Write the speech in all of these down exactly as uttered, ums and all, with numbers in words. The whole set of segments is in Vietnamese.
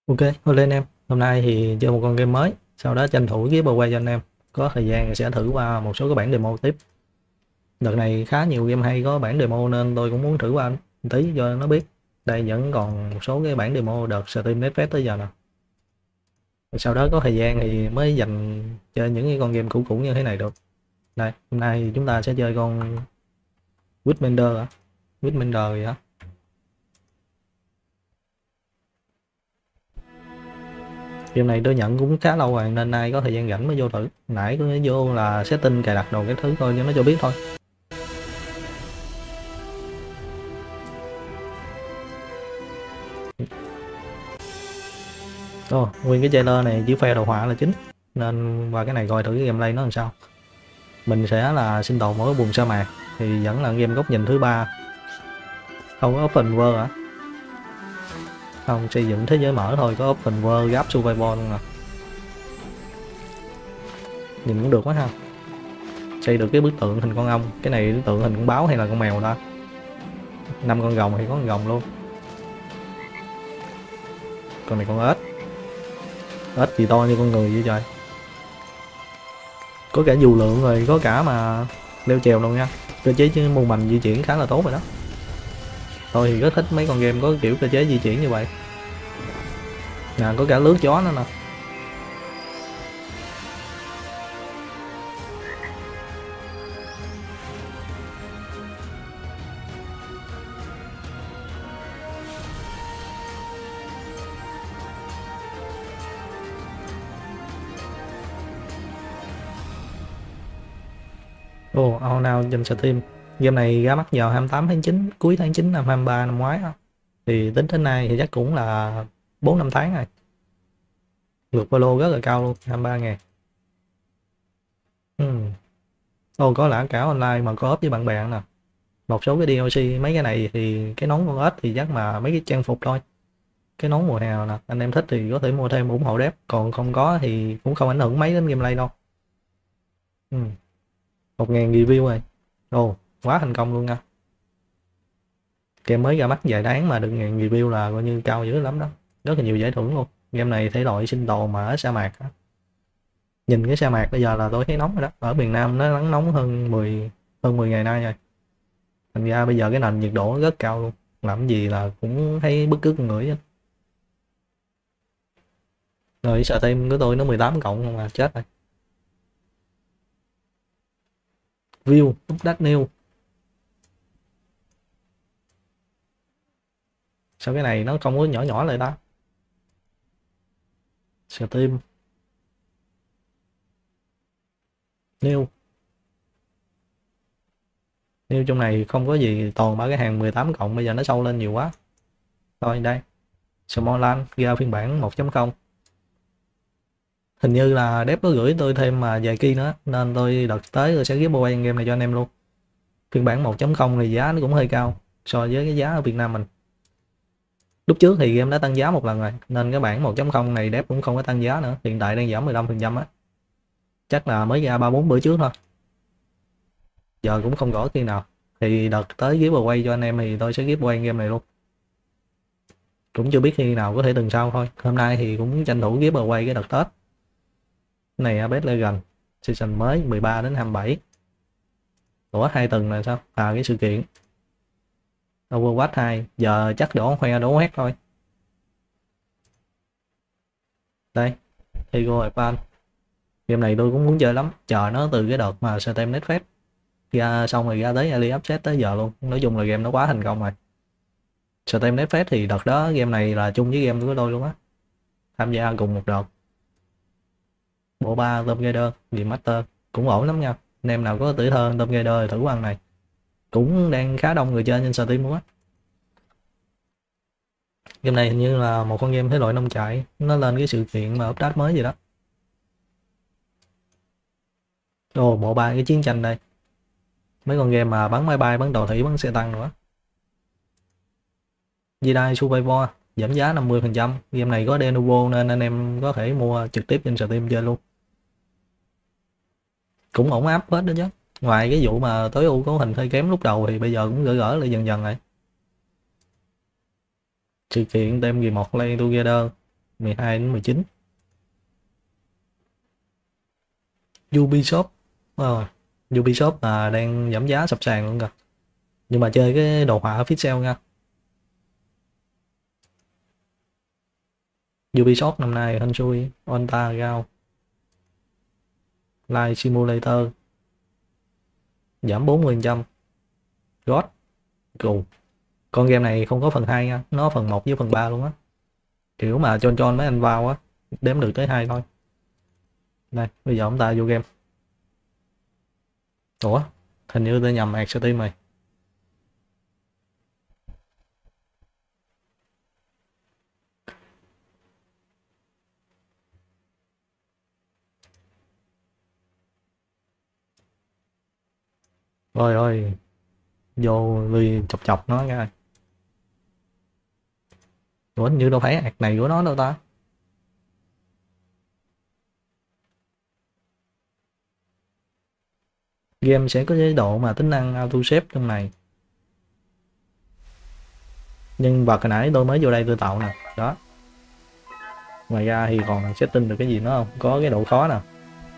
Ok, thôi lên em. Hôm nay thì chơi một con game mới, sau đó tranh thủ giveaway cho anh em. Có thời gian thì sẽ thử qua một số cái bản demo tiếp. Đợt này khá nhiều game hay có bản demo nên tôi cũng muốn thử qua một tí cho nó biết. Đây vẫn còn một số cái bản demo đợt Steam Next Fest tới giờ nè. Sau đó có thời gian thì mới dành chơi những cái con game cũ cũ như thế này được. Đây, hôm nay thì chúng ta sẽ chơi con Witmender hả? Witmender gì hả? Game này tôi nhận cũng khá lâu rồi nên nay có thời gian rảnh mới vô thử. Nãy có vô là setting cài đặt đồ cái thứ thôi cho nó cho biết thôi. Ồ, nguyên cái trailer này chỉ phe đồ họa là chính nên qua cái này coi thử cái gameplay nó làm sao. Mình sẽ là sinh tồn mỗi vùng sa mạc thì vẫn là game góc nhìn thứ ba, không có open world hả? Không, xây dựng thế giới mở thôi, có open world gap survival luôn nè. Nhìn cũng được quá ha. Xây được cái bức tượng hình con ong, cái này bức tượng hình con báo hay là con mèo ta? Năm con rồng thì có con rồng luôn. Con này con ếch. Ếch gì to như con người vậy trời. Có cả dù lượng rồi, có cả mà leo trèo luôn nha. Cơ chế chứ mô mành di chuyển khá là tốt rồi đó. Tôi thì rất thích mấy con game có kiểu cơ chế di chuyển như vậy. Nè, có cả lướt gió nữa nè. Ồ, oh, oh nào trên Steam. Game này ra mắt vào hai mươi tám tháng chín, cuối tháng chín năm hai mươi ba năm ngoái á. Thì tính đến nay thì chắc cũng là bốn năm tháng rồi. Lượt follow rất là cao luôn, hai mươi ba ngàn. Hmm. Ồ, có lẽ cả online mà có up với bạn bè nè. Một số cái đê lờ xê mấy cái này thì cái nón con ếch thì chắc mà mấy cái trang phục thôi. Cái nón mùa hè nè, anh em thích thì có thể mua thêm ủng hộ dev, còn không có thì cũng không ảnh hưởng mấy đến gameplay đâu. Ừ. một ngàn review rồi. Ồ, quá thành công luôn nha. Game mới ra mắt vài tháng mà được ngàn review là coi như cao dữ lắm đó. Rất là nhiều giải thưởng luôn. Game này thể loại sinh tồn mà ở sa mạc á. Nhìn cái sa mạc bây giờ là tôi thấy nóng rồi đó. Ở miền Nam nó nắng nóng hơn mười hơn mười ngày nay rồi. Thành ra bây giờ cái nền nhiệt độ nó rất cao luôn. Làm gì là cũng thấy bức cứ con người á. Rồi sợ tem của tôi nó mười tám cộng không à, chết rồi. View, update new. Sao cái này nó không có nhỏ nhỏ lại ta? Steam new. New trong này không có gì, toàn ba cái hàng mười tám cộng, bây giờ nó sâu lên nhiều quá. Rồi đây, Smolan ra phiên bản một chấm không. Hình như là dev có gửi tôi thêm mà vài key nữa nên tôi đợt tới tôi sẽ giveaway game này cho anh em luôn. Phiên bản một chấm không thì giá nó cũng hơi cao so với cái giá ở Việt Nam mình. Lúc trước thì game đã tăng giá một lần rồi nên cái bản một chấm không này dev cũng không có tăng giá nữa, hiện tại đang giảm mười lăm phần trăm á. Chắc là mới ra ba bốn bữa trước thôi. Giờ cũng không rõ khi nào. Thì đợt tới giveaway cho anh em thì tôi sẽ giveaway game này luôn. Cũng chưa biết khi nào, có thể tuần sau thôi. Hôm nay thì cũng tranh thủ giveaway cái đợt Tết. Cái này Apex Legends season mới mười ba đến hai mươi bảy. Ủa hai tuần là sao? À cái sự kiện Overwatch hai, giờ chắc đổ khoe đổ hét thôi. Đây, Ego Advance. Game này tôi cũng muốn chơi lắm, chờ nó từ cái đợt mà Steam Next Fest ra xong rồi ra tới Early Access tới giờ luôn. Nói chung là game nó quá thành công rồi. Steam Next Fest thì đợt đó game này là chung với game của tôi luôn á, tham gia cùng một đợt. Bộ ba Tomb Raider Remaster cũng ổn lắm nha. Anh em nào có tuổi thơ Tomb Raider thì thử ăn này, cũng đang khá đông người chơi trên Steam luôn á. Game này hình như là một con game thể loại nông trại, nó lên cái sự kiện mà update mới gì đó. Ồ, bộ ba cái chiến tranh đây, mấy con game mà bắn máy bay, bắn tàu thủy, bắn xe tăng nữa. Jedi Survivor giảm giá năm mươi phần trăm. Game này có Denuvo nên anh em có thể mua trực tiếp trên Steam chơi luôn. Cũng ổn áp hết đó chứ. Ngoài cái vụ mà tối ưu cấu hình hơi kém lúc đầu thì bây giờ cũng gỡ gỡ lại dần dần rồi. Sự kiện tem gì một Play Together mười hai đến mười chín. Ubisoft ờ, Ubisoft là đang giảm giá sập sàn luôn kìa, nhưng mà chơi cái đồ họa pixel nha. Ubisoft năm nay hên xui, Onta Gao Live Simulator giảm bốn mươi phần trăm. God Cool. Con game này không có phần hai nha, nó phần một với phần ba luôn á, kiểu mà chon chon mấy anh vào á, đếm được tới hai thôi. Đây bây giờ chúng ta vô game. Ủa hình như tôi nhầm ạc Steam rồi. Rồi ơi, vô đi chọc chọc nó nha. Ủa hình như đâu phải ạc này của nó đâu ta. Game sẽ có chế độ mà tính năng auto save trong này, nhưng vật hồi nãy tôi mới vô đây tôi tạo nè đó. Ngoài ra thì còn setting được cái gì nữa không, có cái độ khó nè,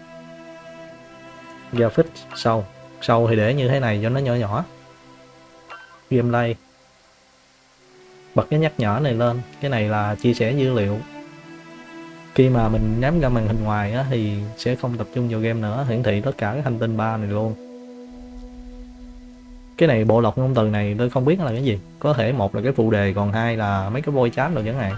graphics sâu sâu thì để như thế này cho nó nhỏ nhỏ. Gameplay bật cái nhắc nhở này lên, cái này là chia sẻ dữ liệu. Khi mà mình nhắm ra màn hình ngoài á, thì sẽ không tập trung vào game nữa, hiển thị tất cả các hành tinh ba này luôn. Cái này bộ lọc ngôn từ này tôi không biết là cái gì, có thể một là cái phụ đề, còn hai là mấy cái voice chat rồi chẳng hạn.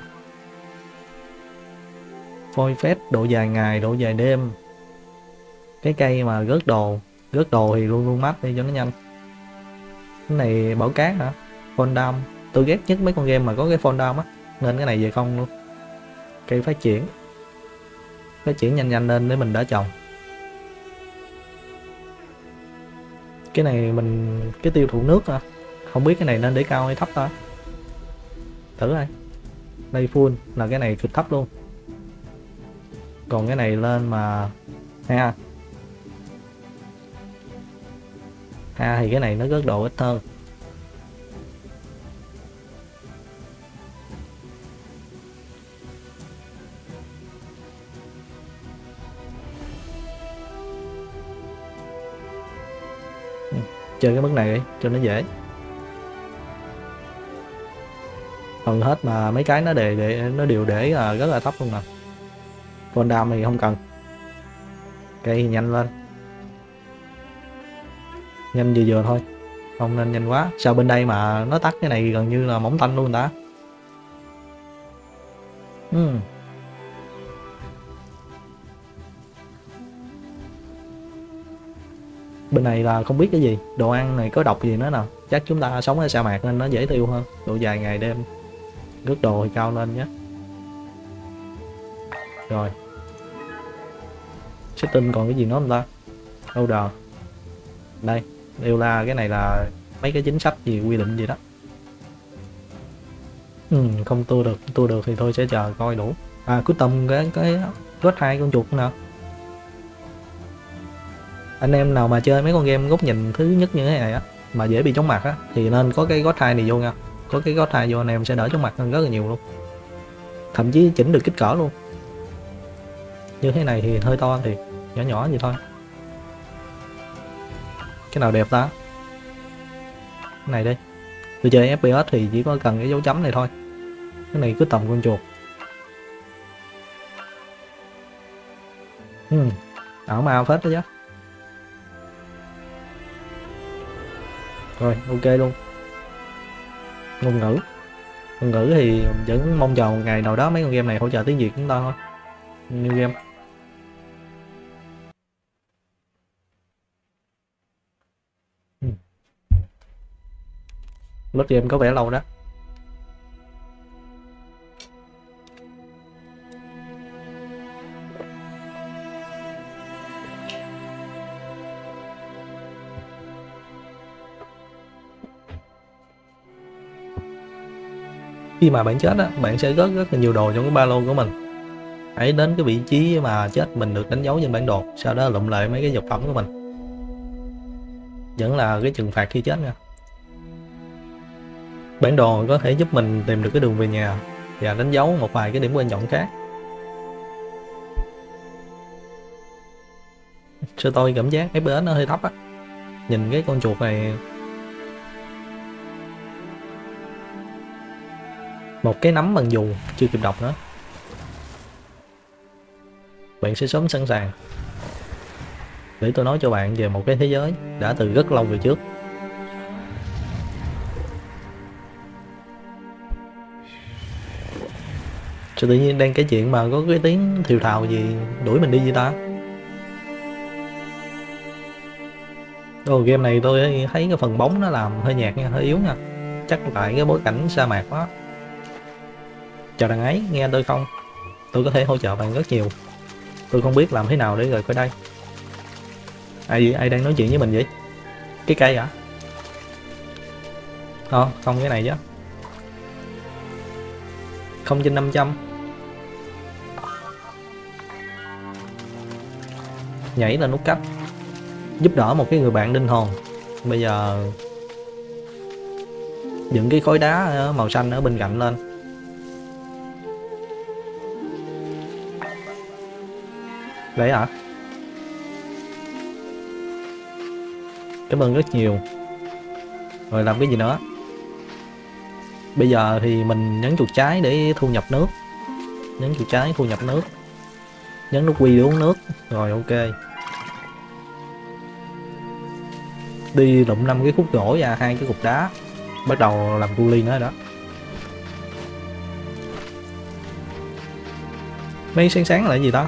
Voice fast độ dài ngày, độ dài đêm. Cái cây mà rớt đồ rớt đồ thì luôn luôn map đi cho nó nhanh. Cái này bảo cát hả, fall down. Tôi ghét nhất mấy con game mà có cái fall down á, nên cái này về không luôn. Cây phát triển phát triển nhanh nhanh lên để mình đỡ trồng. Cái này mình cái tiêu thụ nước à, không biết cái này nên để cao hay thấp ta, thử coi. Đây full là cái này cực thấp luôn, còn cái này lên mà ha ha thì cái này nó rớt độ ít hơn. Chơi cái mức này đi cho nó dễ. Hầu hết mà mấy cái nó để, để nó đều để là rất là thấp luôn nè. Con đam thì không cần. Cây thì nhanh lên, nhanh vừa vừa thôi, không nên nhanh quá. Sao bên đây mà nó tắt cái này gần như là mỏng tanh luôn ta. uhm. Bên này là không biết cái gì, đồ ăn này có độc gì nữa nào, chắc chúng ta sống ở sa mạc nên nó dễ tiêu hơn. Độ dài ngày đêm, rớt đồ thì cao lên nhé. Rồi setting còn cái gì nữa không ta. Order đây, đều là cái này là mấy cái chính sách gì quy định gì đó. ừ, không tua được tua được thì thôi sẽ chờ coi đủ. À cuối tầm cái cái gót hai con chuột nào. Anh em nào mà chơi mấy con game góc nhìn thứ nhất như thế này á mà dễ bị chóng mặt á thì nên có cái gót hai này vô nha. Có cái gót hai vô anh em sẽ đỡ chóng mặt hơn rất là nhiều luôn, thậm chí chỉnh được kích cỡ luôn. Như thế này thì hơi to thì nhỏ nhỏ vậy thôi. Cái nào đẹp ta, cái này đi. Tôi chơi ép pê ét thì chỉ có cần cái dấu chấm này thôi. Cái này cứ tầm con chuột. ừ, ảo ma phết đó chứ. Rồi ok luôn. Ngôn ngữ ngôn ngữ thì vẫn mong chờ một ngày nào đó mấy con game này hỗ trợ tiếng Việt chúng ta thôi. New game. ừ. Load game có vẻ lâu đó. Khi mà bạn chết á, bạn sẽ rớt rất là nhiều đồ trong cái ba lô của mình. Hãy đến cái vị trí mà chết mình được đánh dấu trên bản đồ, sau đó lụm lại mấy cái vật phẩm của mình. Vẫn là cái trừng phạt khi chết nha. Bản đồ có thể giúp mình tìm được cái đường về nhà, và đánh dấu một vài cái điểm quan trọng khác. Cho tôi cảm giác ép pê ét nó hơi thấp á. Nhìn cái con chuột này, một cái nắm bằng dù chưa kịp đọc nữa. Bạn sẽ sớm sẵn sàng để tôi nói cho bạn về một cái thế giới đã từ rất lâu về trước. Sao tự nhiên đang cái chuyện mà có cái tiếng thều thào gì đuổi mình đi vậy ta? Ồ, game này tôi thấy cái phần bóng nó làm hơi nhạt nha, hơi yếu nha. Chắc tại cái bối cảnh sa mạc đó. Chào đàn ấy, nghe tôi không? Tôi có thể hỗ trợ bạn rất nhiều. Tôi không biết làm thế nào để rời khỏi đây. Ai ai đang nói chuyện với mình vậy? Cái cây hả? Ờ, không cái này chứ. Không trên năm trăm. Nhảy là nút cách. Giúp đỡ một cái người bạn linh hồn. Bây giờ dựng cái khối đá màu xanh ở bên cạnh lên. Đấy hả? Cảm ơn rất nhiều. Rồi làm cái gì nữa? Bây giờ thì mình nhấn chuột trái để thu nhập nước. Nhấn chuột trái thu nhập nước. Nhấn nút quy để uống nước. Rồi ok. Đi lụm năm cái khúc gỗ và hai cái cục đá. Bắt đầu làm cu ly nữa đó. Mấy sáng sáng là cái gì đó?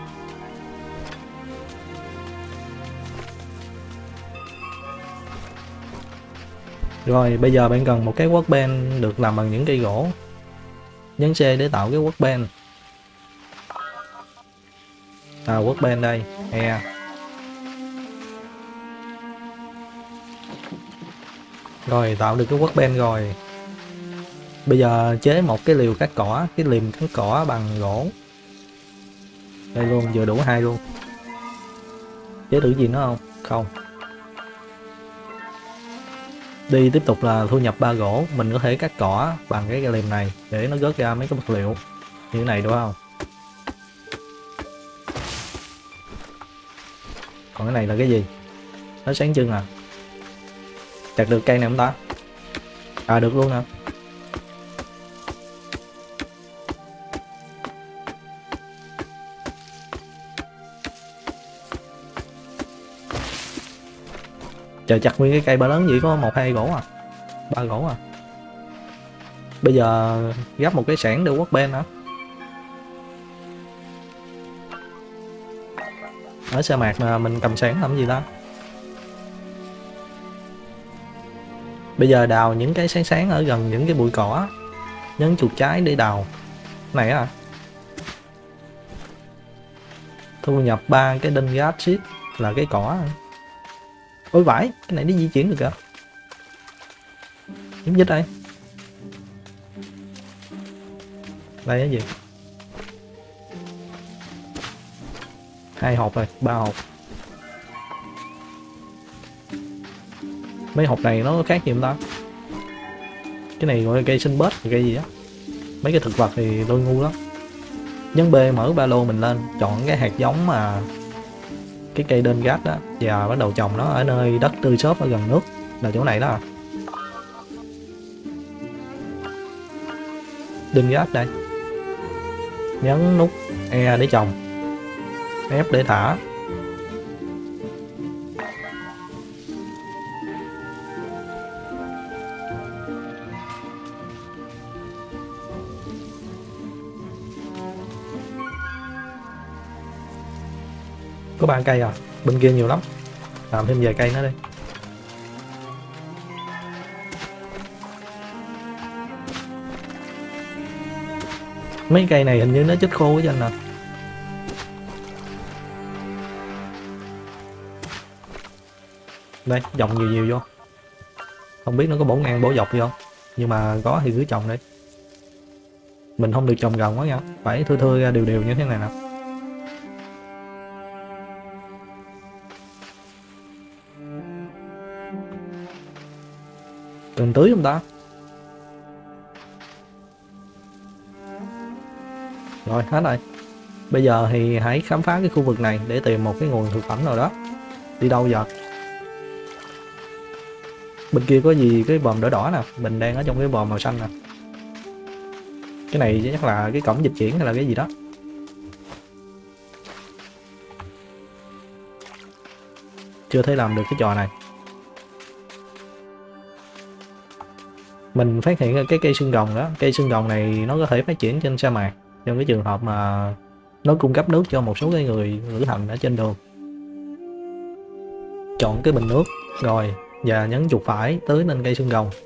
Rồi bây giờ bạn cần một cái workbench được làm bằng những cây gỗ. Nhấn C để tạo cái workbench. À, workbench đây. E. Rồi tạo được cái workbench rồi. Bây giờ chế một cái liều cắt cỏ, cái liềm cắt cỏ bằng gỗ. Đây luôn, vừa đủ hai luôn. Chế thử gì nữa không? Không. Đi tiếp tục là thu nhập ba gỗ. Mình có thể cắt cỏ bằng cái liềm này để nó rớt ra mấy cái vật liệu như thế này đúng không? Còn cái này là cái gì? Nó sáng trưng à? Chặt được cây này không ta? À được luôn nè. Chờ chặt nguyên cái cây ba lớn chỉ có một hai gỗ à? Ba gỗ à? Bây giờ gấp một cái xẻng để workbench hả? Ở sa mạc mà mình cầm xẻng làm gì ta? Bây giờ đào những cái sáng sáng ở gần những cái bụi cỏ. Nhấn chuột trái để đào. Này à? Thu nhập ba cái đinh gas sheet là cái cỏ. Ôi vãi, cái này nó di chuyển được kìa. Kiếm dít đây. Đây cái gì? Hai hộp rồi, ba hộp. Mấy hộp này nó khác gì không ta? Cái này gọi là cây sinh bớt, cây gì á? Mấy cái thực vật thì tôi ngu lắm. Nhấn B mở ba lô mình lên, chọn cái hạt giống mà cái cây đơn gas đó và bắt đầu trồng nó ở nơi đất tươi xốp ở gần nước, là chỗ này đó. Đơn gas đây. Nhấn nút E để trồng, F để thả. Có ba cây à? Bên kia nhiều lắm. Làm thêm vài cây nữa đi. Mấy cây này hình như nó chết khô với anh nè. Đây, trồng nhiều nhiều vô. Không biết nó có bổ ngang bổ dọc gì không, nhưng mà có thì cứ trồng đi. Mình không được trồng gần quá nha, phải thưa thưa ra đều đều như thế này nè. Cần tưới không ta? Rồi hết rồi. Bây giờ thì hãy khám phá cái khu vực này để tìm một cái nguồn thực phẩm nào đó. Đi đâu giờ? Bên kia có gì cái bòm đỏ đỏ nè, mình đang ở trong cái bòm màu xanh nè. Cái này chắc là cái cổng dịch chuyển hay là cái gì đó. Chưa thể làm được cái trò này. Mình phát hiện cái cây xương rồng đó, cây xương rồng này nó có thể phát triển trên sa mạc trong cái trường hợp mà nó cung cấp nước cho một số cái người lữ hành ở trên đường. Chọn cái bình nước rồi và nhấn chuột phải tưới lên cây xương rồng.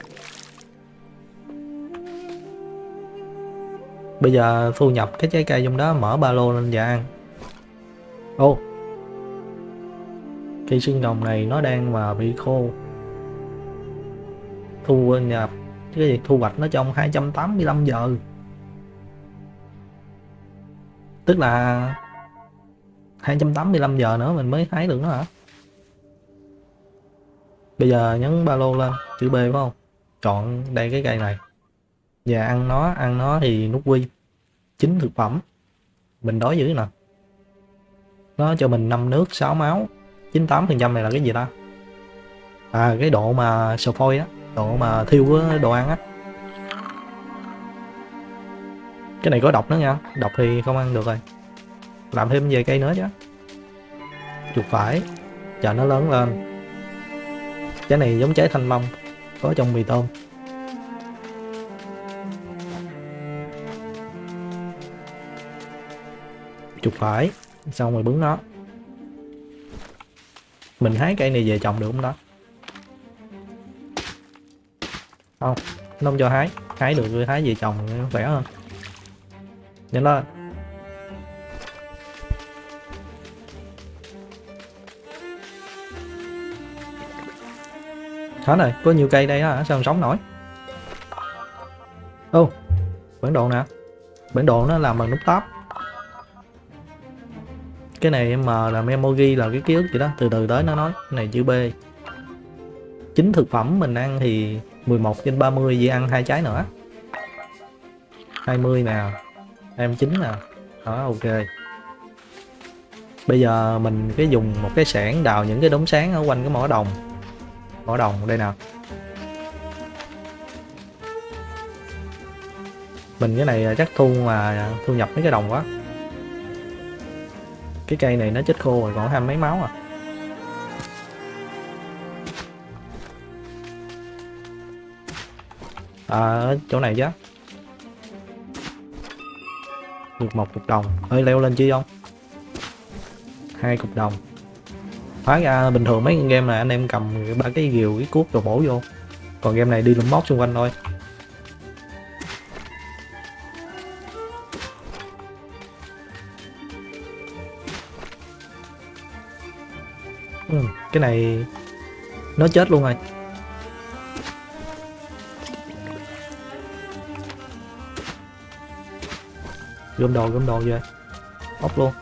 Bây giờ thu nhập cái trái cây trong đó, mở ba lô lên và ăn. Ô, cây xương rồng này nó đang mà bị khô. Thu nhập cái gì, thu hoạch nó trong hai trăm tám mươi lăm giờ, tức là hai trăm tám mươi lăm giờ nữa mình mới hái được nó hả? Bây giờ nhấn ba lô lên chữ B phải không, chọn đây cái cây này và ăn nó. Ăn nó thì nút quy chín thực phẩm. Mình đói dữ nè. Nó cho mình năm nước sáu máu. chín mươi tám phần trăm này là cái gì ta? À, cái độ mà spoil á, độ mà thiêu cái đồ ăn á. Cái này có độc nữa nha, độc thì không ăn được rồi. Làm thêm về cây nữa chứ. Chuột phải chờ nó lớn lên. Trái này giống trái thanh long, có trong mì tôm. Chuột phải xong rồi bứng nó. Mình hái cây này về trồng được không đó? Không, nó không cho hái. Hái được, hái về trồng khỏe hơn. Nhanh lên. Hết rồi, có nhiều cây đây á, sao không sống nổi? Ô, oh, bản đồ nè. Bản đồ nó làm bằng nút tab. Cái này em mà là memory là cái ký ức gì đó, từ từ tới nó nói. Cái này chữ B. Chín thực phẩm mình ăn thì mười một trên ba mươi, vì ăn hai trái nữa. hai mươi nè, em chín nè. Đó, ok. Bây giờ mình cái dùng một cái xẻng đào những cái đống sáng ở quanh cái mỏ đồng. Mỏ đồng đây nè. Mình cái này chắc thu mà thu nhập mấy cái đồng quá. Cái cây này nó chết khô rồi, còn hai mấy máu à. À, ở chỗ này chứ. Được một cục đồng. Ơi, leo lên chi không? Hai cục đồng. Hóa ra bình thường mấy game này anh em cầm ba cái rìu, cái cuốc rồi bổ vô. Còn game này đi lụm móc xung quanh thôi. Ừ, cái này nó chết luôn rồi. Gom đồ, gom đồ về. Ốc luôn.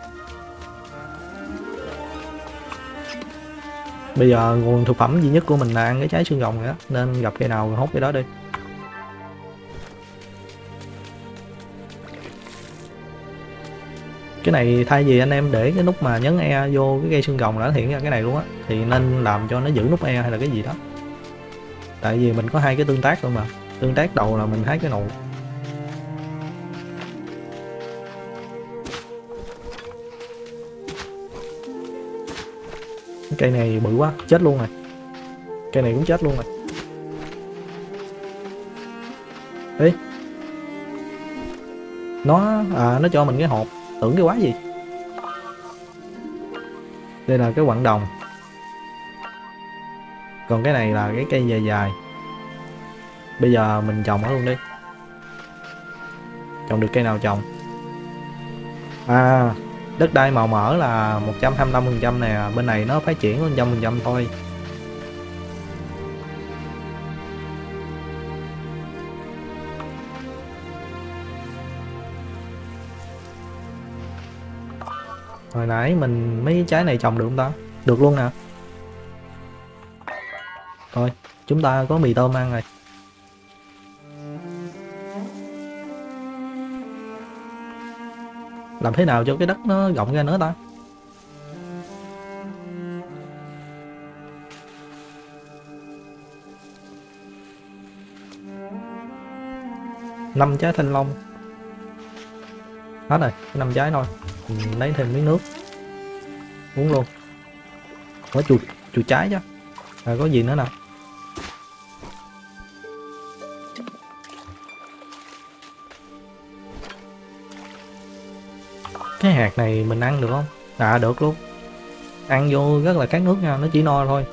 Bây giờ nguồn thực phẩm duy nhất của mình là ăn cái trái xương rồng nữa, nên gặp cây nào hốt cái đó đi. Cái này thay vì anh em để cái nút mà nhấn E vô cái cây xương rồng đã hiện ra cái này luôn á, thì nên làm cho nó giữ nút E hay là cái gì đó. Tại vì mình có hai cái tương tác thôi mà. Tương tác đầu là mình hái cái nụ. Cây này bự quá, chết luôn rồi. Cây này cũng chết luôn rồi. Ê, nó à, nó cho mình cái hộp, tưởng cái quái gì. Đây là cái quặng đồng. Còn cái này là cái cây dài dài. Bây giờ mình trồng nó luôn đi. Trồng được cây nào trồng. À, đất đai màu mỡ là một trăm hai mươi lăm phần trăm nè, bên này nó phát triển một trăm phần trăm thôi. Hồi nãy mình mấy trái này trồng được không ta? Được luôn nè. Thôi, chúng ta có mì tôm ăn rồi. Làm thế nào cho cái đất nó rộng ra nữa ta? Năm trái thanh long. Hết rồi, năm trái thôi. Mình lấy thêm miếng nước uống luôn. Có chuột chuột trái chứ. À, có gì nữa nào? Cái hạt này mình ăn được không? À, được luôn. Ăn vô rất là khát nước nha, nó chỉ no thôi.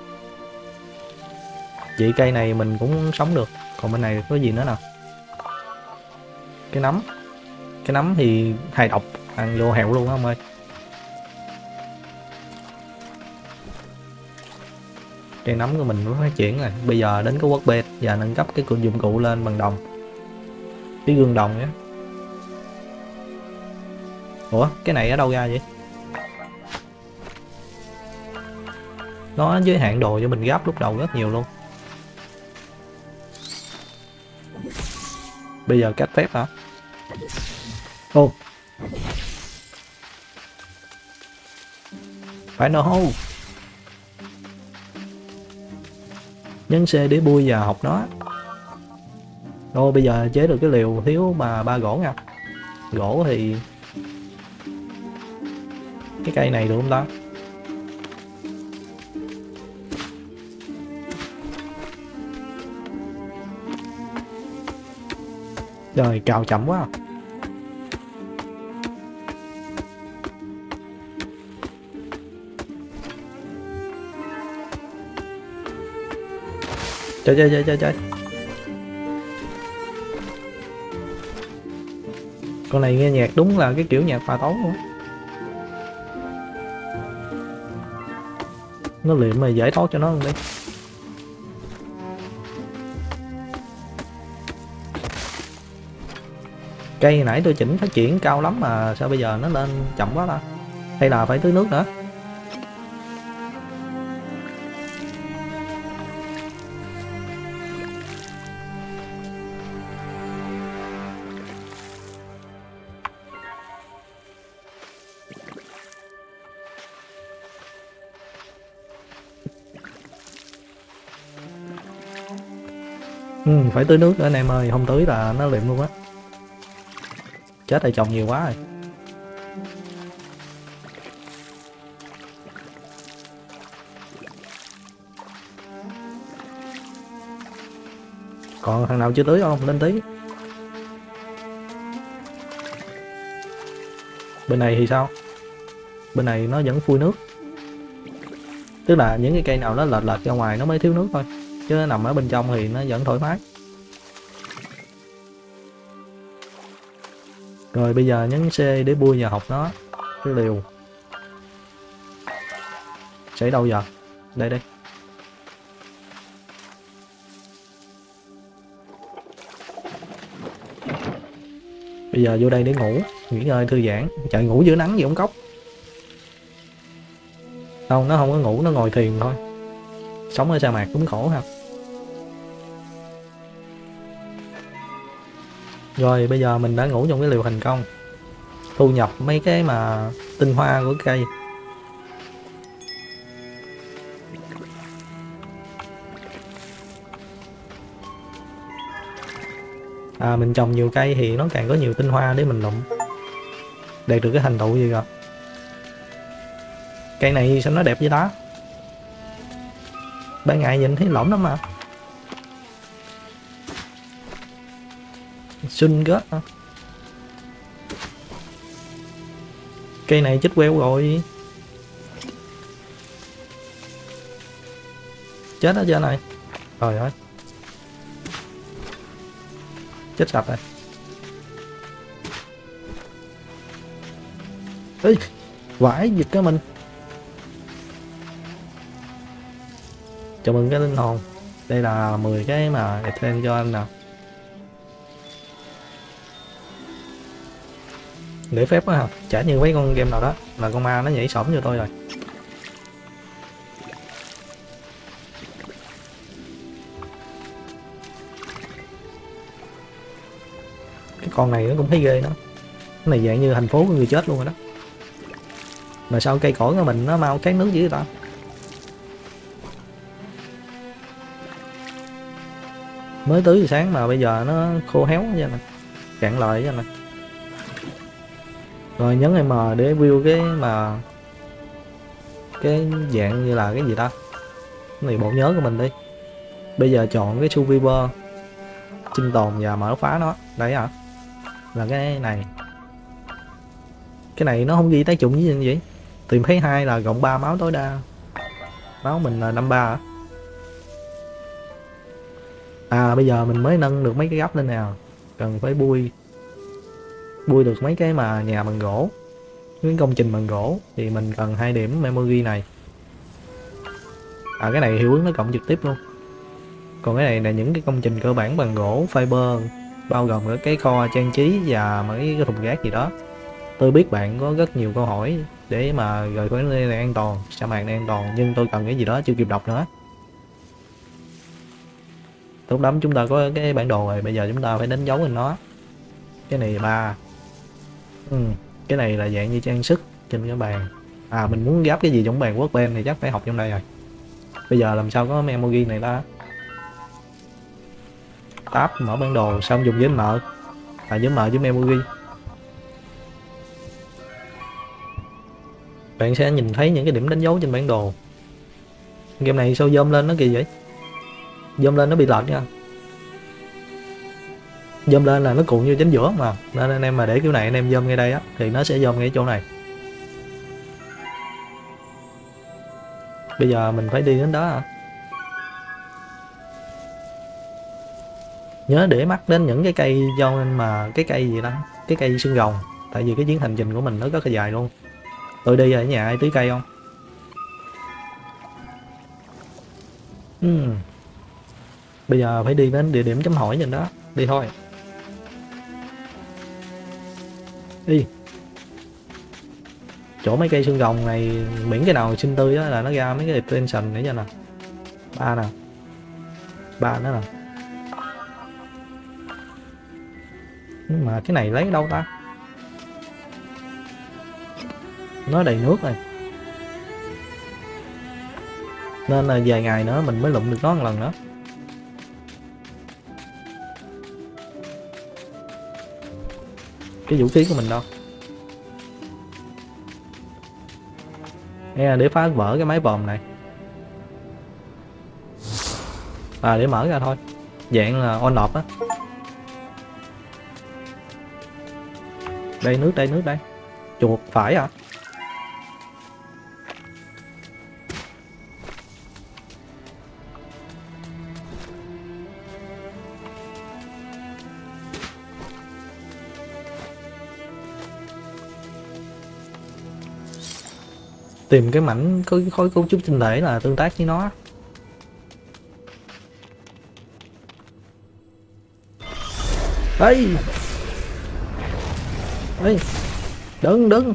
Chị cây này mình cũng sống được. Còn bên này có gì nữa nào? Cái nấm. Cái nấm thì hay độc, ăn vô hẹo luôn á ông ơi. Cây nấm của mình mới phát triển rồi. Bây giờ đến cái workbench và nâng cấp cái dụng cụ lên bằng đồng. Cái gương đồng nhé. Ủa, cái này ở đâu ra vậy? Nó giới hạn đồ cho mình gấp lúc đầu rất nhiều luôn. Bây giờ cách phép hả? Ô, phải nổ hô. Nhấn C để bui và học nó. Ô, bây giờ chế được cái liều thiếu mà ba gỗ nha. Gỗ thì cái cây này được không ta? Trời, cào chậm quá à. Chơi chơi chơi chơi chơi. Con này nghe nhạc đúng là cái kiểu nhạc pha tấu luôn. Nó liệm mà giải thoát cho nó luôn đi. Cây nãy tôi chỉnh phát triển cao lắm mà sao bây giờ nó lên chậm quá ta? Hay là phải tưới nước nữa? Ừ, phải tưới nước nữa anh em ơi, không tưới là nó liệm luôn á. Chết rồi, trồng nhiều quá rồi. Còn thằng nào chưa tưới không? Lên tí. Bên này thì sao? Bên này nó vẫn phui nước. Tức là những cái cây nào nó lệch lệch ra ngoài nó mới thiếu nước thôi. Chứ nó nằm ở bên trong thì nó vẫn thoải mái. Rồi bây giờ nhấn C để bui vào học nó. Cái liều. Sẽ đâu giờ? Đây đây. Bây giờ vô đây để ngủ, nghỉ ngơi thư giãn. Trời, ngủ giữa nắng gì ống cốc. Không, nó không có ngủ, nó ngồi thiền thôi. Sống ở sa mạc cũng khổ ha. Rồi bây giờ mình đã ngủ trong cái liều thành công. Thu nhập mấy cái mà tinh hoa của cây. À, mình trồng nhiều cây thì nó càng có nhiều tinh hoa để mình lụm. Đạt được cái thành tựu gì rồi. Cây này sao nó đẹp vậy đó. Ban ngày nhìn thấy lỏng lắm mà. Xinh gớt hả? Cây này chết queo rồi. Chết ở trên này. Trời ơi. Chết sạch rồi. Ê, vãi giật cái mình. Chào mừng cái linh hồn. Đây là mười cái mà item cho anh nào. Để phép á hả? Chả như mấy con game nào đó là con ma nó nhảy xổm cho tôi rồi. Cái con này nó cũng thấy ghê nữa. Cái này dạng như thành phố của người chết luôn rồi đó. Mà sao cây cỏ của mình nó mau khát nước dữ vậy ta? Mới tưới sáng mà bây giờ nó khô héo vậy nè, cạn lời vậy nè. Rồi nhấn M để view cái mà cái dạng như là cái gì ta, cái này bộ nhớ của mình đi. Bây giờ chọn cái Survivor, sinh tồn và mở phá nó. Đấy hả? Là cái này. Cái này nó không ghi tác dụng với gì vậy? Tìm thấy hai là cộng ba máu tối đa. Máu mình là năm ba hả? À bây giờ mình mới nâng được mấy cái gấp lên nào. Cần phải bui Bui được mấy cái mà nhà bằng gỗ, những công trình bằng gỗ thì mình cần hai điểm memory này. À cái này hiệu ứng nó cộng trực tiếp luôn. Còn cái này là những cái công trình cơ bản bằng gỗ fiber, bao gồm cả cái kho trang trí và mấy cái thùng rác gì đó. Tôi biết bạn có rất nhiều câu hỏi để mà rời khỏi nơi này an toàn, sa mạc này an toàn, nhưng tôi cần cái gì đó chưa kịp đọc nữa. Tốt lắm, chúng ta có cái bản đồ rồi, bây giờ chúng ta phải đánh dấu lên nó. Cái này ba. Ừ, cái này là dạng như trang sức trên cái bàn. À mình muốn gáp cái gì trong bàn workbench thì chắc phải học trong đây rồi. Bây giờ làm sao có memory này ta? Tab mở bản đồ, xong dùng với M. À với M với memory. Bạn sẽ nhìn thấy những cái điểm đánh dấu trên bản đồ. Game này sao zoom lên nó kỳ vậy? Zoom lên nó bị lệch nha. Zoom lên là nó cuộn như chính giữa mà, nên anh em mà để kiểu này anh em zoom ngay đây á thì nó sẽ zoom ngay chỗ này. Bây giờ mình phải đi đến đó hả? Nhớ để mắt đến những cái cây do nên mà cái cây gì đó, cái cây xương rồng, tại vì cái chuyến hành trình của mình nó rất là dài luôn. Tôi đi ở nhà ai tưới cây không? uhm. Bây giờ phải đi đến địa điểm chấm hỏi trên đó. Đi thôi. Đi. Chỗ mấy cây xương rồng này, miễn cái nào xinh tươi đó là nó ra mấy cái extension để cho nè. Ba nè. Ba nữa nè. Nhưng mà cái này lấy đâu ta? Nó đầy nước này, nên là vài ngày nữa mình mới lụm được nó một lần nữa. Cái vũ khí của mình đâu? Nghe để phá vỡ cái máy vòm này. À để mở ra thôi, dạng là on off á. Đây nước đây, nước đây. Chuột phải à? Tìm cái mảnh có cái khối cấu trúc tinh thể là tương tác với nó. Ê! Ê! Đứng đứng!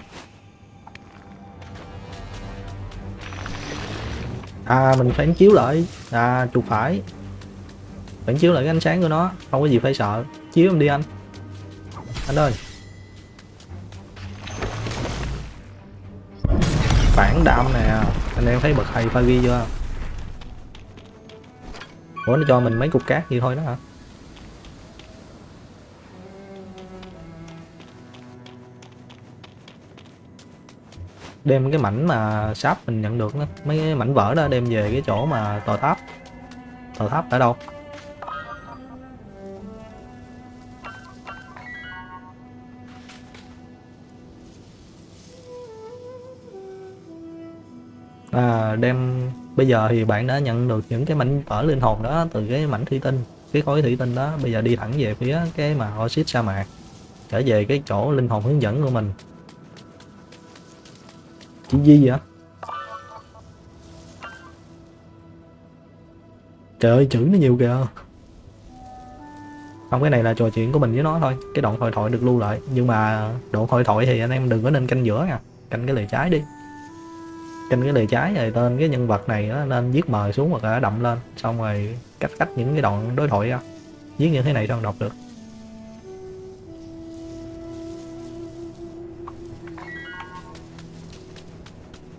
À mình phải chiếu lại. À chuột phải. Phải chiếu lại cái ánh sáng của nó. Không có gì phải sợ. Chiếu em đi anh. Anh ơi. Phản đam nè. Anh em thấy bật hay pha ghi chưa? Ủa nó cho mình mấy cục cát vậy thôi đó hả? Đem cái mảnh mà sáp mình nhận được đó, mấy cái mảnh vỡ đó đem về cái chỗ mà tòa tháp. Tòa tháp ở đâu? À đem bây giờ thì bạn đã nhận được những cái mảnh vỡ linh hồn đó từ cái mảnh thủy tinh, cái khối thủy tinh đó. Bây giờ đi thẳng về phía cái mà oasis sa mạc, trở về cái chỗ linh hồn hướng dẫn của mình. Chỉ gì vậy? Trời ơi chữ nó nhiều kìa. Không, cái này là trò chuyện của mình với nó thôi, cái đoạn hội thoại được lưu lại. Nhưng mà đoạn hội thoại thì anh em đừng có nên canh giữa nha, canh cái lề trái đi. Canh cái lề trái rồi tên cái nhân vật này đó, nên viết mờ xuống hoặc là đậm lên, xong rồi cách cách những cái đoạn đối thoại ra. Viết như thế này sao đọc được.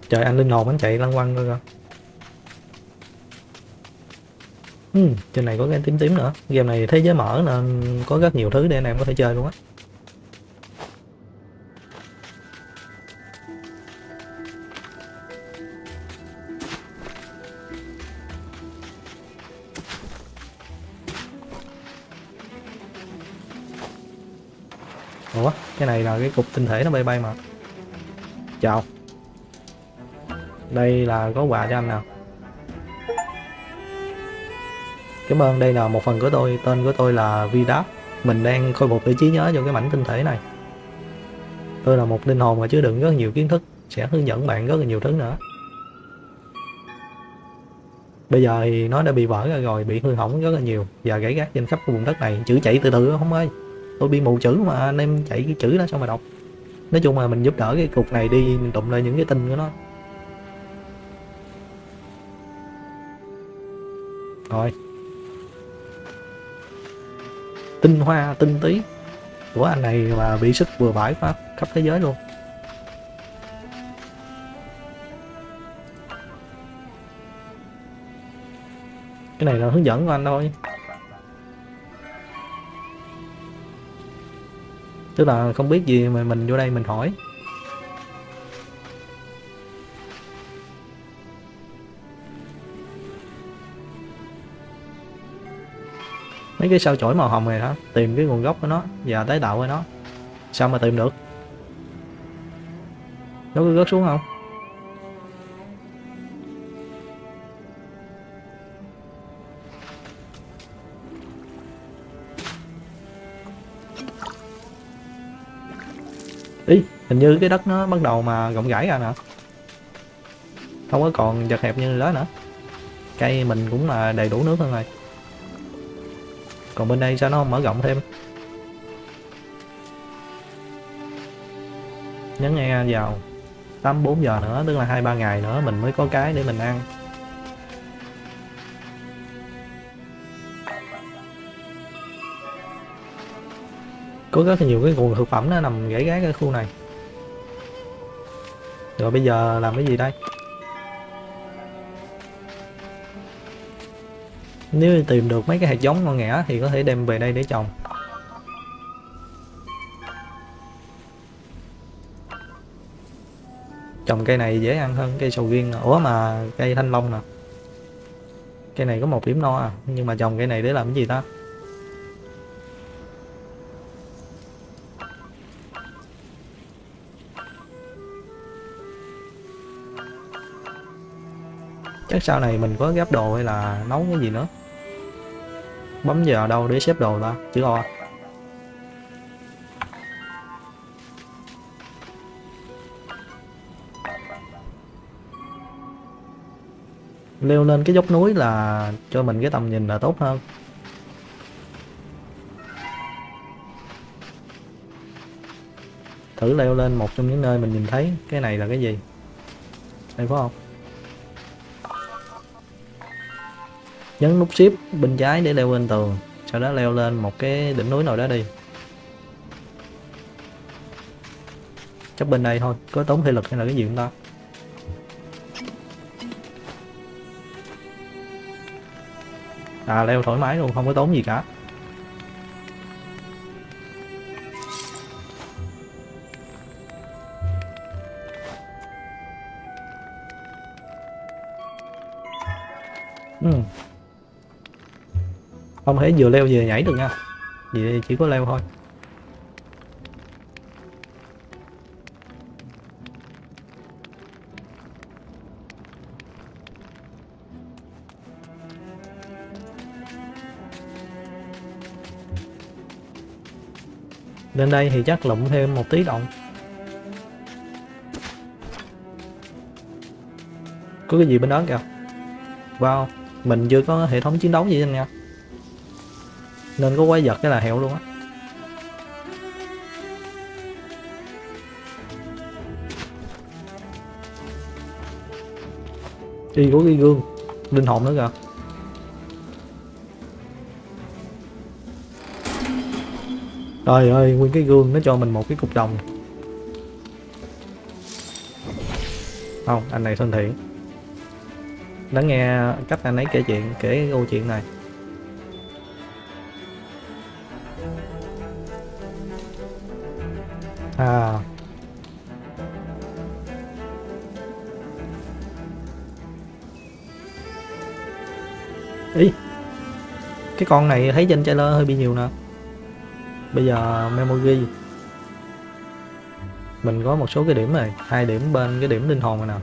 Trời, anh linh hồn anh chạy lăn quăng coi coi. Ừ, trên này có cái tím tím nữa. Game này thế giới mở nên có rất nhiều thứ để anh em có thể chơi luôn á. Ủa, cái này là cái cục tinh thể nó bay bay mà. Chào. Đây là có quà cho anh nào. Cảm ơn, đây là một phần của tôi, tên của tôi là Vidas. Mình đang khôi phục để trí nhớ cho cái mảnh tinh thể này. Tôi là một linh hồn mà chứa đựng rất nhiều kiến thức, sẽ hướng dẫn bạn rất là nhiều thứ nữa. Bây giờ thì nó đã bị vỡ ra rồi, bị hư hỏng rất là nhiều và gãy gác trên khắp vùng đất này. Chữ chạy từ từ không ơi, tôi bị mù chữ mà anh em chạy cái chữ đó sao mà đọc. Nói chung là mình giúp đỡ cái cục này đi tụng lại những cái tin của nó. Rồi, tinh hoa tinh tí của anh này mà bị sức vừa phải quá khắp thế giới luôn. Cái này là hướng dẫn của anh thôi, tức là không biết gì mà mình vô đây mình hỏi. Mấy cái sao chổi màu hồng này hả, tìm cái nguồn gốc của nó và tái tạo của nó. Sao mà tìm được? Nó có rớt xuống không? Ý, hình như cái đất nó bắt đầu mà rộng rãi ra nè, không có còn chật hẹp như đó nữa. Cây mình cũng là đầy đủ nước hơn rồi. Còn bên đây sao nó không mở rộng thêm? Nhấn nghe vào tám bốn giờ nữa, tức là hai ba ngày nữa mình mới có cái để mình ăn. Có rất là nhiều cái nguồn thực phẩm nó nằm rải rác ở khu này. Rồi bây giờ làm cái gì đây? Nếu tìm được mấy cái hạt giống ngon nghẻ thì có thể đem về đây để trồng. Trồng cây này dễ ăn hơn cây sầu riêng. Ủa mà cây thanh long nè, cây này có một điểm no à, nhưng mà trồng cây này để làm cái gì ta? Chắc sau này mình có gắp đồ hay là nấu cái gì nữa. Bấm vào đâu để xếp đồ ta? Chữ O. Leo lên cái dốc núi là cho mình cái tầm nhìn là tốt hơn. Thử leo lên một trong những nơi mình nhìn thấy. Cái này là cái gì? Đây phải không? Nhấn nút shift bên trái để leo lên tường, sau đó leo lên một cái đỉnh núi nào đó đi. Chắc bên đây thôi, có tốn thể lực hay là cái gì không ta? À, leo thoải mái luôn, không có tốn gì cả. Ừ. Không thể vừa leo vừa nhảy được nha, vậy chỉ có leo thôi. Lên đây thì chắc lụm thêm một tí động. Có cái gì bên đó kìa. Wow, mình chưa có hệ thống chiến đấu gì anh nha, nên có quái vật cái là hẹo luôn á. Đi có cái gương linh hồn nữa kìa. Trời ơi, nguyên cái gương nó cho mình một cái cục đồng. Không, anh này thân thiện. Lắng nghe cách anh ấy kể chuyện, kể cái câu chuyện này. À. Ý. Cái con này thấy trên trailer hơi bị nhiều nè. Bây giờ memory. Mình có một số cái điểm này, hai điểm bên cái điểm linh hồn này nè.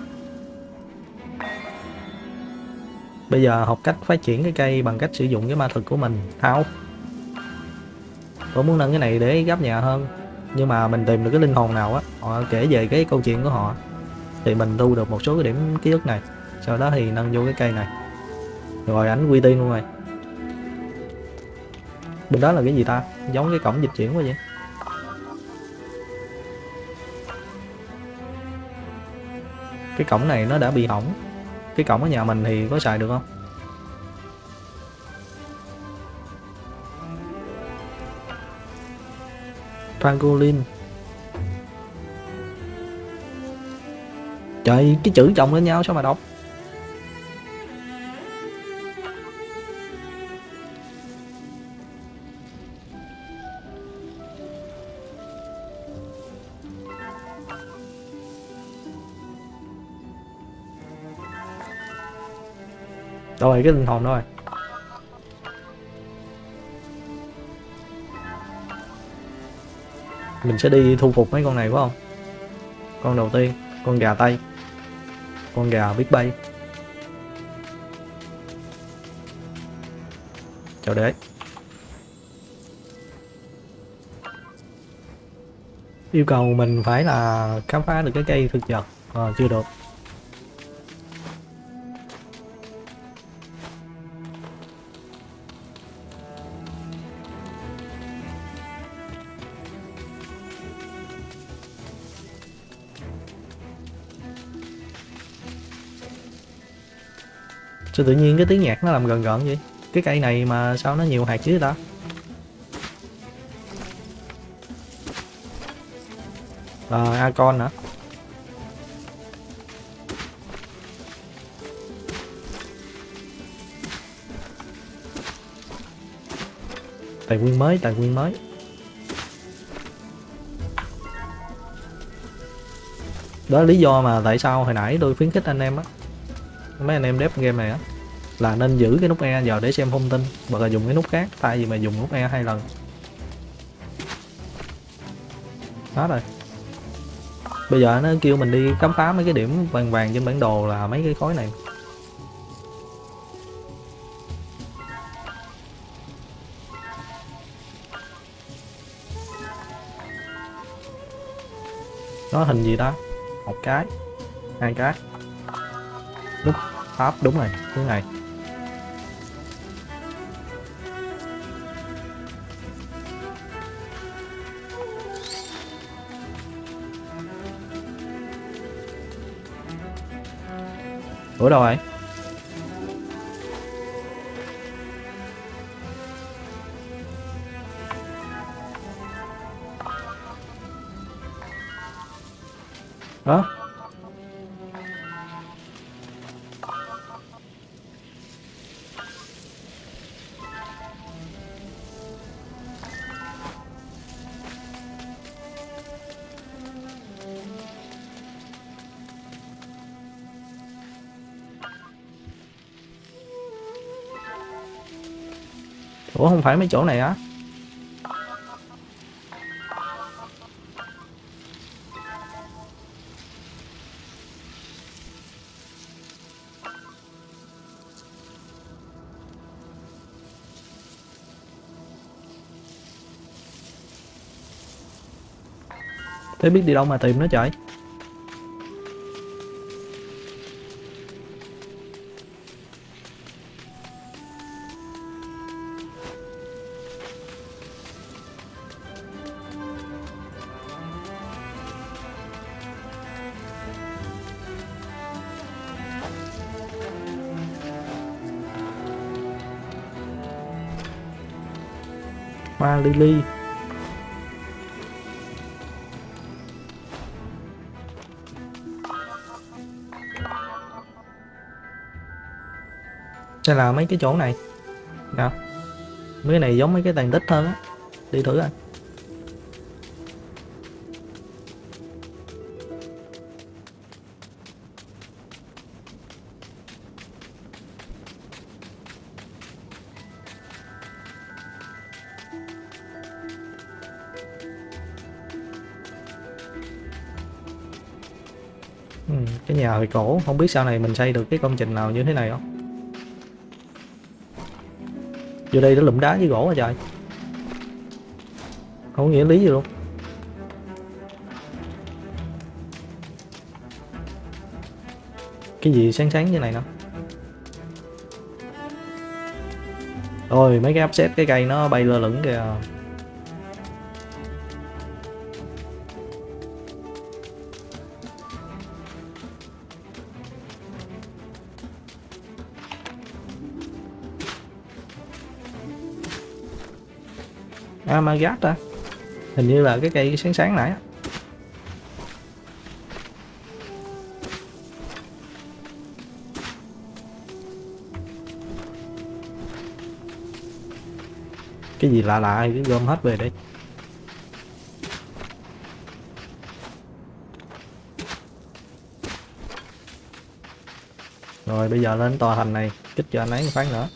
Bây giờ học cách phát triển cái cây bằng cách sử dụng cái ma thuật của mình. Thao. Tôi muốn nâng cái này để gấp nhà hơn. Nhưng mà mình tìm được cái linh hồn nào á, họ kể về cái câu chuyện của họ, thì mình thu được một số cái điểm ký ức này. Sau đó thì nâng vô cái cây này. Rồi ảnh quy tiên luôn rồi. Bên đó là cái gì ta? Giống cái cổng dịch chuyển quá vậy. Cái cổng này nó đã bị hỏng. Cái cổng ở nhà mình thì có xài được không? Pangolin. Trời, cái chữ chồng lên nhau sao mà đọc? Rồi cái linh hồn đó rồi. Mình sẽ đi thu phục mấy con này phải không? Con đầu tiên, con gà Tây. Con gà biết bay. Chào đế. Yêu cầu mình phải là khám phá được cái cây thực vật. À, chưa được. Sao tự nhiên cái tiếng nhạc nó làm gần gần vậy? Cái cây này mà sao nó nhiều hạt chứ ta? Rồi, Acon hả? Tài nguyên mới, tài nguyên mới. Đó là lý do mà tại sao hồi nãy tôi khuyến khích anh em á, mấy anh em dev game này á, là nên giữ cái nút E vào để xem thông tin, hoặc là dùng cái nút khác thay vì mà dùng nút E hai lần. Đó rồi. Bây giờ nó kêu mình đi khám phá mấy cái điểm vàng vàng trên bản đồ là mấy cái khối này. Nó hình gì ta? Một cái, hai cái. Nút pháp đúng rồi, cái này. Ủa đâu rồi? Đó. Ủa không phải mấy chỗ này á? Thế biết đi đâu mà tìm nó trời? Hoa lily. Sẽ là mấy cái chỗ này nào, mấy cái này giống mấy cái tàn tích hơn á, đi thử anh. Ừ, cái nhà hồi cổ, không biết sau này mình xây được cái công trình nào như thế này không. Vô đây nó lụm đá với gỗ hả trời, không có nghĩa lý gì luôn. Cái gì sáng sáng như này nè. Ôi mấy cái upset cái cây nó bay lơ lửng kìa. À mà gắt à, hình như là cái cây sáng sáng nãy á. Cái gì lạ lạ cứ gom hết về đi. Rồi bây giờ lên tòa thành này kích cho anh ấy một phát nữa.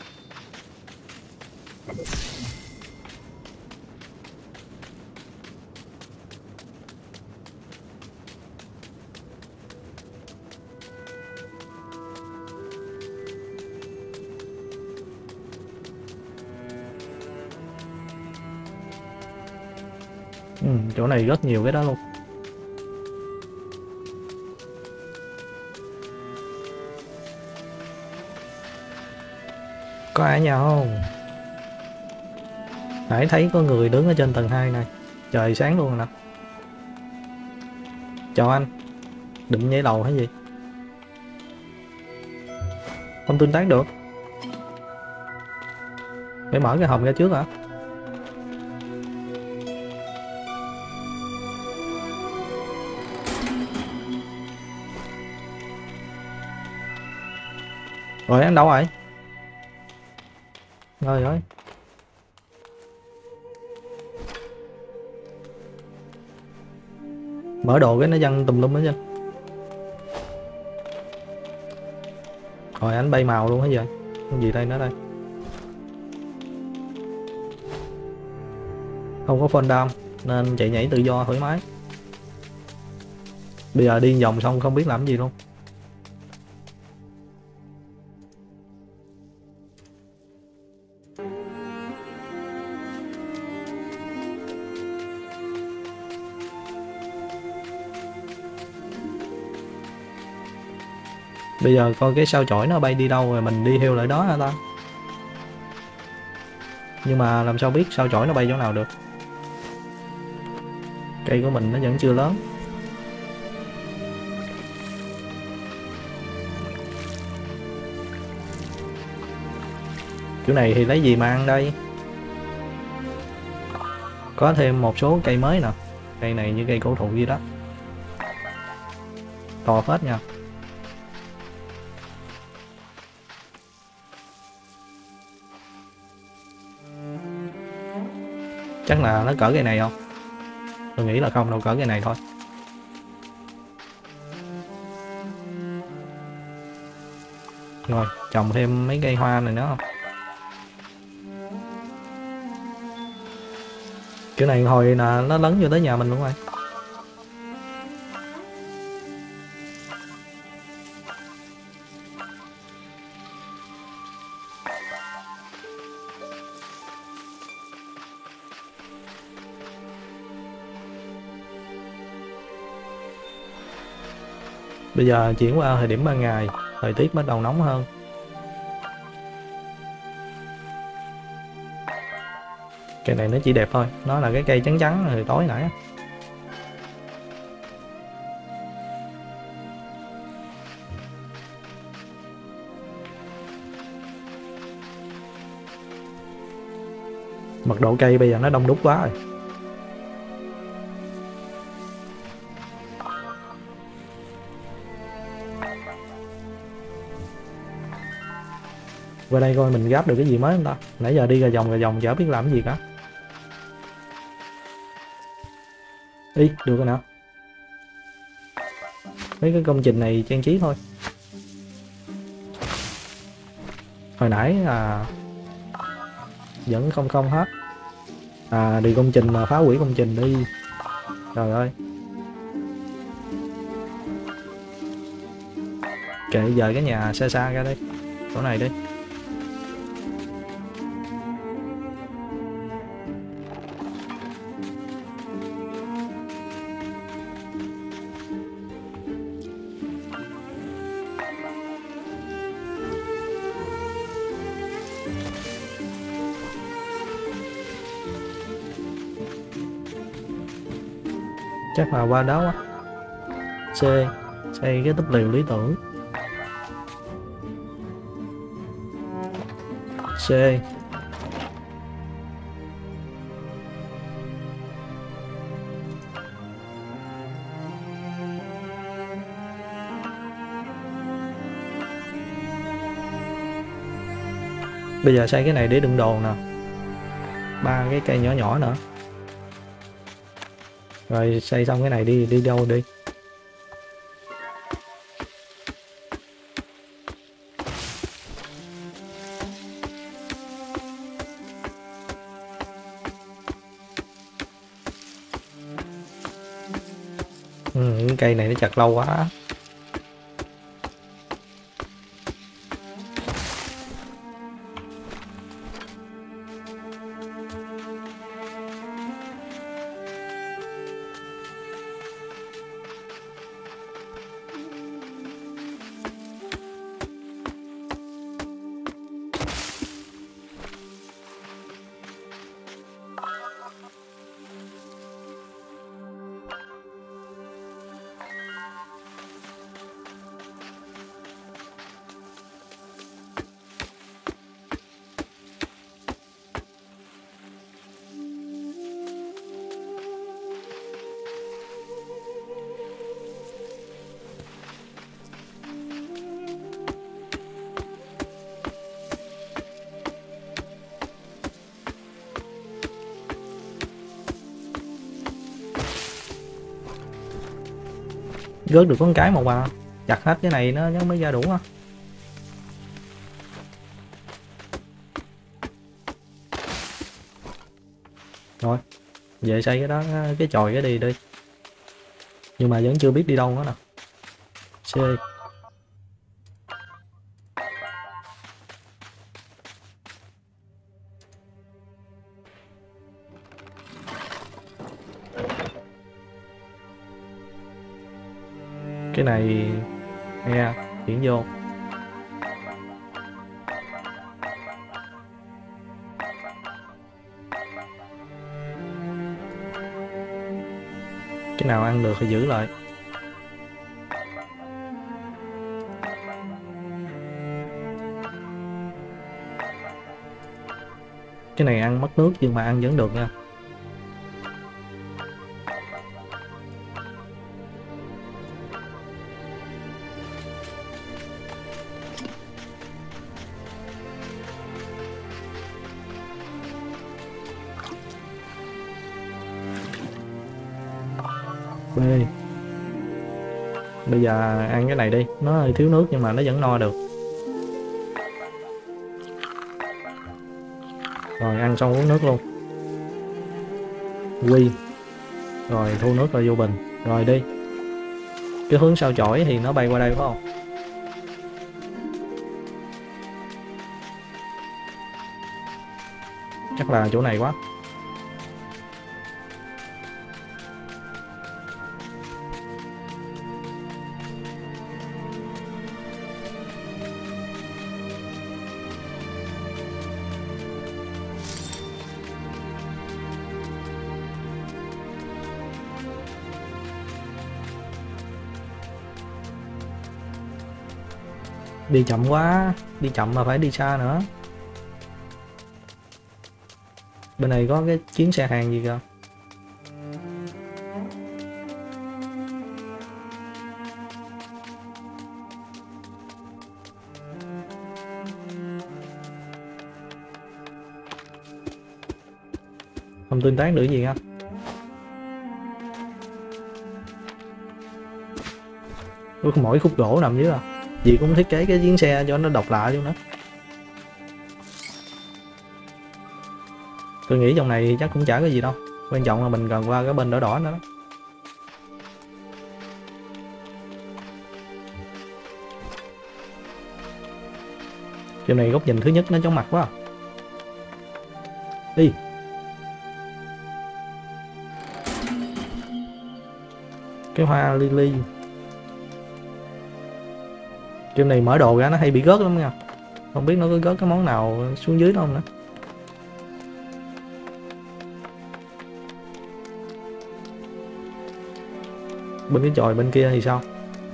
Ừ, chỗ này rất nhiều cái đó luôn. Có ai ở nhà không? Nãy thấy có người đứng ở trên tầng hai này. Trời sáng luôn rồi nè. Chào anh. Định nhảy lầu hay gì? Không tương tác được. Phải mở cái hòm ra trước hả? Rồi anh đâu rồi? Rồi rồi. Mở đồ cái nó văng tùm lum hết trơn. Rồi anh bay màu luôn hả vậy? Cái gì đây nữa đây? Không có phone down nên chạy nhảy tự do thoải mái. Bây giờ đi vòng xong không biết làm gì luôn. Bây giờ coi cái sao chổi nó bay đi đâu rồi mình đi theo lại đó hả ta? Nhưng mà làm sao biết sao chổi nó bay chỗ nào được? Cây của mình nó vẫn chưa lớn. Kiểu này thì lấy gì mà ăn đây? Có thêm một số cây mới nè. Cây này như cây cổ thụ gì đó. To phết nha. Chắc là nó cỡ cây này không? Tôi nghĩ là không đâu, cỡ cây này thôi. Rồi trồng thêm mấy cây hoa này nữa không? Kiểu này hồi là nó lấn vô tới nhà mình luôn rồi. Bây giờ chuyển qua thời điểm ban ngày, thời tiết bắt đầu nóng hơn. Cây này nó chỉ đẹp thôi, nó là cái cây trắng trắng hồi tối nãy. Mật độ cây bây giờ nó đông đúc quá rồi. Qua đây coi mình gáp được cái gì mới không ta, nãy giờ đi ra vòng ra vòng chả biết làm cái gì cả. Ý được rồi nào, mấy cái công trình này trang trí thôi. Hồi nãy là vẫn không không hết. À đi công trình mà phá hủy công trình đi, trời ơi. Kệ giờ cái nhà xa xa ra đây, chỗ này đi. Chắc là qua đó quá. C xây cái túp lều lý tưởng. C bây giờ xây cái này để đựng đồ nè, ba cái cây nhỏ nhỏ nữa. Rồi xây xong cái này đi đi đâu đi. Ừ, cái cây này nó chặt lâu quá. Gớt được con cái một mà, chặt hết cái này nó nó mới ra đủ á. Rồi về xây cái đó, cái chòi cái đi đi, nhưng mà vẫn chưa biết đi đâu nữa nè. C cái này nghe chuyển vô. Cái nào ăn được thì giữ lại. Cái này ăn mất nước nhưng mà ăn vẫn được nha. B bây giờ ăn cái này đi, nó hơi thiếu nước nhưng mà nó vẫn no được. Rồi ăn xong uống nước luôn. Quy rồi thu nước rồi vô bình. Rồi đi, cái hướng sao chổi thì nó bay qua đây phải không? Chắc là chỗ này quá. Đi chậm quá, đi chậm mà phải đi xa nữa. Bên này có cái chuyến xe hàng gì kìa. Không tương tác được gì ha. Ủa, mỗi khúc gỗ nằm dưới à. Dì cũng thiết kế cái chuyến xe cho nó độc lạ luôn đó. Tôi nghĩ trong này chắc cũng chả có gì đâu. Quan trọng là mình cần qua cái bên đỏ đỏ nữa đó. Chỗ này góc nhìn thứ nhất nó chóng mặt quá à. Đi. Cái hoa lily. Game này mở đồ ra nó hay bị gớt lắm nha. Không biết nó có gớt cái món nào xuống dưới đâu nữa. Bên cái chòi bên kia thì sao?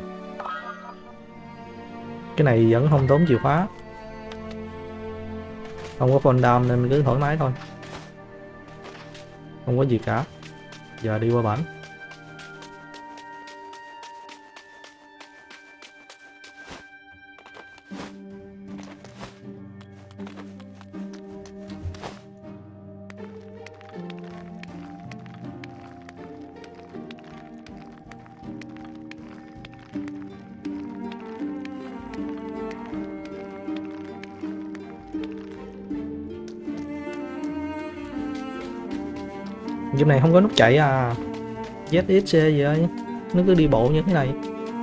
Cái này vẫn không tốn chìa khóa. Không có phone down nên cứ thoải mái thôi. Không có gì cả. Giờ đi qua bản. Game này không có nút chạy à. Z X C gì ơi. Nó cứ đi bộ như thế này.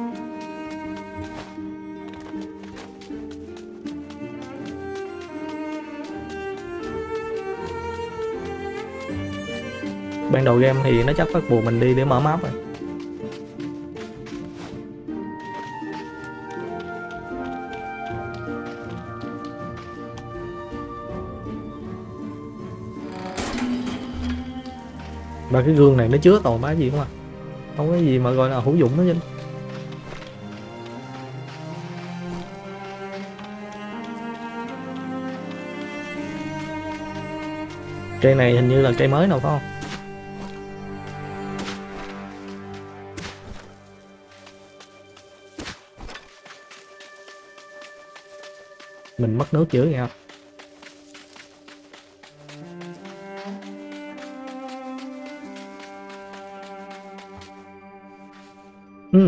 Ban đầu game thì nó chắc bắt buộc mình đi để mở map rồi. Và cái gương này nó chứa toàn bá gì không à. Không có gì mà gọi là hữu dụng đó chứ. Cây này hình như là cây mới nào phải không? Mình mất nước dữ nha. Ừ.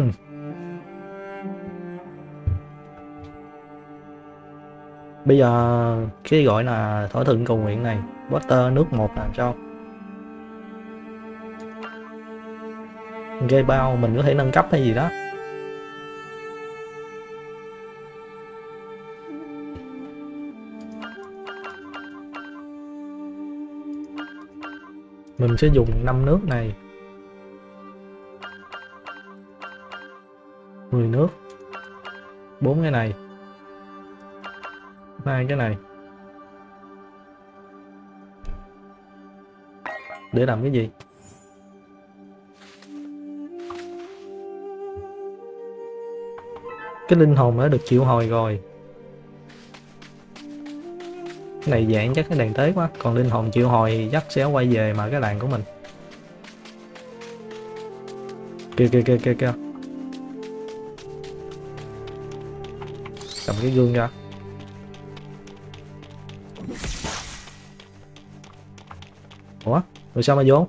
Bây giờ cái gọi là thỏa thuận cầu nguyện này, water nước một là sao? Gây bao mình có thể nâng cấp hay gì đó. Mình sẽ dùng năm nước này, mười nước, bốn cái này, hai cái này. Để làm cái gì? Cái linh hồn đã được triệu hồi rồi. Cái này dạng chắc cái đàn tế quá. Còn linh hồn triệu hồi thì chắc sẽ quay về mà cái làng của mình. Kìa kìa kìa kìa kìa. Cầm cái gương ra. Ủa? Rồi sao mà vô?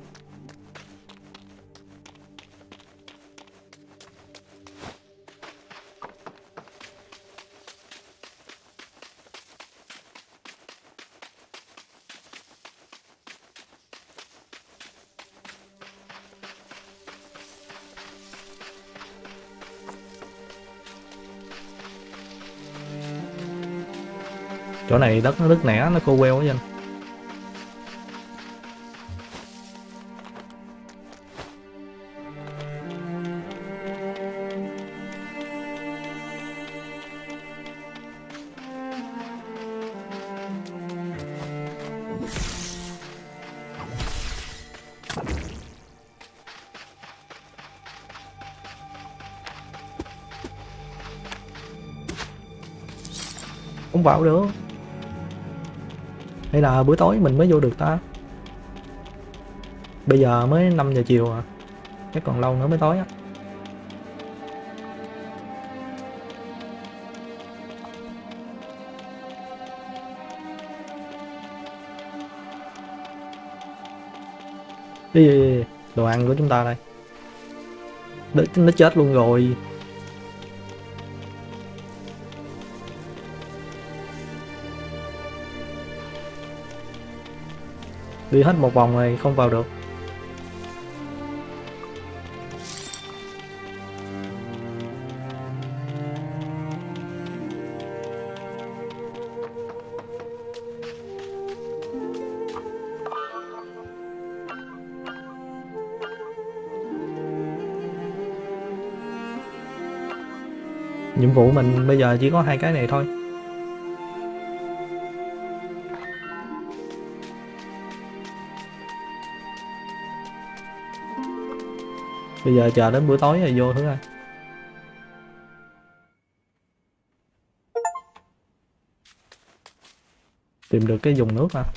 Chỗ này đất nó nứt nẻ, nó khô queo quá anh. Không vào được. Hay là buổi tối mình mới vô được ta? Bây giờ mới năm giờ chiều à. Chắc còn lâu nữa mới tối á. Ê, đồ ăn của chúng ta đây. Nó, nó chết luôn rồi. Đi hết một vòng rồi không vào được. Nhiệm vụ mình bây giờ chỉ có hai cái này thôi. Bây giờ chờ đến buổi tối rồi vô thứ hai. Tìm được cái dùng nước hả?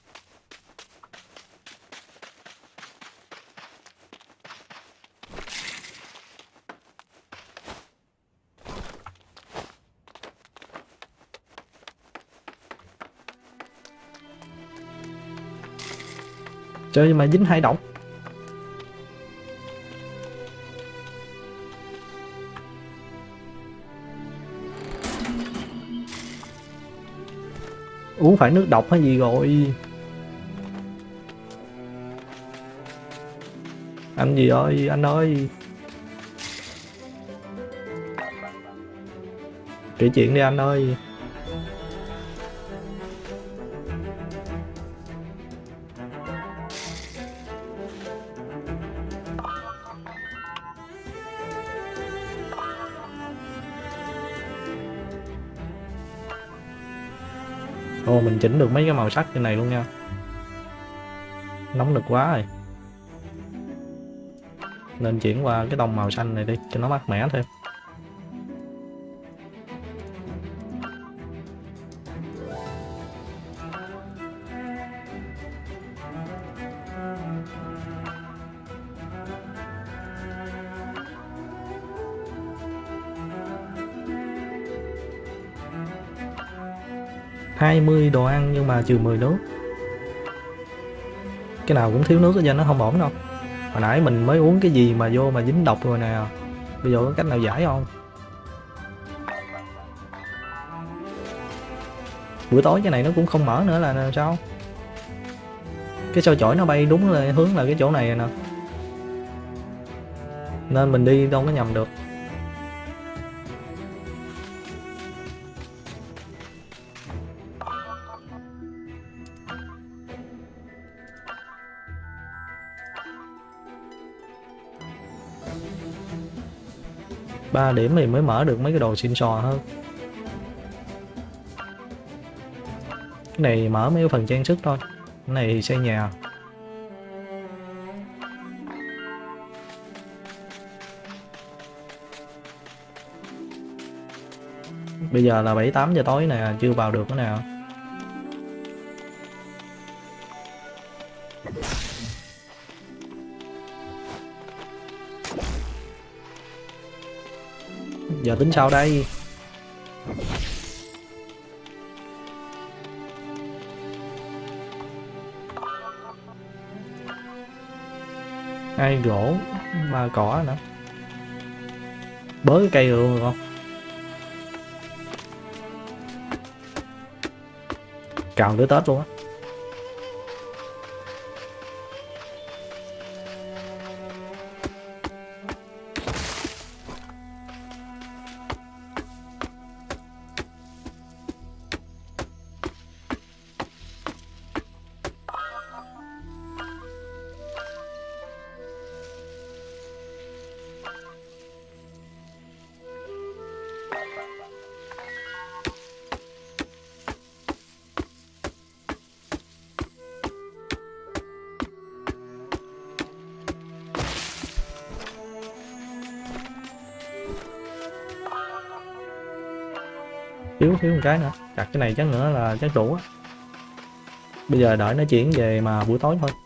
Trời mà dính hai độc. Uống phải nước độc hay gì rồi? Anh gì ơi, anh ơi. Kể chuyện đi anh ơi. Ồ, mình chỉnh được mấy cái màu sắc trên này luôn nha. Nóng nực quá rồi. Nên chuyển qua cái tông màu xanh này đi cho nó mát mẻ thêm. hai mươi đồ ăn nhưng mà trừ mười nước. Cái nào cũng thiếu nước cho nó không ổn đâu. Hồi nãy mình mới uống cái gì mà vô mà dính độc rồi nè. Bây giờ có cách nào giải không? Buổi tối cái này nó cũng không mở nữa là sao? Cái sao chổi nó bay đúng là hướng là cái chỗ này nè. Nên mình đi đâu có nhầm được. Ba điểm thì mới mở được mấy cái đồ xịn sò hơn. Cái này mở mấy cái phần trang sức thôi. Cái này thì xây nhà. Bây giờ là bảy tám giờ tối nè, chưa vào được nữa nè. Giờ tính sao đây? Hai gỗ, ba cỏ nữa. Bới cái cây luôn được không? Cào tới Tết luôn á. Thiếu thiếu một cái nữa, chặt cái này chắc nữa là chắc đủ á. Bây giờ đợi nó chuyển về mà buổi tối thôi.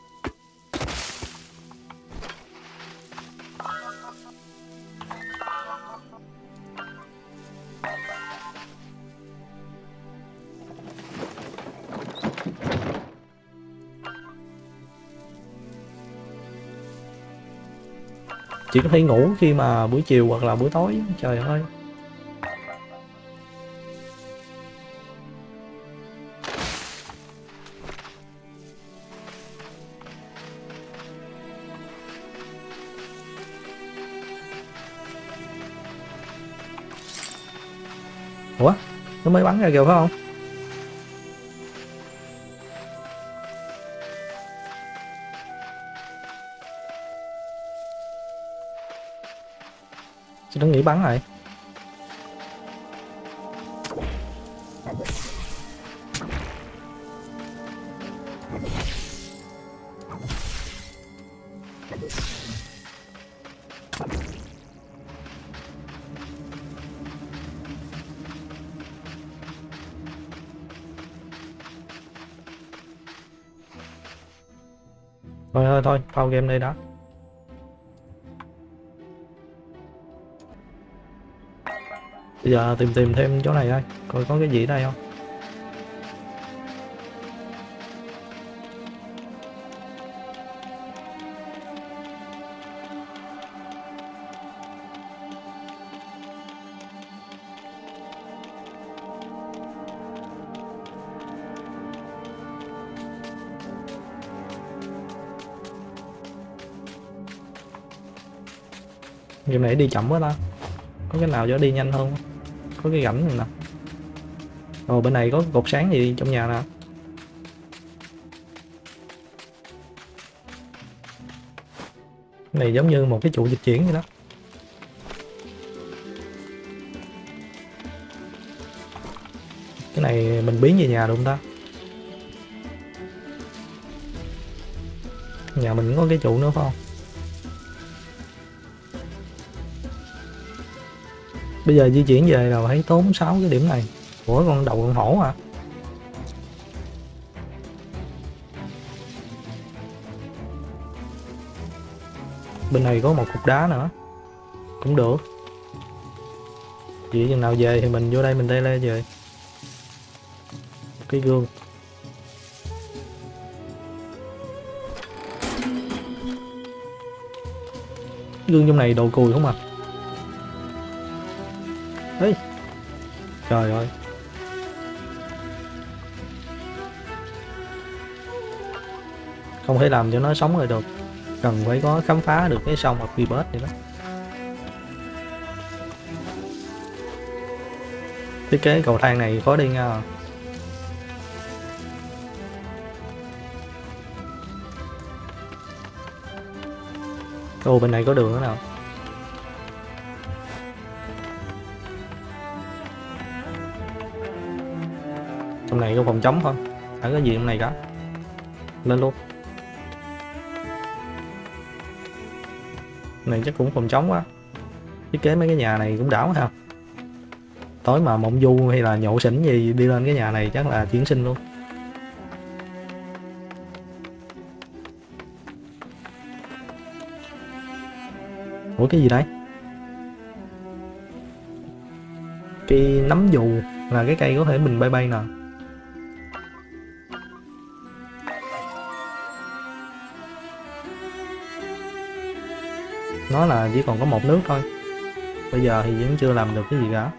Chỉ có thể ngủ khi mà buổi chiều hoặc là buổi tối. Trời ơi. Ủa? Nó mới bắn ra kìa phải không? Sao nó nghĩ bắn rồi? Thôi thôi thôi, pause game đây đó. Bây giờ tìm tìm thêm chỗ này thôi, coi có cái gì ở đây không. Game này đi chậm quá ta. Có cái nào cho đi nhanh hơn không? Có cái rãnh này nè. Ồ, bên này có cái cột sáng gì trong nhà nè. Cái này giống như một cái trụ dịch chuyển vậy đó. Cái này mình biến về nhà được không ta? Nhà mình có cái trụ nữa phải không? Bây giờ di chuyển về là thấy tốn sáu cái điểm này. Ủa, con đầu con hổ à? Bên này có một cục đá nữa. Cũng được. Chỉ chừng nào về thì mình vô đây mình tê le về. Cái gương. Gương trong này đồ cùi không à? Ê. Trời ơi. Không thể làm cho nó sống rồi được. Cần phải có khám phá được cái sông hoặc Phoebus vậy đó. Thiết kế cầu thang này khó đi nha. Ồ, bên này có đường nữa nào. Trong này có phòng trống không? Chẳng có gì trong này cả. Lên luôn. Này chắc cũng phòng trống quá. Thiết kế mấy cái nhà này cũng đảo ha. Tối mà mộng du hay là nhậu xỉn gì đi lên cái nhà này chắc là chuyển sinh luôn. Ủa cái gì đấy? Cây nấm dù là cái cây có thể mình bay bay nè. Nó là chỉ còn có một nước thôi. Bây giờ thì vẫn chưa làm được cái gì cả.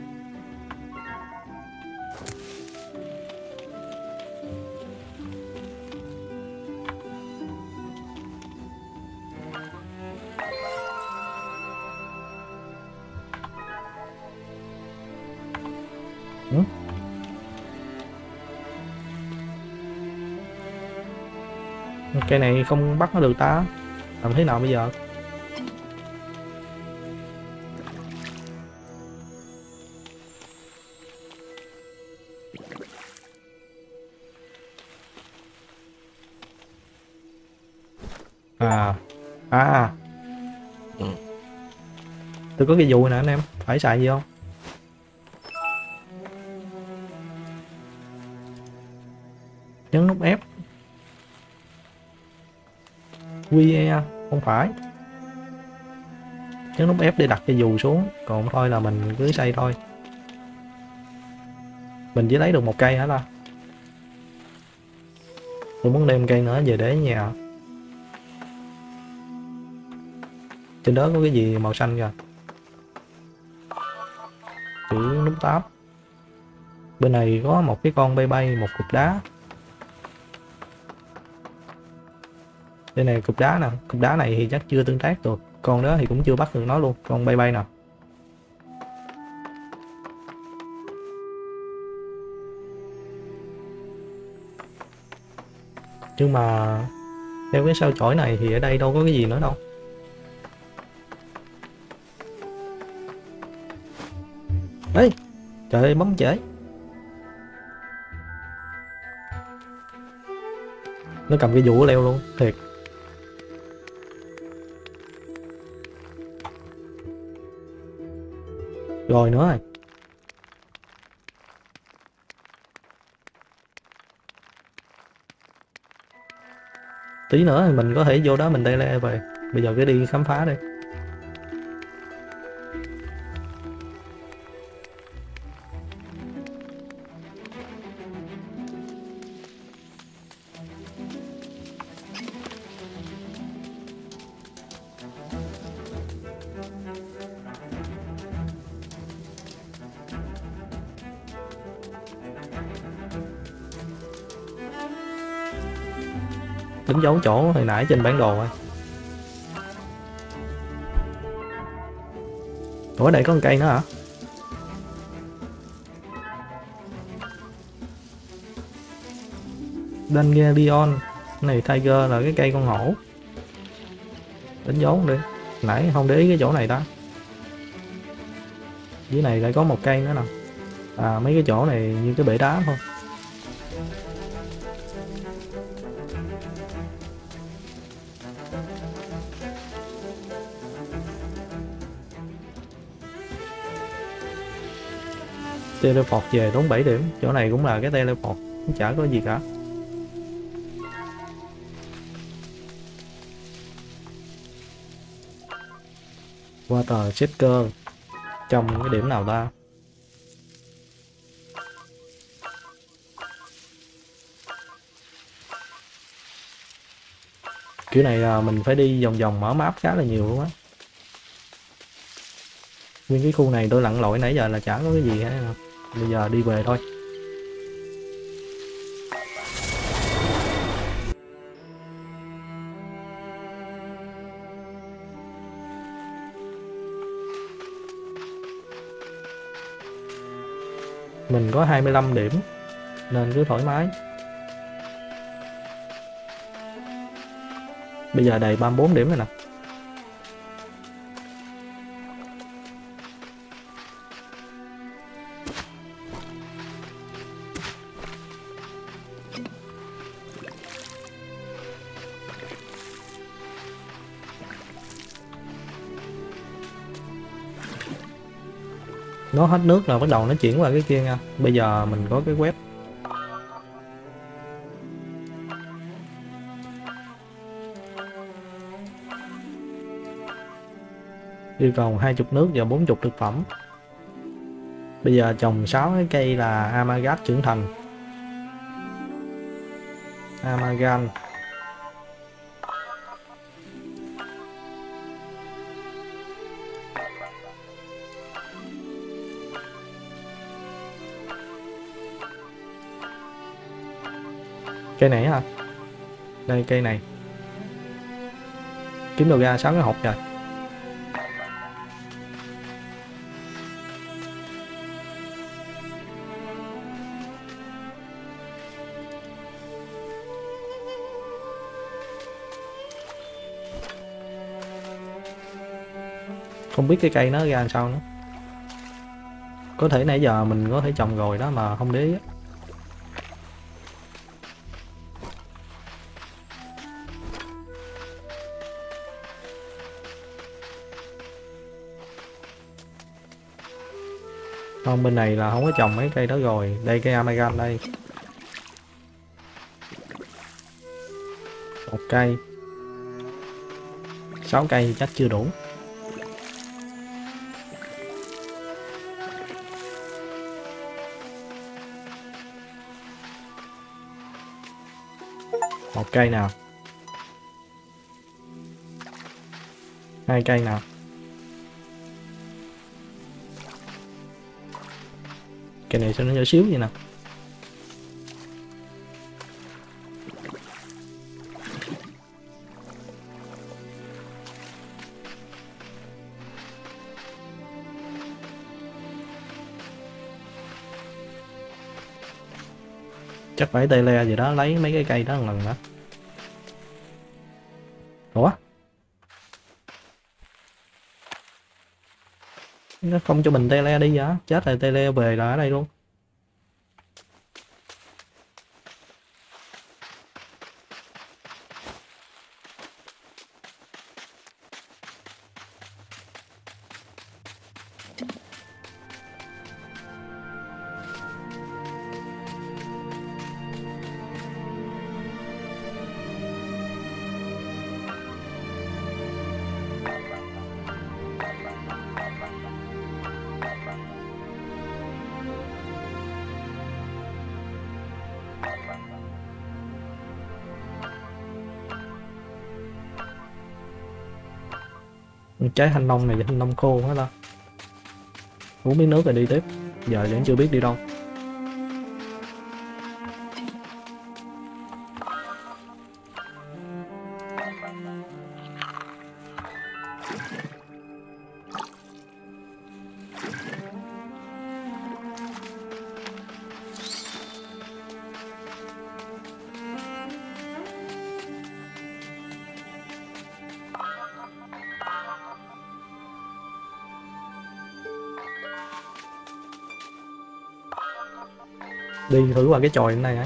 Ừ? Cây này không bắt nó được ta. Làm thế nào bây giờ? À. À. Tôi có cái dù nè anh em. Phải xài gì không? Nhấn nút F. quy e. Không phải. Nhấn nút F để đặt cái dù xuống. Còn thôi là mình cứ xây thôi. Mình chỉ lấy được một cây hả ta? Tôi muốn đem cây nữa về để ở nhà. Trên đó có cái gì màu xanh kìa, chữ nút tab. Bên này có một cái con bay bay, một cục đá. Đây này cục đá nè, cục đá này thì chắc chưa tương tác được, con đó thì cũng chưa bắt được nó luôn, con bay bay nè. Nhưng mà theo cái sao chổi này thì ở đây đâu có cái gì nữa đâu. Ê, trời ơi, bấm trễ. Nó cầm cái vũ leo luôn, thiệt. Rồi nữa rồi. Tí nữa thì mình có thể vô đó mình đây le về. Bây giờ cứ đi khám phá đi. Đánh dấu chỗ hồi nãy trên bản đồ rồi. Ủa ở đây có một cây nữa hả? Dangelion. Này Tiger là cái cây con hổ. Đánh dấu đi. Nãy không để ý cái chỗ này ta. Dưới này lại có một cây nữa nè. À mấy cái chỗ này như cái bể đá thôi. Teleport về tốn bảy điểm. Chỗ này cũng là cái teleport, cũng chả có gì cả. Water checker trong cái điểm nào ta? Kiểu này là mình phải đi vòng vòng mở map khá là nhiều luôn á. Nguyên cái khu này tôi lặn lội nãy giờ là chả có cái gì hết. Bây giờ đi về thôi. Mình có hai mươi lăm điểm nên cứ thoải mái. Bây giờ đầy ba mươi bốn điểm rồi nè. Nó hết nước là bắt đầu nó chuyển qua cái kia nha. Bây giờ mình có cái web. Yêu cầu hai mươi nước và bốn mươi thực phẩm. Bây giờ trồng sáu cái cây là Amargat trưởng thành. Amargan. Cây này hả? Đây cây này. Kiếm được ra sáu cái hộp rồi. Không biết cái cây nó ra làm sao nữa. Có thể nãy giờ mình có thể trồng rồi đó mà không để ý. Không, bên này là không có trồng mấy cây đó rồi. Đây cây amalgam đây. Một cây. Sáu cây chắc chưa đủ. Một cây nào. Hai cây nào. Cái này sao nó nhỏ xíu vậy nè. Chắc phải tele gì đó lấy mấy cái cây đó một lần nữa. Ủa? Nó không cho mình tele đi vậy? Chết rồi, tele về là ở đây luôn. Trái thanh long này thanh long khô hết ta. Uống miếng nước rồi đi tiếp. Giờ vẫn chưa biết đi đâu. Đi thử qua cái chòi này á.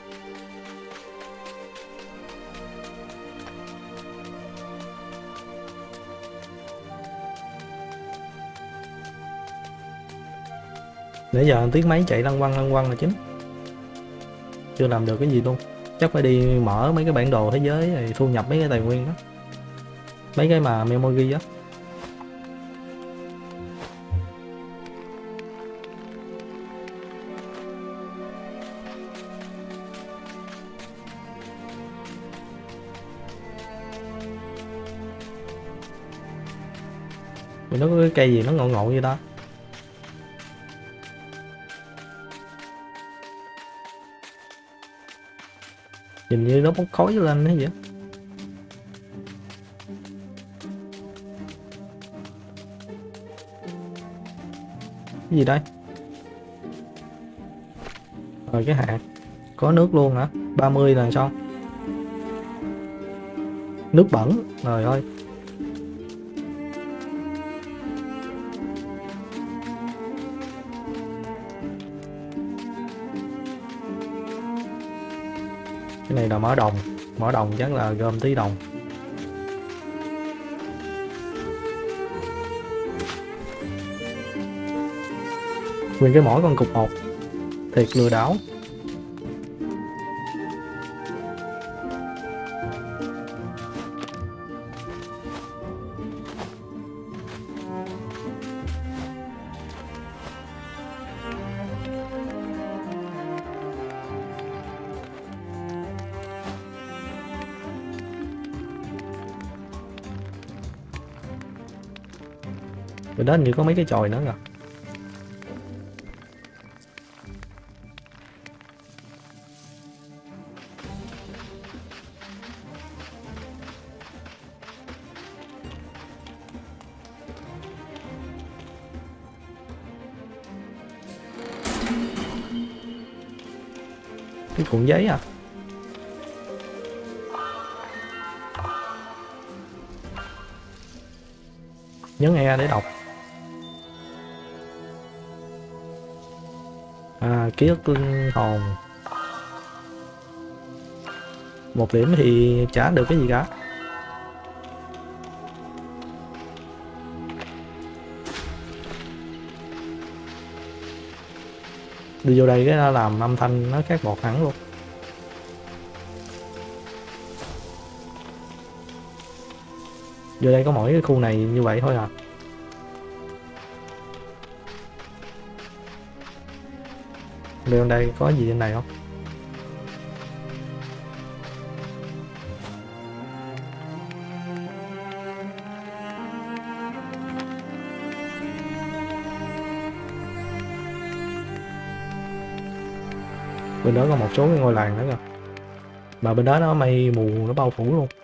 Nãy giờ tiếng máy chạy lăn quăng lăn quăng là chính. Chưa làm được cái gì luôn. Chắc phải đi mở mấy cái bản đồ thế giới rồi thu nhập mấy cái tài nguyên đó. Mấy cái mà memory á. Nó có cái cây gì nó ngộ ngộ như ta. Nhìn như nó bốc khói lên hay vậy. Cái gì đây? Rồi cái hạt. Có nước luôn hả? ba mươi là xong. Nước bẩn. Trời ơi. Cái này là mỏ đồng. Mỏ đồng chắc là gom tí đồng. Nguyên cái mỏ con cục một. Thiệt lừa đảo. Rồi đó hình như có mấy cái chòi nữa rồi. Cái cuộn giấy à. Nhấn E để đọc. À, ký ức linh hồn. Một điểm thì chả được cái gì cả. Đi vô đây cái làm âm thanh nó khác bọt hẳn luôn. Vô đây có mỗi cái khu này như vậy thôi à. Bên đây có gì trên này không? Bên đó có một số cái ngôi làng nữa kìa, mà bên đó nó mây mù nó bao phủ luôn.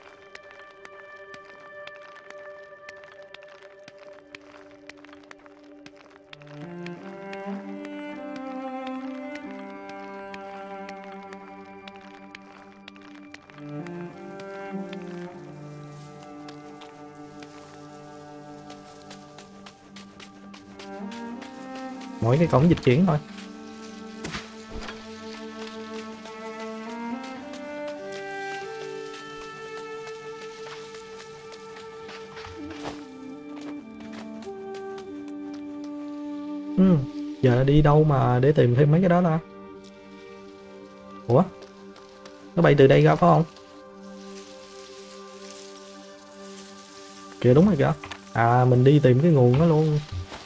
Mỗi cái cổng dịch chuyển thôi. Ừ, giờ đi đâu mà để tìm thêm mấy cái đó ta? Ủa? Nó bay từ đây ra phải không? Kìa đúng rồi kìa. À mình đi tìm cái nguồn đó luôn.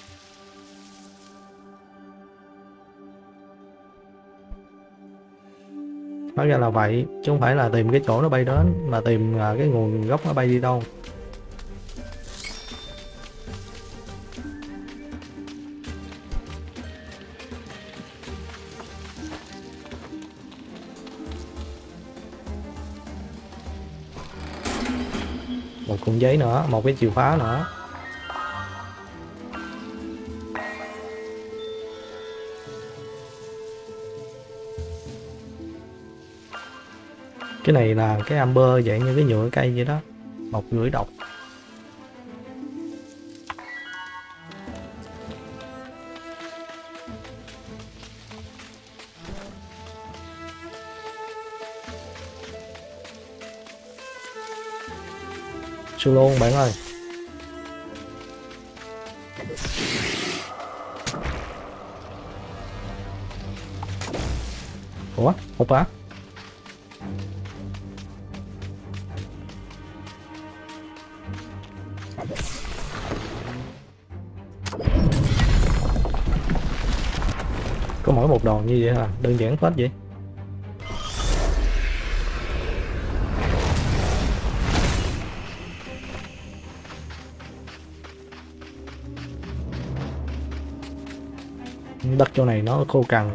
Hóa ra là vậy, chứ không phải là tìm cái chỗ nó bay đến, mà tìm à, cái nguồn gốc nó bay đi đâu. Một cuộn giấy nữa, một cái chìa khóa nữa. Cái này là cái amber dạng như cái nhựa cây vậy đó, một rưỡi độc. Su luôn bạn ơi. Ủa, hụt hả? Có mỗi một đòn như vậy hả? Đơn giản phết vậy. Đất chỗ này nó khô cằn.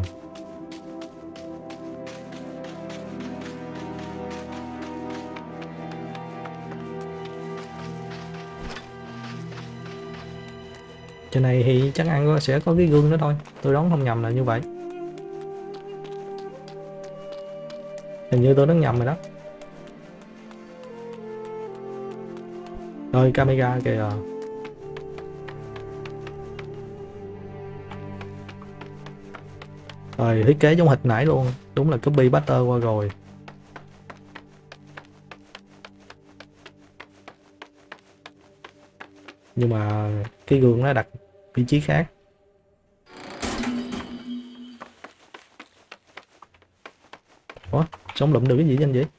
Trên này thì chắc ăn sẽ có cái gương đó thôi, tôi đoán không nhầm là như vậy. Hình như tôi đoán nhầm rồi đó. Rồi camera kìa. Rồi thiết kế giống hệt nãy luôn, đúng là copy butter qua rồi. Nhưng mà cái gương nó đặt vị trí khác. Ủa, sao không lụm được cái gì trên vậy?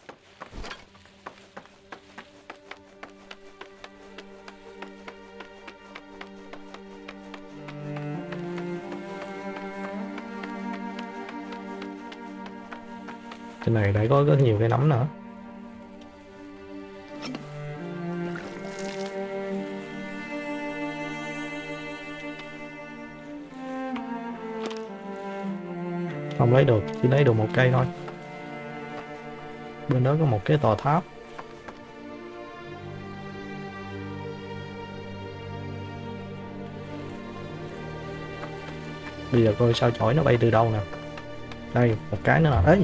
Trên này lại có rất nhiều cái nấm nữa. Không lấy được, chỉ lấy được một cây thôi. Bên đó có một cái tòa tháp. Bây giờ coi sao chổi nó bay từ đâu nè. Đây, một cái nữa nè. Ê!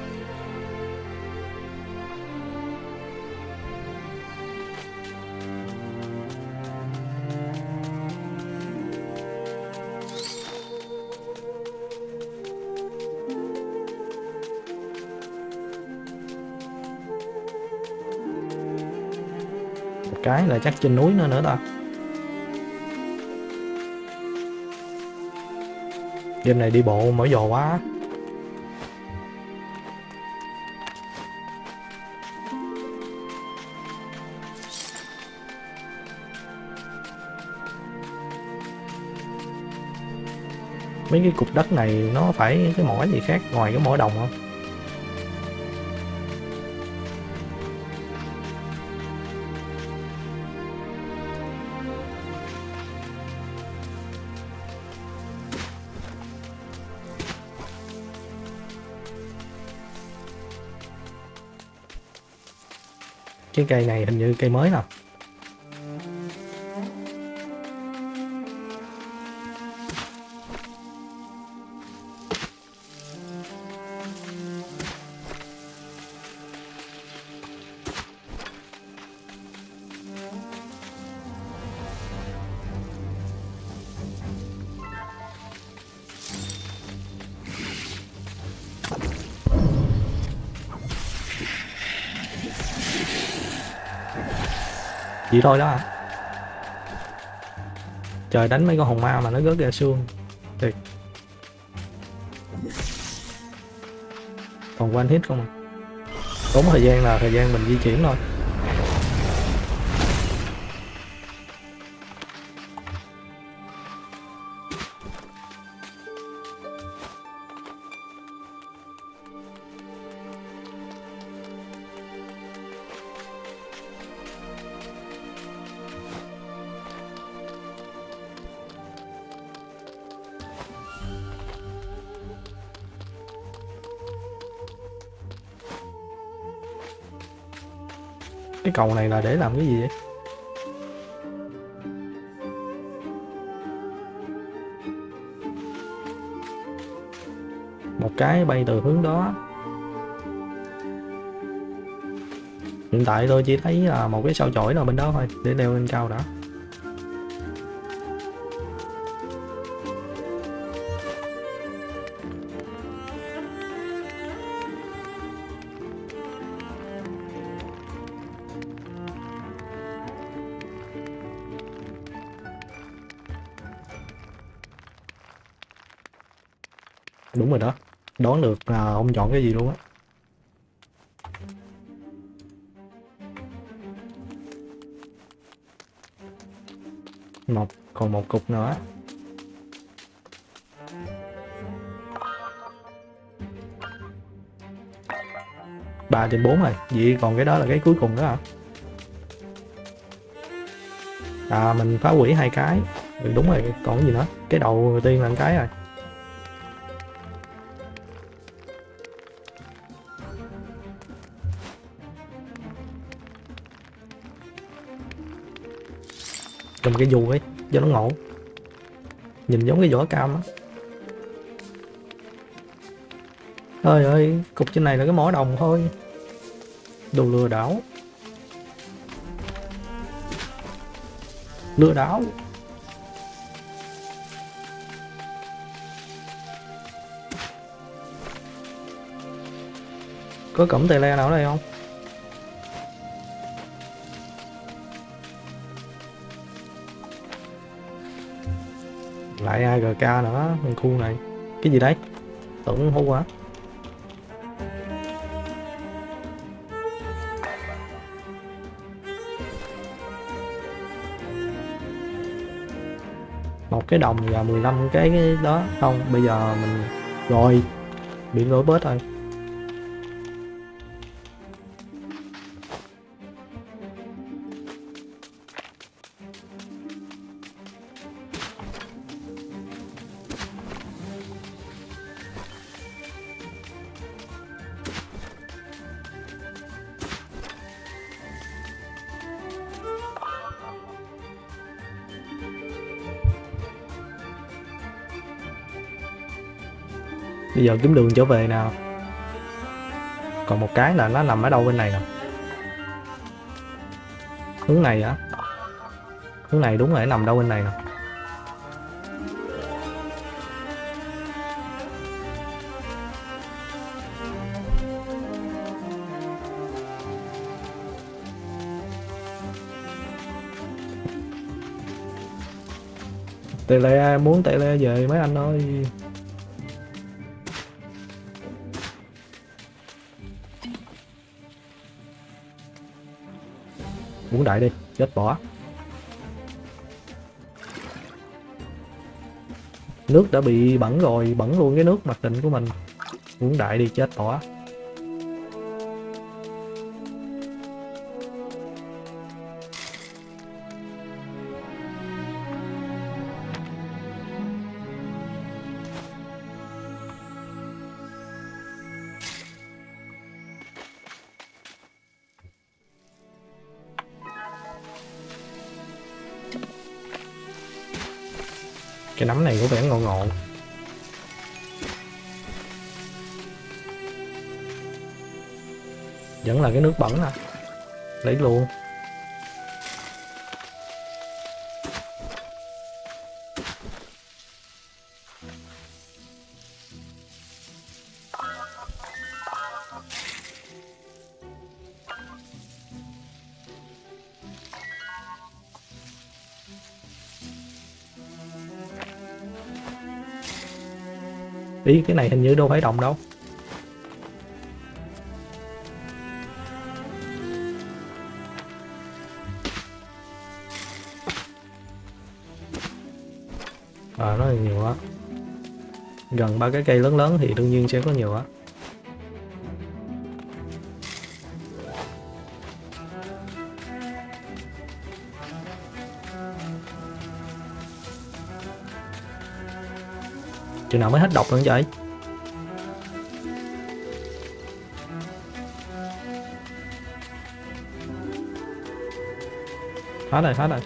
Một cái là chắc trên núi nữa nữa ta. Game này đi bộ mỏi giò quá. Mấy cái cục đất này nó phải cái mỏ gì khác ngoài cái mỏ đồng không? Cái cây này hình như cây mới nè. Vậy thôi đó hả? Trời, đánh mấy con hồn ma mà nó rớt ra xương thiệt. Còn one hit không à. Tốn thời gian là thời gian mình di chuyển thôi. Cái cầu này là để làm cái gì vậy? Một cái bay từ hướng đó. Hiện tại tôi chỉ thấy là một cái sao chổi nào bên đó thôi, để leo lên cao đã. Đúng rồi đó, đoán được là ông chọn cái gì luôn á. Một, còn một cục nữa. Ba trên bốn rồi, vậy còn cái đó là cái cuối cùng đó hả? À, mình phá hủy hai cái. Ừ, đúng rồi, còn cái gì nữa? Cái đầu đầu tiên là một cái rồi. Cầm cái dù ấy cho nó ngộ, nhìn giống cái vỏ cam á. Ơi ơi, cục trên này là cái mỏ đồng thôi. Đồ lừa đảo, lừa đảo. Có cổng tele nào ở đây không? Lại a giê ca nữa, khu này. Cái gì đấy? Tưởng hú quá. Một cái đồng và mười lăm cái đó. Không, bây giờ mình rồi bị lỗi bớt rồi. Bây giờ kiếm đường trở về nào. Còn một cái là nó nằm ở đâu bên này nè. Hướng này hả? Hướng này đúng rồi, nằm đâu bên này nè. Tele, muốn tele về mấy anh ơi. Muốn đại đi, chết bỏ. Nước đã bị bẩn rồi, bẩn luôn cái nước mặc định của mình. Muốn đại đi, chết bỏ. Cái nấm này có vẻ ngộ ngộ. Vẫn là cái nước bẩn nè, lấy luôn. Ý cái này hình như đâu phải đồng đâu. À, nó là nhiều á. Gần ba cái cây lớn lớn thì đương nhiên sẽ có nhiều á. Chừng nào mới hết độc nữa vậy? Hết rồi, hết rồi.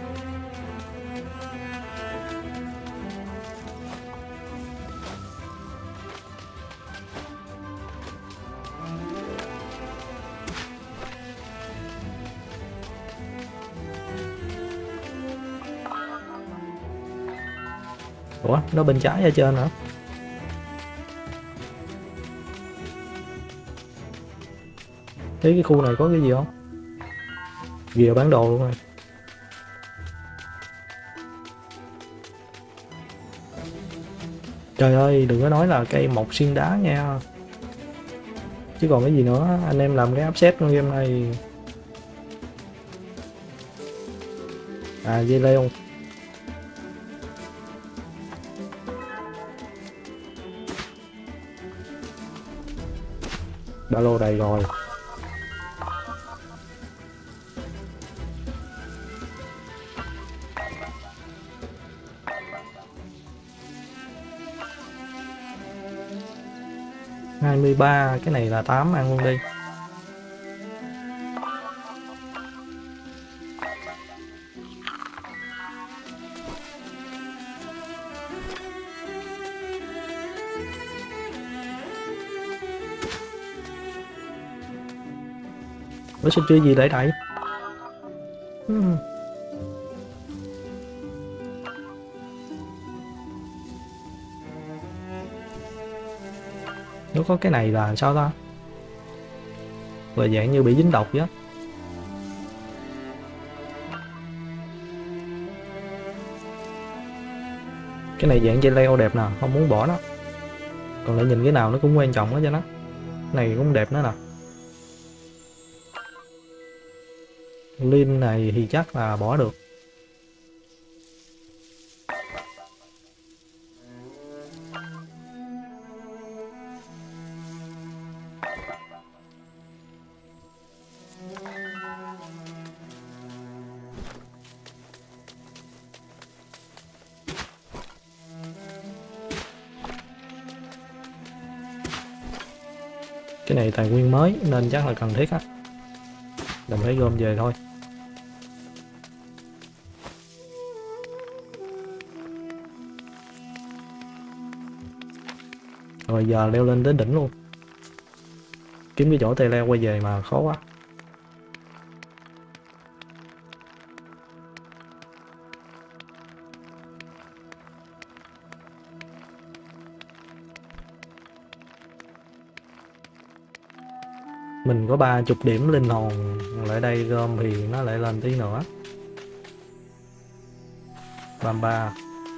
Ủa, nó bên trái ở trên hả? Thế cái khu này có cái gì không? Ghiền bản đồ luôn rồi. Trời ơi, đừng có nói là cây mọc xiên đá nha. Chứ còn cái gì nữa, anh em làm cái upset con game này. À, dây leo. Ba lô đầy rồi. hai mươi ba, cái này là tám, ăn luôn đi. Ủa sao chưa gì để đẩy? Hmm. Nó có cái này là sao ta? Là dạng như bị dính độc vậy. Cái này dạng dây leo đẹp nè, không muốn bỏ nó. Còn lại nhìn cái nào nó cũng quan trọng đó cho nó. Cái này cũng đẹp nữa nè. Lin này thì chắc là bỏ được. Cái này tài nguyên mới nên chắc là cần thiết á. Đừng phải gom về thôi. Rồi giờ leo lên tới đỉnh luôn. Kiếm cái chỗ tay leo quay về mà khó quá. Mình có ba chục điểm linh hồn, lại đây gom thì nó lại lên tí nữa. ba mươi ba.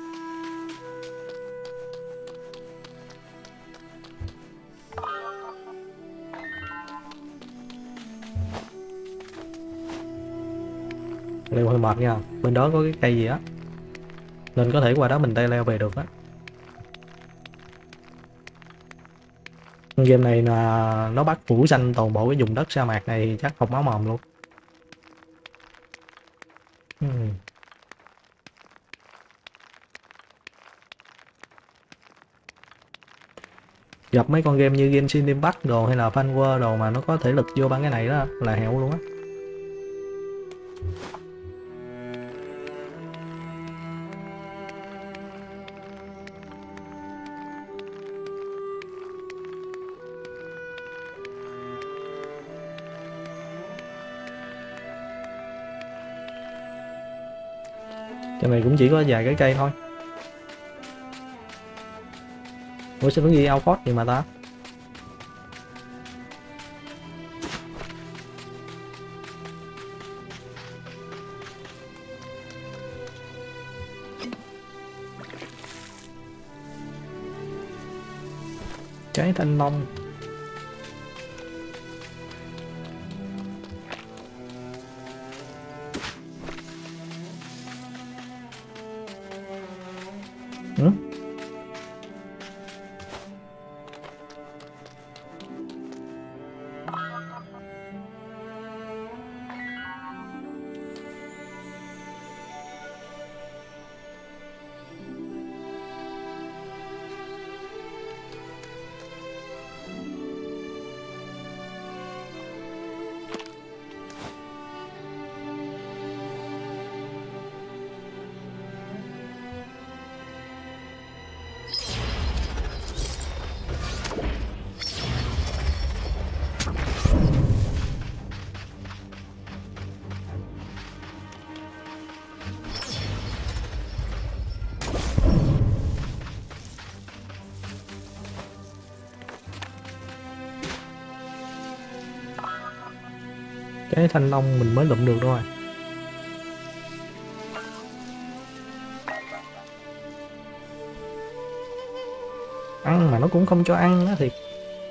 Leo hơi mệt nha, bên đó có cái cây gì á nên có thể qua đó mình tay leo về được á. Game này là nó bắt phủ xanh toàn bộ cái vùng đất sa mạc này, chắc không máu mồm luôn. Hmm. Gặp mấy con game như Genshin Impact đồ hay là Fanworld đồ mà nó có thể lực vô bằng cái này đó là hẹo luôn á. Trong này cũng chỉ có vài cái cây thôi. Ủa sao nó ghi outpost gì mà ta? Trái thanh long. Ừ? Cái thanh long mình mới lụm được rồi. Ăn mà nó cũng không cho ăn á thiệt.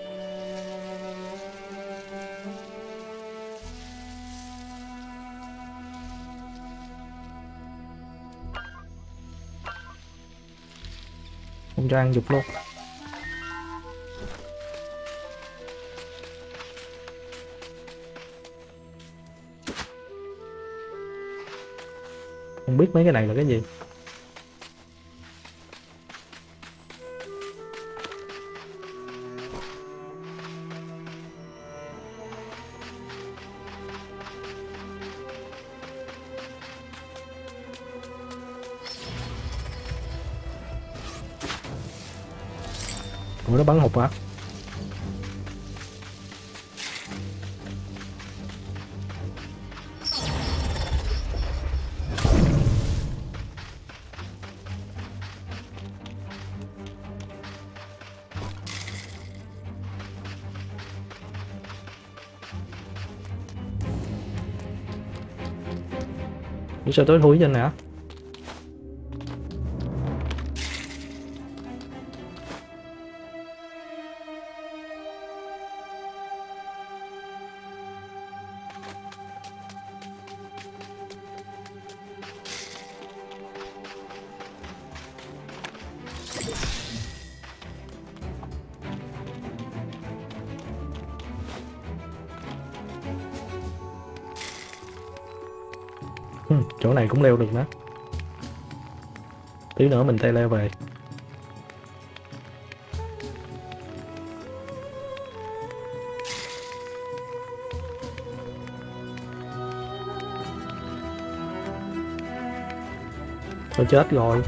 Không cho ăn dục luôn. Không biết mấy cái này là cái gì. Ủa nó bắn hụt hả? Ủa sao tối thui trên nè? Ừ, chỗ này cũng leo được nữa. Tí nữa mình tay leo về. Tôi chết rồi.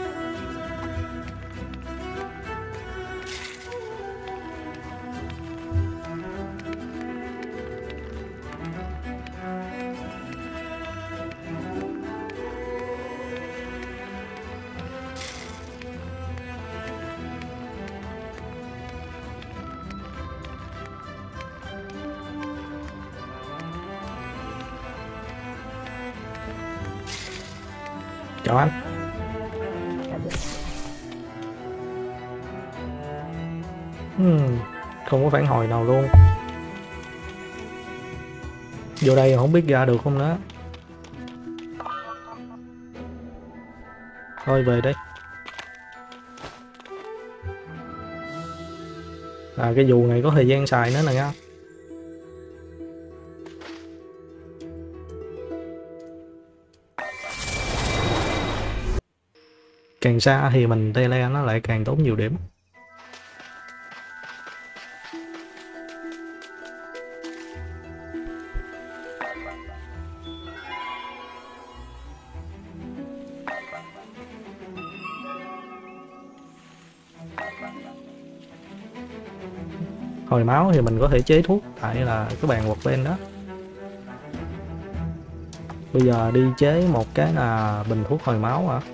Chào anh. Hmm, không có phản hồi nào luôn. Vô đây không biết ra được không nữa. Thôi về đây. À cái dù này có thời gian xài nữa nè nha. Càng xa thì mình tele nó lại càng tốn nhiều điểm. Hồi máu thì mình có thể chế thuốc tại là cái bàn workbench đó. Bây giờ đi chế một cái là bình thuốc hồi máu hả?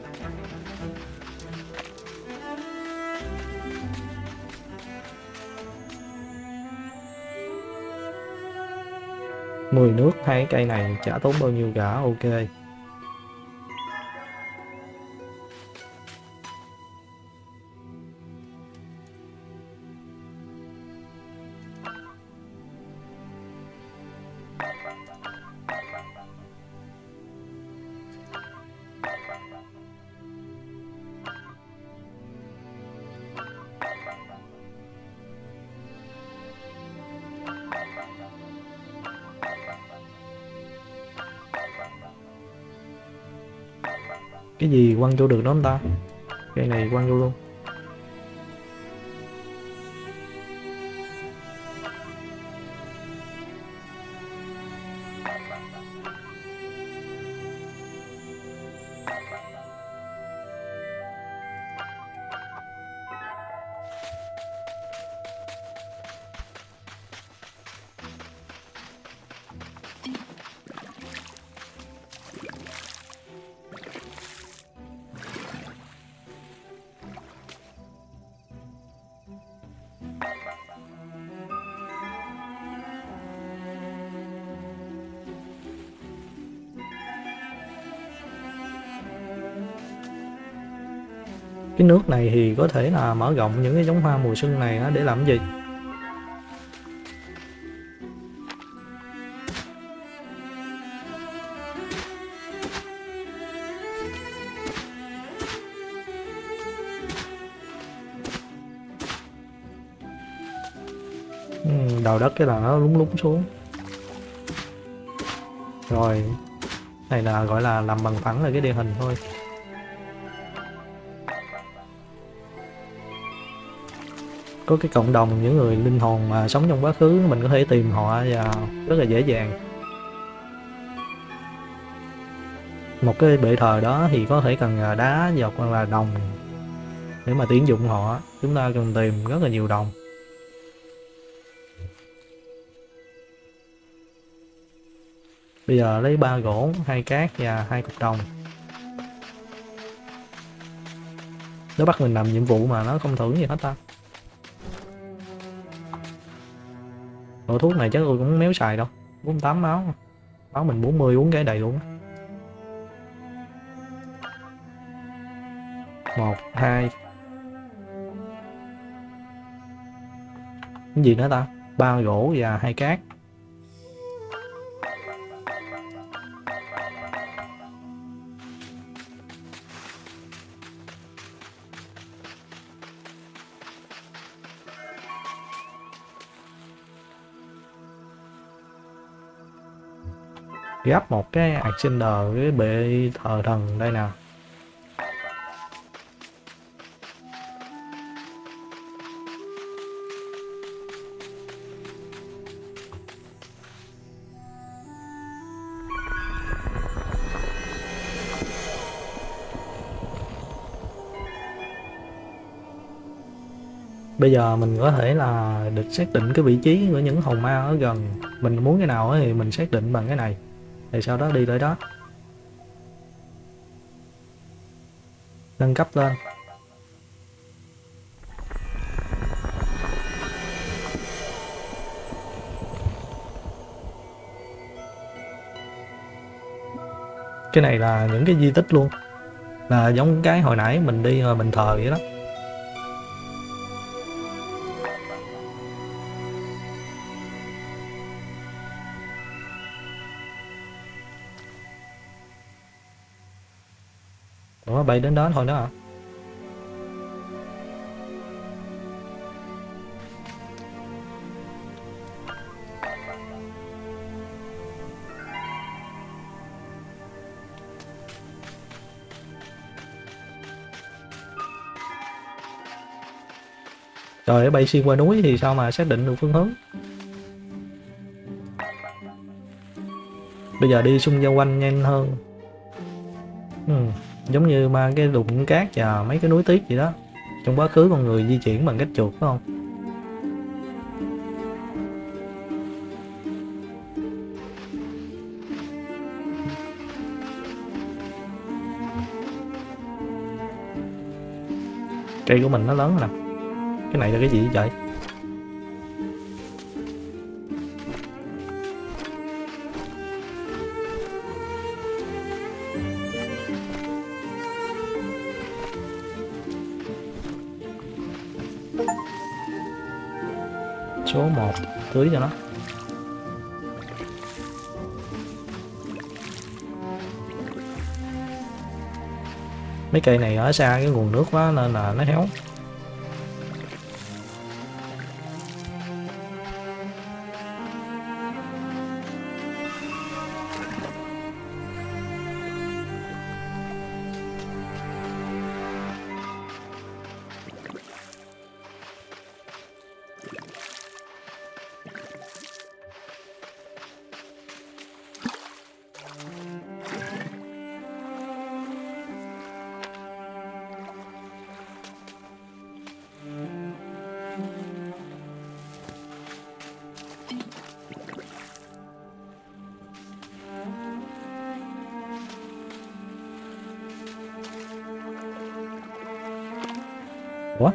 mười nước, hai cây này chả tốn bao nhiêu cả, ok. Cái gì quăng vô được đó không ta? Cây này quăng vô luôn. Cái nước này thì có thể là mở rộng những cái giống hoa mùa xuân này á, để làm cái gì? Ừ, đào đất cái là nó lúng lúng xuống. Rồi, này là gọi là làm bằng phẳng là cái địa hình thôi. Có cái cộng đồng những người linh hồn mà sống trong quá khứ, mình có thể tìm họ và rất là dễ dàng. Một cái bệ thờ đó thì có thể cần đá, dọc hoặc là đồng để mà tuyển dụng họ. Chúng ta cần tìm rất là nhiều đồng. Bây giờ lấy ba gỗ, hai cát và hai cục đồng. Nó bắt mình làm nhiệm vụ mà nó không thưởng gì hết ta. Bộ thuốc này chắc tôi cũng méo xài đâu. bốn mươi tám máu. Máu mình bốn mươi, uống cái đầy luôn. Một, hai. Cái gì nữa ta? Ba gỗ và hai cát. Gắp một cái Ascender với bệ thờ thần đây nào. Bây giờ mình có thể là được xác định cái vị trí của những hồn ma ở gần. Mình muốn cái nào thì mình xác định bằng cái này. Thì sau đó đi tới đó. Nâng cấp lên. Cái này là những cái di tích luôn. Là giống cái hồi nãy mình đi rồi mình thờ vậy đó. Ủa, bay đến đó thôi đó hả? Trời ơi, bay xuyên qua núi thì sao mà xác định được phương hướng? Bây giờ đi xung quanh quanh nhanh hơn. Ừ, giống như ma cái đụng cát và mấy cái núi tuyết gì đó. Trong quá khứ con người di chuyển bằng cách chuột phải không? Cây của mình nó lớn rồi nè. Cái này là cái gì vậy? Số một tưới cho nó. Mấy cây này ở xa cái nguồn nước quá nên là nó héo. Ủa?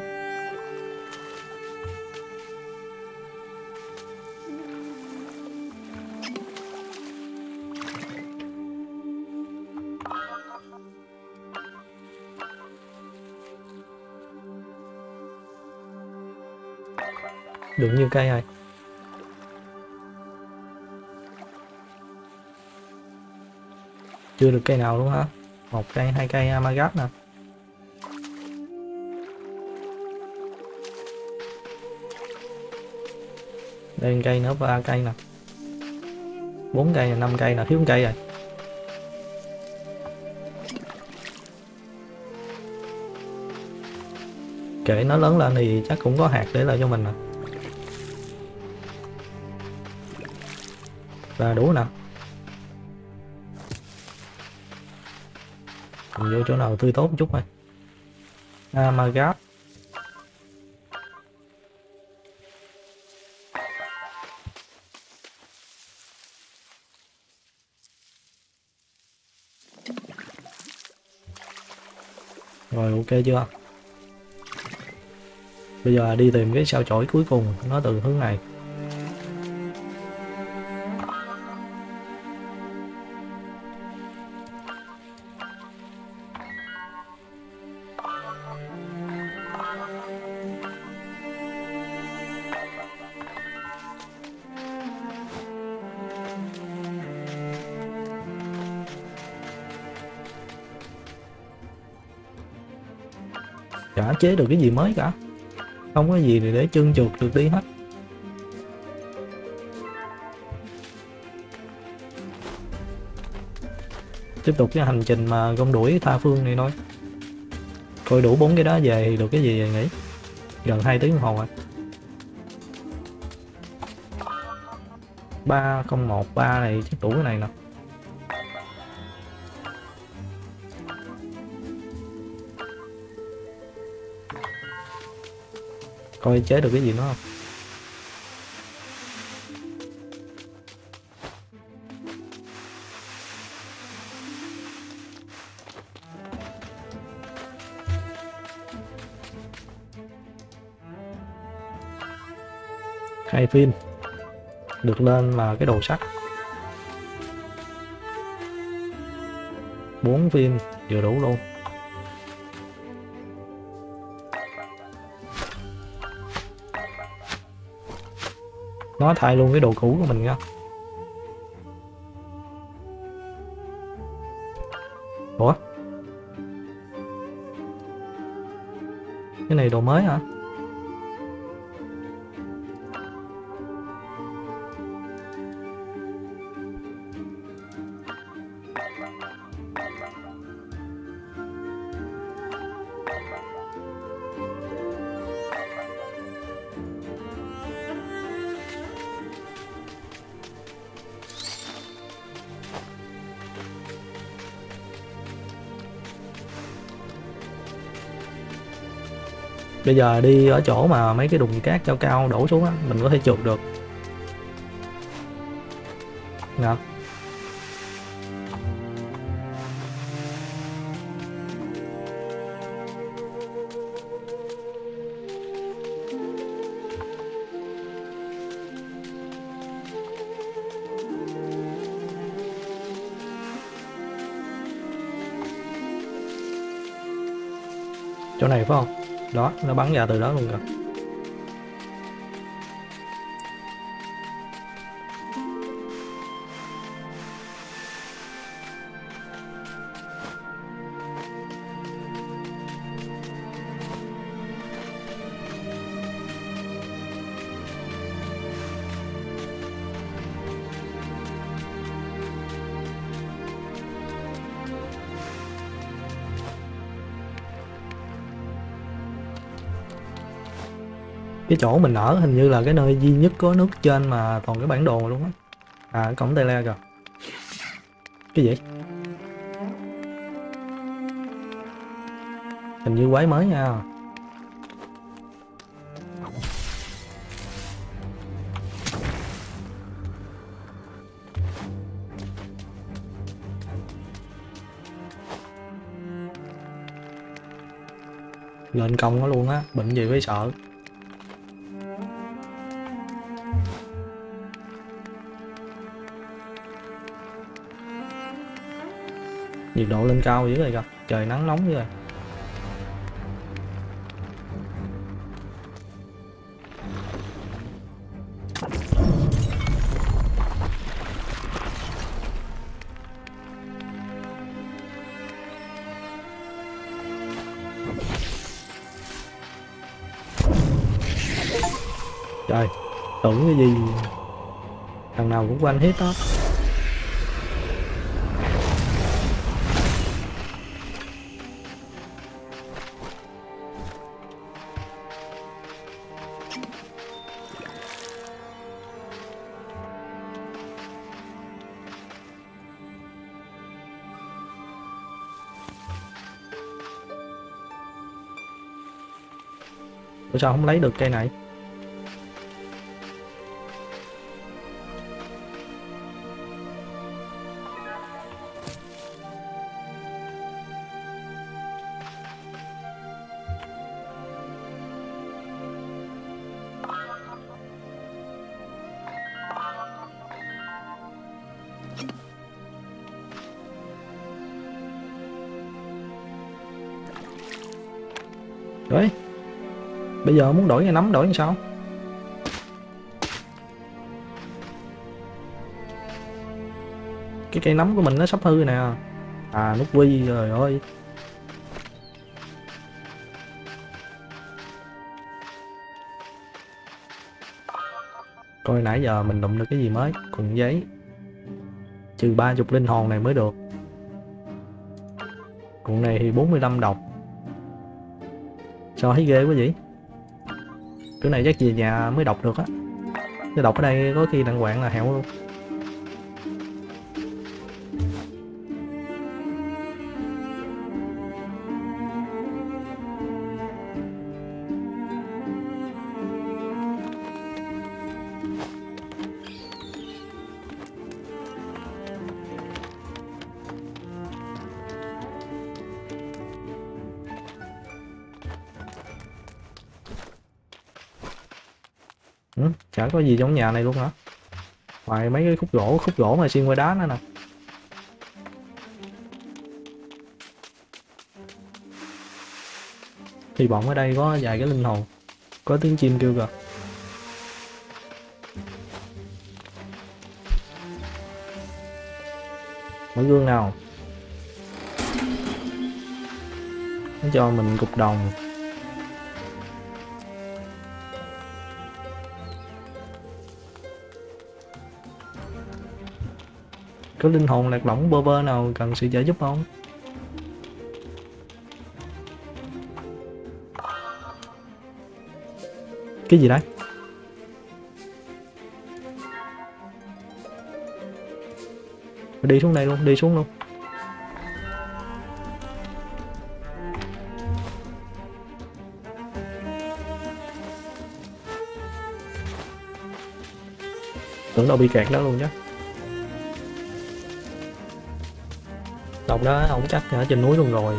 Được nhiêu cây rồi? Chưa được cây nào luôn hả? Một cây, hai cây Amagat nè. Đây cây nữa, ba cây nè. Bốn cây, năm cây nè, thiếu một cây rồi. Kệ nó lớn lên thì chắc cũng có hạt để lại cho mình nè. Và đủ nè. Mình vô chỗ nào tươi tốt một chút thôi. Amagat. Rồi ok chưa? Bây giờ đi tìm cái sao chổi cuối cùng, nó từ hướng này. Chả chế được cái gì mới cả. Không có gì để trơn trượt được đi hết. Tiếp tục cái hành trình mà gom đuổi tha phương này thôi. Coi đủ bốn cái đó về thì được cái gì vậy nhỉ? Gần hai tiếng đồng hồ rồi. ba không một ba này chắc đủ cái này nè. Coi chế được cái gì nữa không? Hai phim được lên là cái đồ sắt. Bốn phim vừa đủ luôn. Nó thay luôn cái đồ cũ của mình nha. Ủa? Cái này đồ mới hả? Bây giờ đi ở chỗ mà mấy cái đùng cát cao cao đổ xuống á, mình có thể trượt được. Nè. Chỗ này phải không? Đó, nó bắn ra từ đó luôn kìa. Cái chỗ mình ở hình như là cái nơi duy nhất có nước trên mà còn cái bản đồ luôn á. À, cái cổng tele kìa. Cái gì? Hình như quái mới nha. Lên công nó luôn á, bệnh gì phải sợ. Nhiệt độ lên cao dữ rồi kìa, trời nắng nóng dữ rồi. Trời, tưởng cái gì thằng nào cũng quanh hết đó. Ủa sao không lấy được cây này? Đấy, bây giờ muốn đổi cái nấm đổi làm sao? Cái cây nấm của mình nó sắp hư nè. À, nút quy rồi ơi. Coi nãy giờ mình đụng được cái gì mới. Cùng giấy. Trừ ba mươi linh hồn này mới được. Cuộn này thì bốn mươi lăm độc. Sao thấy ghê quá vậy? Cái này chắc về nhà mới đọc được á. Cái đọc ở đây có khi đặng quạng là hẹo luôn. Ừ, chả có gì trong nhà này luôn hả? Ngoài mấy cái khúc gỗ, khúc gỗ mà xuyên qua đá nữa nè. Hy vọng ở đây có vài cái linh hồn. Có tiếng chim kêu kìa. Mở gương nào. Nó cho mình cục đồng. Có linh hồn lạc lõng bơ vơ nào cần sự trợ giúp không? Cái gì đấy? Đi xuống đây luôn, đi xuống luôn. Tưởng đâu bị kẹt đó luôn chứ. Độc đó ông chắc ở trên núi luôn rồi.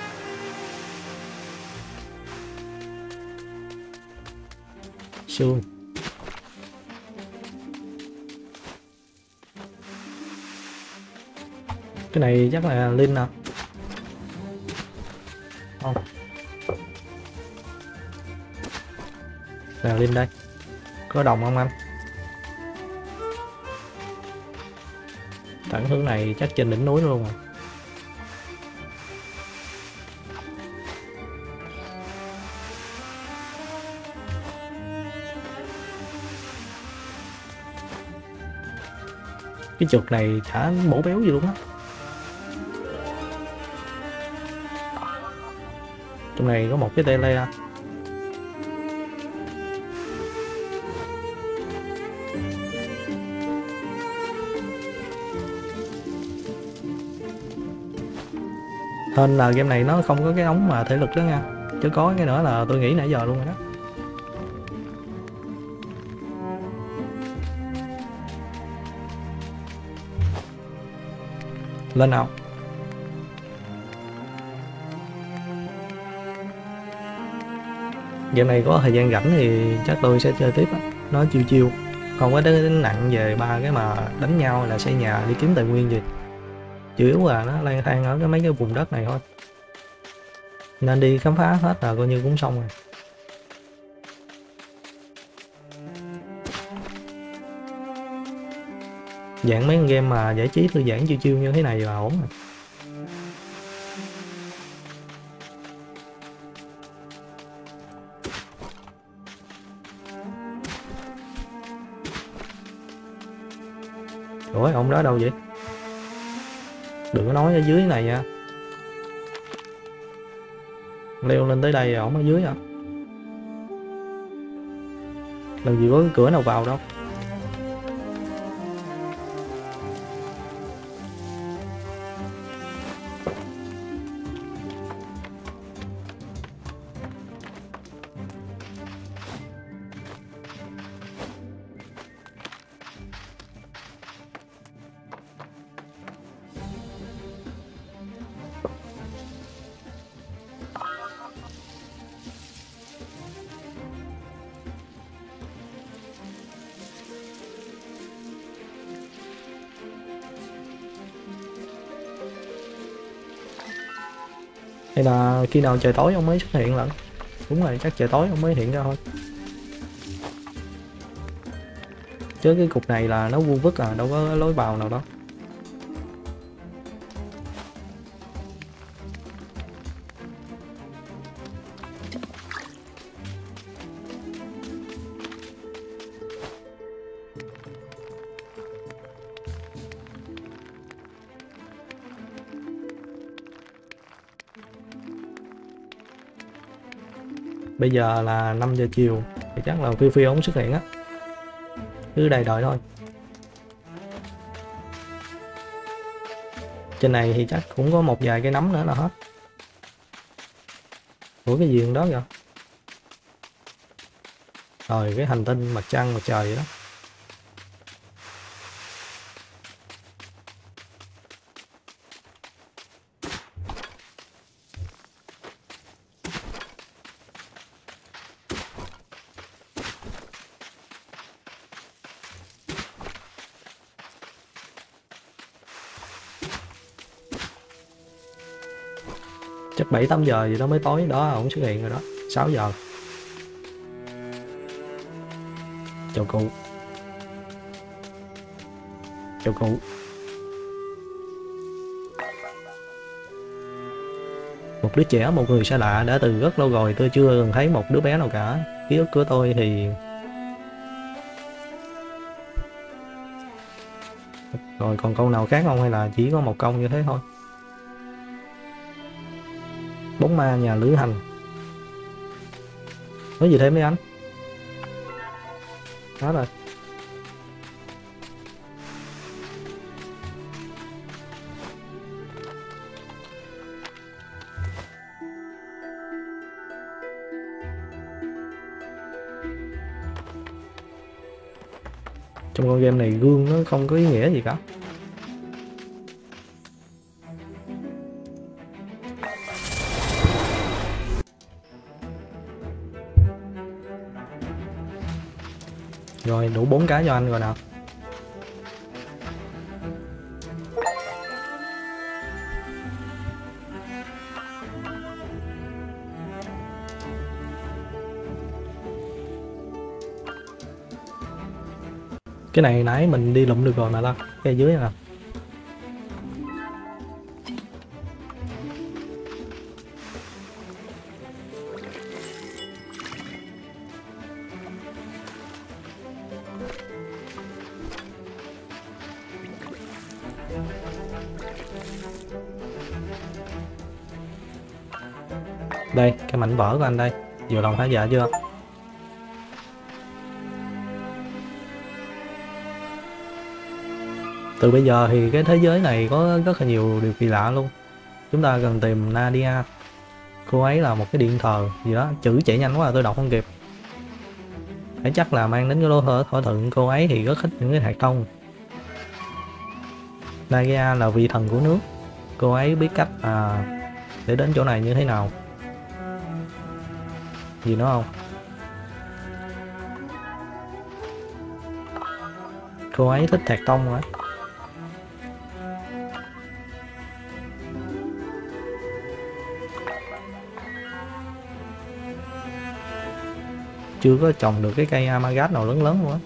Xương. Cái này chắc là Linh à? Không. Nè Linh đây, có đồng không anh? Thẳng hướng này chắc trên đỉnh núi luôn rồi. Cái chuột này chả bổ béo gì luôn á. Trong này có một cái tele. Hên là game này nó không có cái ống mà thể lực đó nha, chứ có cái nữa là tôi nghĩ nãy giờ luôn rồi đó. Lên nào. Game này có thời gian rảnh thì chắc tôi sẽ chơi tiếp á, nó chiêu chiêu, không có đến nặng về ba cái mà đánh nhau là xây nhà đi kiếm tài nguyên gì, chủ yếu là nó lang thang ở cái mấy cái vùng đất này thôi, nên đi khám phá hết là coi như cũng xong rồi. Dạng mấy con game mà giải trí thư giãn chiêu chiêu như thế này là ổn rồi. Ủa ông đó đâu vậy? Đừng có nói ở dưới này nha. Leo lên tới đây ổng ở dưới à? Làm gì có cái cửa nào vào đâu. Hay là khi nào trời tối ông mới xuất hiện lận? Đúng rồi, chắc trời tối ông mới hiện ra thôi. Chứ cái cục này là nó vuông vức à, đâu có lối vào nào đâu. Bây giờ là năm giờ chiều thì chắc là Phi Phi ổng xuất hiện á, cứ đầy đợi thôi. Trên này thì chắc cũng có một vài cái nấm nữa là hết. Ủa cái gì đó vậy? Rồi cái hành tinh mặt trăng mặt trời vậy đó. Chắc bảy tám giờ gì đó mới tối đó, ổng xuất hiện rồi đó. Sáu giờ. Chào cụ. Chào cụ. Một đứa trẻ, một người xa lạ, đã từ rất lâu rồi tôi chưa từng thấy một đứa bé nào cả. Ký ức của tôi thì... Rồi còn câu nào khác không hay là chỉ có một câu như thế thôi? Bóng ma nhà lữ hành. Nói gì thêm đi anh? Đó rồi. Trong con game này gương nó không có ý nghĩa gì cả. Rồi đủ bốn cái cho anh rồi nào. Cái này nãy mình đi lụm được rồi mà ta, cái dưới nè. Đây, cái mảnh vỡ của anh đây, vừa lòng hả dạ chưa? Từ bây giờ thì cái thế giới này có rất là nhiều điều kỳ lạ luôn. Chúng ta cần tìm Nadia. Cô ấy là một cái điện thờ gì đó, chữ chạy nhanh quá là tôi đọc không kịp. Phải chắc là mang đến cái lô thờ thỏa thuận. Cô ấy thì rất thích những cái hạt thông. Nadia là vị thần của nước. Cô ấy biết cách à, để đến chỗ này như thế nào. Gì nữa không? Cô ấy thích hạt thông quá. Chưa có trồng được cái cây Amagat nào lớn lớn luôn á.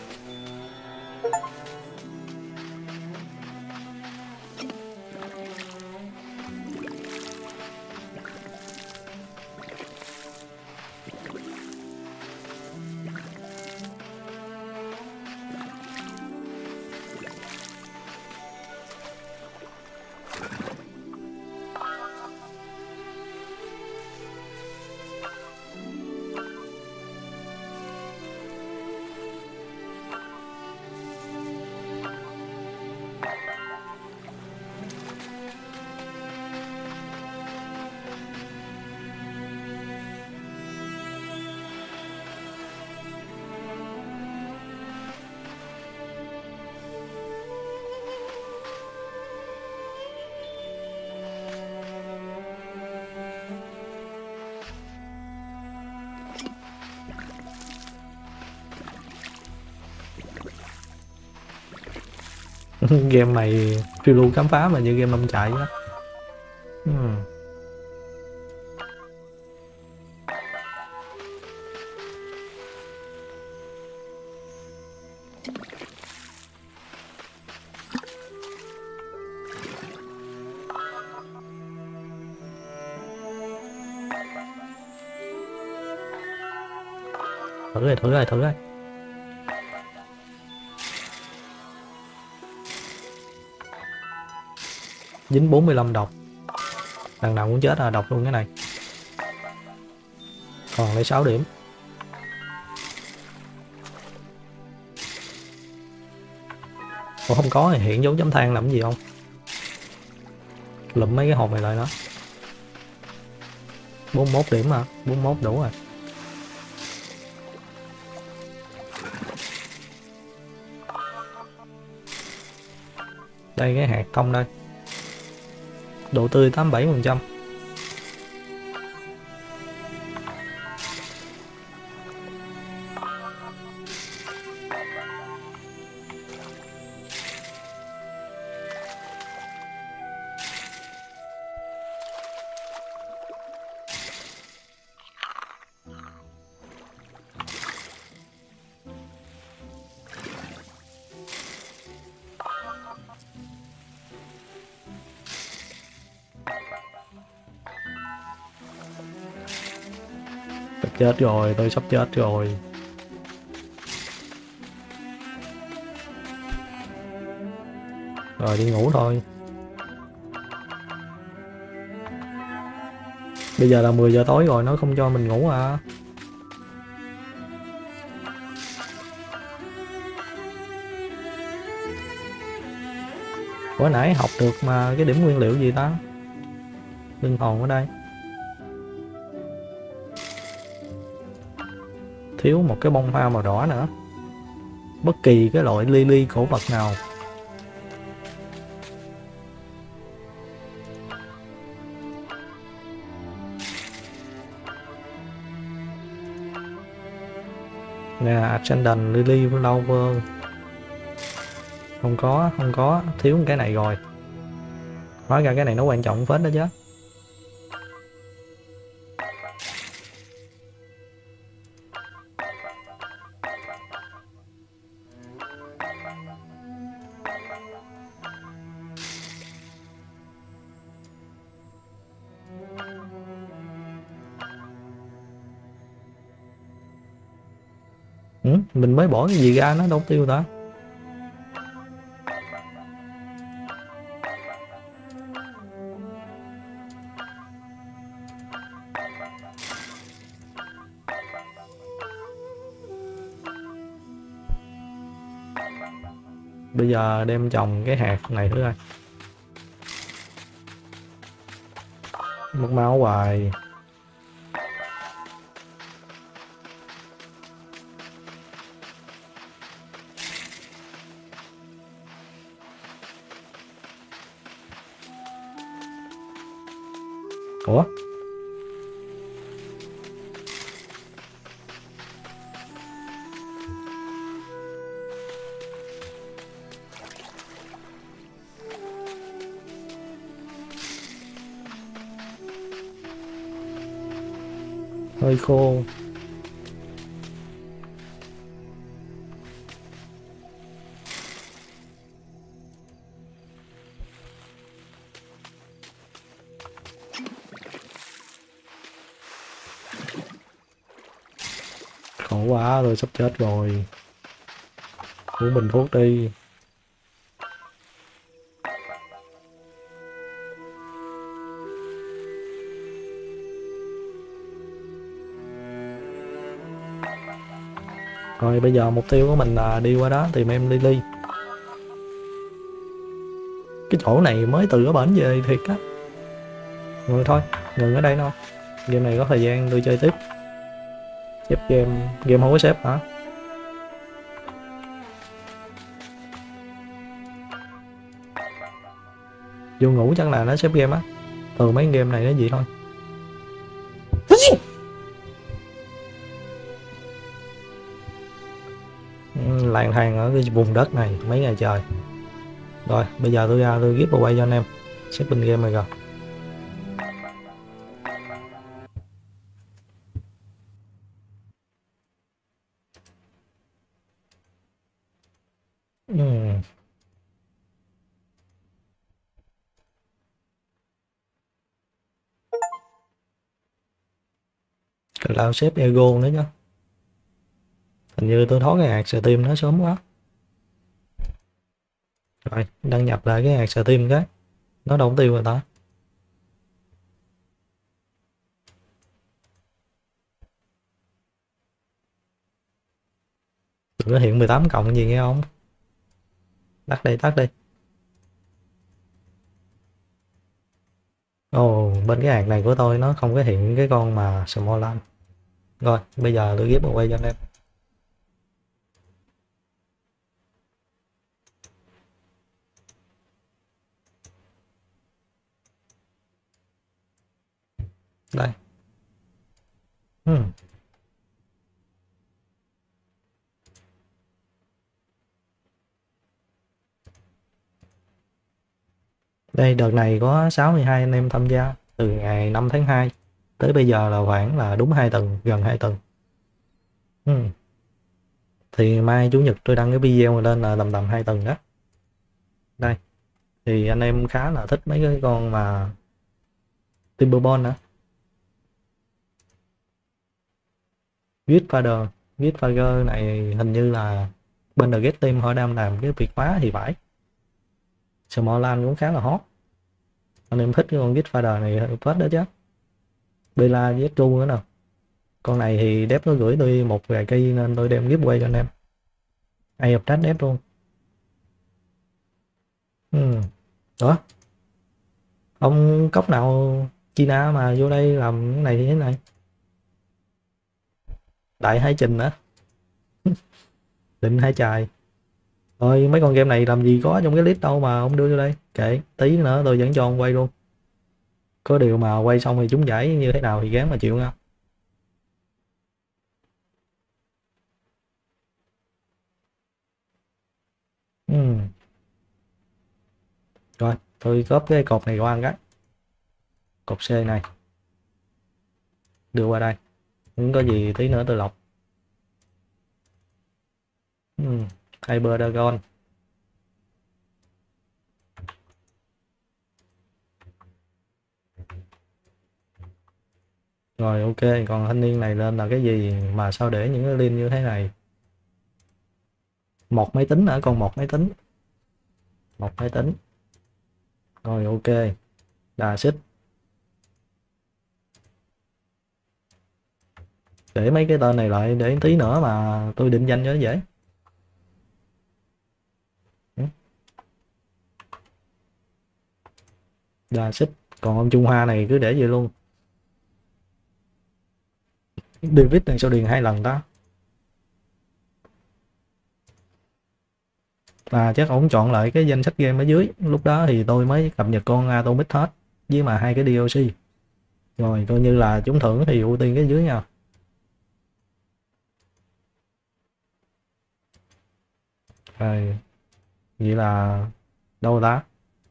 Game này phiêu lưu khám phá mà như game nông trại á. Hmm. Thử rồi, thử rồi, thử rồi. Dính bốn mươi lăm độc. Đằng nào cũng chết à, độc luôn cái này. Còn lấy sáu điểm. Ủa không có thì hiện dấu chấm than làm gì không? Lụm mấy cái hộp này lại đó. bốn mươi mốt điểm mà, bốn mươi mốt đủ rồi. Đây cái hạt thông đây. Độ tươi tám mươi bảy phần trăm. Sắp chết rồi, tôi sắp chết rồi. Rồi đi ngủ thôi. Bây giờ là mười giờ tối rồi, nó không cho mình ngủ à. Hồi nãy học được mà cái điểm nguyên liệu gì ta? Linh hồn ở đây. Thiếu một cái bông hoa màu đỏ nữa. Bất kỳ cái loại lily cổ vật nào. Nè, Ascendant Lily Flower. Không có, không có, thiếu cái này rồi. Hóa ra cái này nó quan trọng phết đó chứ. Ừ, mình mới bỏ cái gì ra nó đâu tiêu ta. Bây giờ đem trồng cái hạt này thử coi. Mất máu hoài. Ủa? Hơi khô. Khổ quá, tôi sắp chết rồi. Uống bình thuốc đi. Rồi bây giờ mục tiêu của mình là đi qua đó tìm em Lily. Cái chỗ này mới từ ở bển về thiệt á. Rồi thôi, ngừng ở đây thôi. Game này có thời gian tôi chơi tiếp. Xếp game, game không có xếp hả? Vô ngủ chắc là nó xếp game á. Từ mấy game này nó gì thôi. Lang thang ở cái vùng đất này mấy ngày trời. Rồi bây giờ tôi ra tôi giveaway cho anh em. Xếp bên game này rồi. Uhm. Cái lao xếp ego nữa chứ. Hình như tôi thoát cái hạt Steam nó sớm quá. Rồi đăng nhập lại cái hạt Steam cái. Nó đâu tiêu rồi ta. Đừng có hiện mười tám cộng gì nghe không. Tắt đi tắt đi. Ồ, oh, bên cái hạt này của tôi nó không có hiện cái con mà small land. Rồi bây giờ tôi ghép quay cho anh em. Đây. Hmm. Đây đợt này có sáu mươi hai anh em tham gia từ ngày năm tháng hai tới bây giờ là khoảng là đúng hai tuần, gần hai tuần. Hmm. Thì mai chủ nhật tôi đăng cái video lên là tầm tầm hai tuần đó. Đây. Thì anh em khá là thích mấy cái con mà Timberbond nữa. Gitfather, Gitfather này hình như là bên The Get Team họ đang làm cái việc hóa thì phải. Smallland cũng khá là hot. Anh em thích cái con Gitfather này phết đó chứ. Bella với Tru nữa nè. Con này thì Dev nó gửi tôi một vài cây nên tôi đem giveaway cho anh em. Ai hợp trách Dev luôn. Ừ. Đó. Ông cốc nào China mà vô đây làm cái này thì thế này. Đại hai trình nữa. Định hai chài. Rồi mấy con game này làm gì có trong cái list đâu mà ông đưa vô đây. Kệ, tí nữa tôi vẫn cho ông quay luôn. Có điều mà quay xong thì chúng giải như thế nào thì gán mà chịu nha. Ừ. Rồi, tôi cóp cái cột này qua ăn cái. Cột C này. Đưa qua đây. Không có gì tí nữa tôi lọc. Ừ. Hyper Dragon. Rồi ok, còn thanh niên này lên là cái gì mà sao để những cái link như thế này. Một máy tính nữa, còn một máy tính. Một máy tính. Rồi ok. Đà xích. Để mấy cái tên này lại để tí nữa mà tôi định danh cho nó dễ. Đà xích. Còn ông Trung Hoa này cứ để vậy luôn. David này sao điền hai lần đó. À chắc ổng chọn lại cái danh sách game ở dưới. Lúc đó thì tôi mới cập nhật con Atomic hết. Với mà hai cái đê lờ xê. Rồi coi như là trúng thưởng thì ưu tiên cái dưới nha. Rồi. Vậy là đâu ta?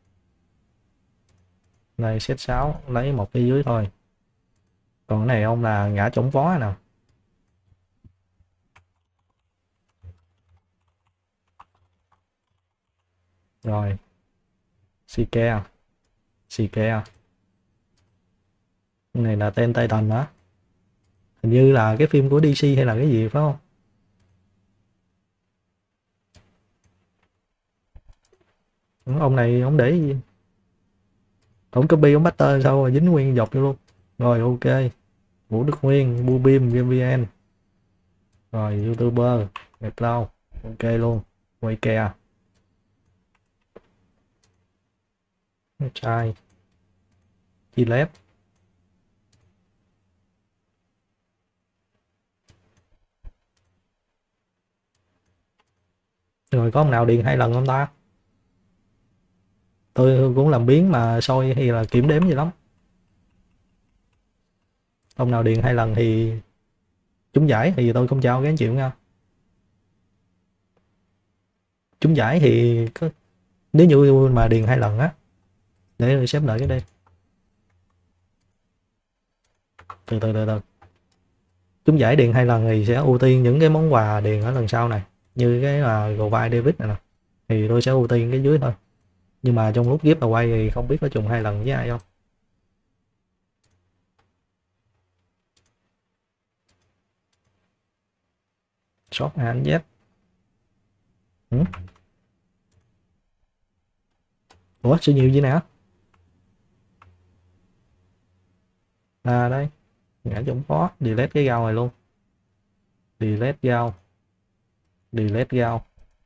Đây set sáu lấy một cái dưới thôi. Còn cái này ông là ngã trống vó nào. Rồi. Sike. Sike. Cái này là tên Titan đó. Hình như là cái phim của đê xê hay là cái gì phải không? Ông này ông để gì? Ông copy ông master sao mà dính nguyên dọc vô luôn. Rồi ok. Vũ Đức Nguyên, Bubim, GameVN. Rồi YouTuber, đẹp lâu. Ok luôn. Quay kè. Trai. Chi lép. Rồi có ông nào điền hai lần không ta? Tôi cũng làm biến mà soi hay là kiểm đếm gì lắm. Ông nào điền hai lần thì trúng giải thì tôi không trao cái anh chịu nha. Trúng giải thì có, nếu như mà điền hai lần á, để tôi xếp lại cái đây. Từ từ từ từ. Trúng giải điền hai lần thì sẽ ưu tiên những cái món quà điền ở lần sau này, như cái là Gòi David này nè, thì tôi sẽ ưu tiên cái dưới thôi. Nhưng mà trong lúc ghép quay thì không biết có trùng hai lần với ai không. Shop anh Z. Ừ? Ủa sao nhiều gì nè? À đây, ngã trong phó, delete cái gao này luôn. Delete gao. Delete gao.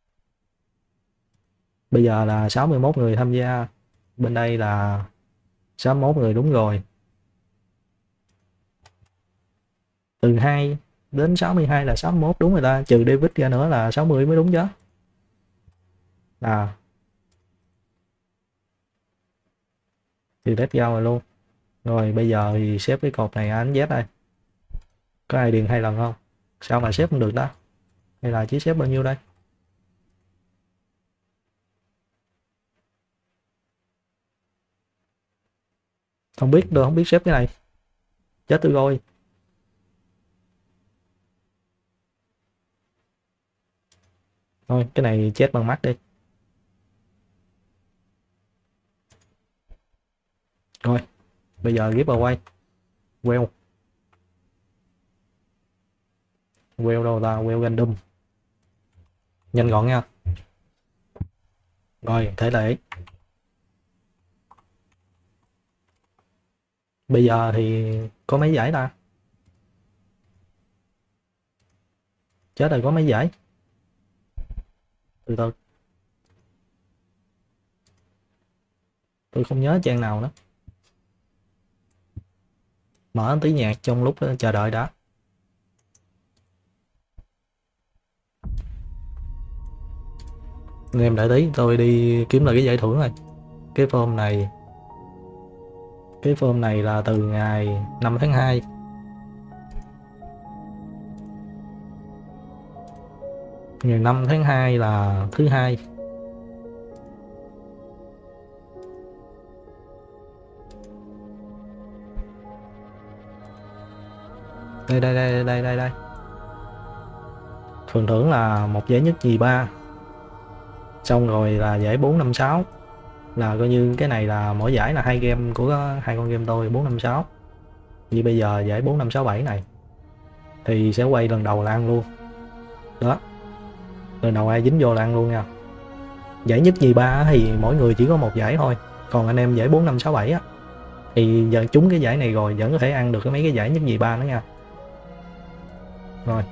Bây giờ là sáu mươi mốt người tham gia. Bên đây là sáu mươi mốt người đúng rồi. Từ hai đến sáu mươi hai là sáu mươi mốt đúng rồi ta, trừ David ra nữa là sáu mươi mới đúng chứ. À. Delete gao rồi luôn. Rồi bây giờ thì xếp cái cột này anh Z đây. Có ai điền hai lần không? Sao mà xếp không được đó? Hay là chỉ xếp bao nhiêu đây? Không biết đâu, không biết xếp cái này. Chết tôi rồi. Thôi cái này chết bằng mắt đi. Rồi bây giờ giveaway. Well. Well đâu ta? Well random. Nhanh gọn nha. Rồi thể lệ. Bây giờ thì có mấy giải ta? Chết rồi, có mấy giải? Từ từ. Tôi không nhớ trang nào nữa. Mở tí nhạc trong lúc chờ đợi đã. Em đợi tí, tôi đi kiếm lại cái giải thưởng này. Cái form này. Cái form này là từ ngày năm tháng hai. Ngày năm tháng hai là thứ hai. Đây đây đây đây đây đây. Phần thưởng là một giải nhất nhì ba. Xong rồi là giải bốn năm sáu. Là coi như cái này là mỗi giải là hai game của hai con game tôi, bốn năm sáu. Như bây giờ giải bốn năm sáu bảy này thì sẽ quay lần đầu là ăn luôn. Đó. Lần đầu ai dính vô là ăn luôn nha. Giải nhất nhì ba thì mỗi người chỉ có một giải thôi, còn anh em giải bốn năm sáu bảy á thì giờ trúng cái giải này rồi vẫn có thể ăn được cái mấy cái giải nhất nhì ba nữa nha. Rồi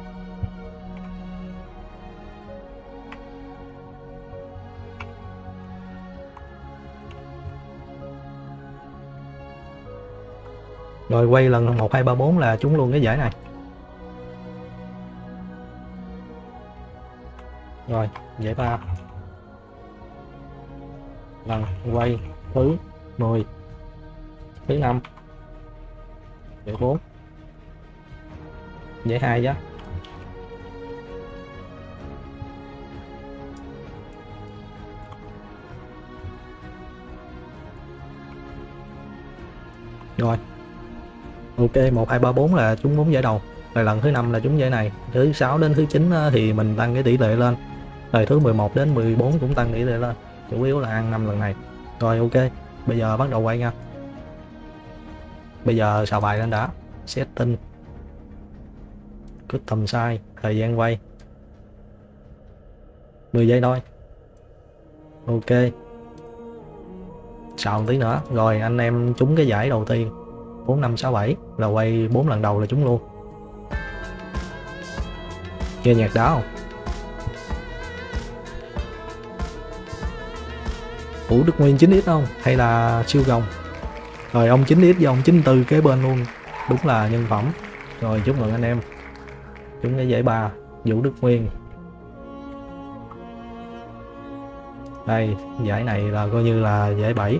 rồi quay lần một hai ba bốn là trúng luôn cái giải này. Rồi giải ba lần quay thứ mười, thứ năm, giải bốn, giải hai chứ. Rồi ok, một hai ba bốn là trúng bốn giải đầu, rồi lần thứ năm là trúng giải này, thứ sáu đến thứ chín thì mình tăng cái tỷ lệ lên, rồi thứ mười một đến mười bốn cũng tăng tỷ lệ lên, chủ yếu là ăn năm lần này. Rồi ok, bây giờ bắt đầu quay nha. Bây giờ xào bài lên đã, setting, custom size, thời gian quay mười giây thôi. Ok, xào một tí nữa, rồi anh em trúng cái giải đầu tiên bốn năm sáu bảy là quay bốn lần đầu là trúng luôn. Nghe nhạc đó không? Ủa Đức Nguyên chín x không? Hay là siêu gồng? Rồi ông chín x với ông chín tư kế bên luôn. Đúng là nhân phẩm. Rồi chúc mừng anh em. Trúng cái giải ba Vũ Đức Nguyên. Đây, giải này là coi như là giải bảy.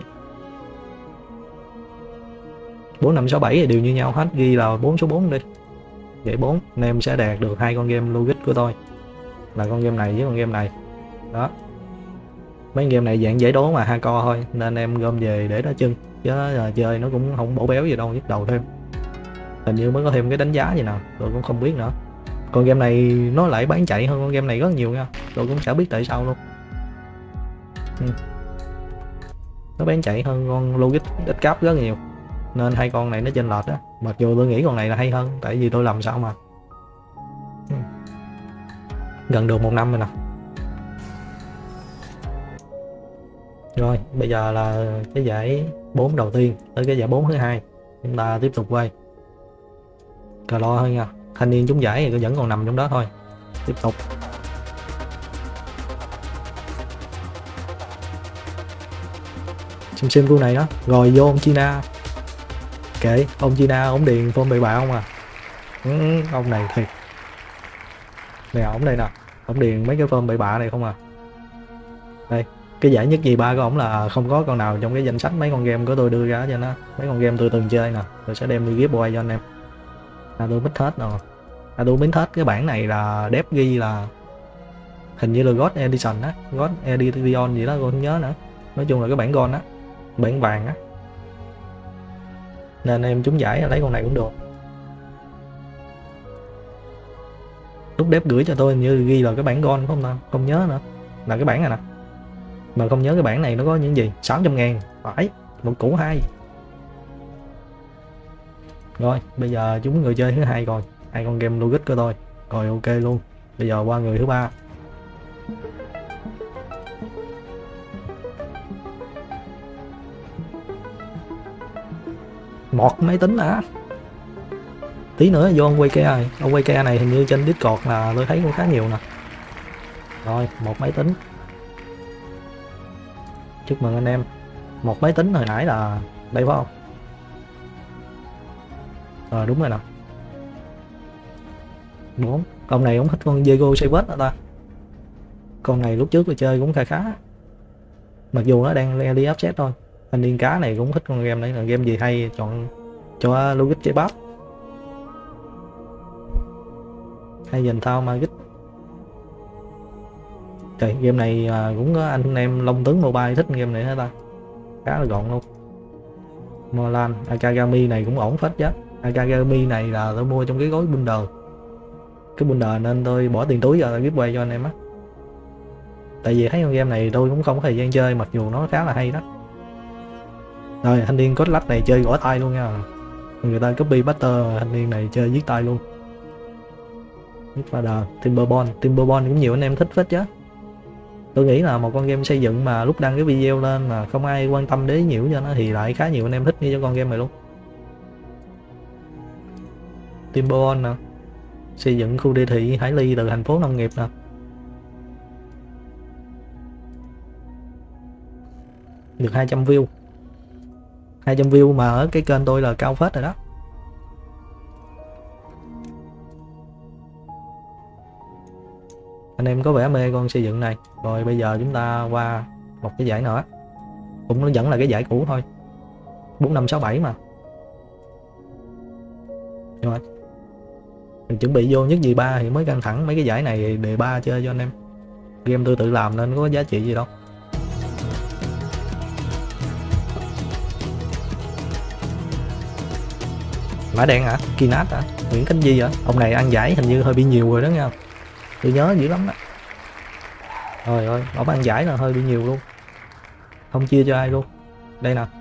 bốn năm sáu bảy thì đều như nhau hết, ghi là bốn số bốn đi. Giải bốn, anh em sẽ đạt được hai con game logic của tôi. Là con game này với con game này. Đó. Mấy game này dạng giải đố mà hai co thôi, nên anh em gom về để đó chân, chứ là chơi nó cũng không bổ béo gì đâu, nhức đầu thêm. Hình như mới có thêm cái đánh giá gì nào, tôi cũng không biết nữa. Con game này nó lại bán chạy hơn con game này rất nhiều nha, tôi cũng chả biết tại sao luôn. Ừ. Nó bán chạy hơn con logic ít cáp rất nhiều, nên hai con này nó chênh lệch á. Mặc dù tôi nghĩ con này là hay hơn, tại vì tôi làm sao mà. Ừ. Gần được một năm rồi nè. Rồi bây giờ là cái giải bốn đầu tiên tới cái giải bốn thứ hai, chúng ta tiếp tục quay. Cờ lo thôi nha, thanh niên trúng giải thì vẫn còn nằm trong đó thôi. Tiếp tục. Xem xem cô này đó, rồi vô ông China. Kệ, ông China ổng điền form bậy bạ không à. Ừ, ông này thiệt. Nè ổng đây nè, ổng điền mấy cái form bậy bạ này không à. Đây, cái giải nhất nhì ba của ổng là không có con nào trong cái danh sách mấy con game của tôi đưa ra cho nó. Mấy con game tôi từng chơi nè, tôi sẽ đem đi giveaway cho anh em. À tôi mít hết rồi. À tôi mít hết cái bản này là đép ghi là hình như là God Edition á, God Edition gì đó tôi không nhớ nữa. Nói chung là cái bản gold á, bản vàng á. Nên em trúng giải lấy con này cũng được. Lúc đép gửi cho tôi như ghi là cái bản gold không ta, không nhớ nữa. Là cái bản này nè. Mà không nhớ cái bản này nó có những gì. Sáu trăm ngàn, phải, một củ hai. Rồi, bây giờ chúng người chơi thứ hai rồi, hai con game logic của tôi. Rồi ok luôn. Bây giờ qua người thứ ba. Một máy tính hả? Tí nữa vô ông quay ke này. Ông quay ke này hình như trên Discord là tôi thấy cũng khá nhiều nè. Rồi, một máy tính. Chúc mừng anh em. Một máy tính hồi nãy là đây phải không? Ờ đúng rồi nè. Bốn. Con này cũng thích con Diego Savet đó ta. Con này lúc trước tôi chơi cũng khá khá. Mặc dù nó đang early access thôi. Anh niên cá này cũng thích con game này, là game gì hay chọn cho logic chơi bắp. Hay dành thao magic. Trời, game này cũng có anh em Long Tướng Mobile thích game này hả ta? Khá là gọn luôn. Molan, Akagami này cũng ổn phết chứ. Akagami này là tôi mua trong cái gói bundle. Cái bundle nên tôi bỏ tiền túi giờ giveaway cho anh em á. Tại vì thấy con game này tôi cũng không có thời gian chơi, mặc dù nó khá là hay đó. Rồi thanh niên có lách này chơi gõ tay luôn nha. Người ta copy butter, thanh niên này chơi giết tay luôn. Midfather, Timberborn, Timberborn cũng nhiều anh em thích phết chứ. Tôi nghĩ là một con game xây dựng mà lúc đăng cái video lên mà không ai quan tâm đến nhiều cho nó thì lại khá nhiều anh em thích như cho con game này luôn. Timberborn nè, xây dựng khu đô thị Hải Ly từ thành phố nông nghiệp nè. Được hai trăm view. hai trăm view mà ở cái kênh tôi là cao phết rồi đó. Anh em có vẻ mê con xây dựng này. Rồi bây giờ chúng ta qua một cái giải nữa. Cũng nó vẫn là cái giải cũ thôi. bốn năm sáu bảy mà. Rồi. Mình chuẩn bị vô nhất gì ba thì mới căng thẳng. Mấy cái giải này đề ba chơi cho anh em. Game tôi tự làm nên có giá trị gì đâu. Mã đen hả? Kinat hả? Nguyễn Khánh Di hả? Ông này ăn giải hình như hơi bị nhiều rồi đó nha. Tôi nhớ dữ lắm đó. Trời ơi, ông ăn giải là hơi bị nhiều luôn. Không chia cho ai luôn. Đây nè.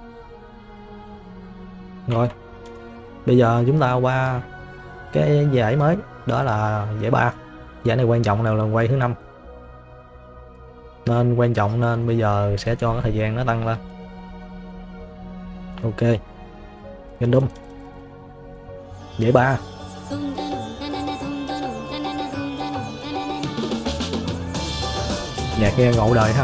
Rồi. Bây giờ chúng ta qua cái giải mới. Đó là giải ba. Giải này quan trọng nào là quay thứ năm. Nên quan trọng nên bây giờ sẽ cho cái thời gian nó tăng lên. Ok. Gundam. Giải ba. Nhạc nghe ngộ đời ha.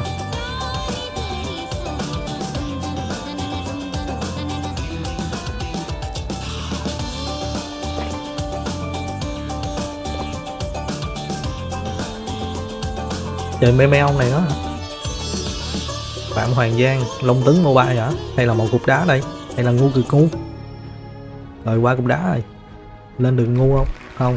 Chơi mê mê ông này đó hả? Phạm Hoàng Giang, Long Tấn Mobile hả? Hay là một cục đá đây? Hay là ngu cực ngu? Rồi qua cục đá rồi. Lên đường ngu không? Không.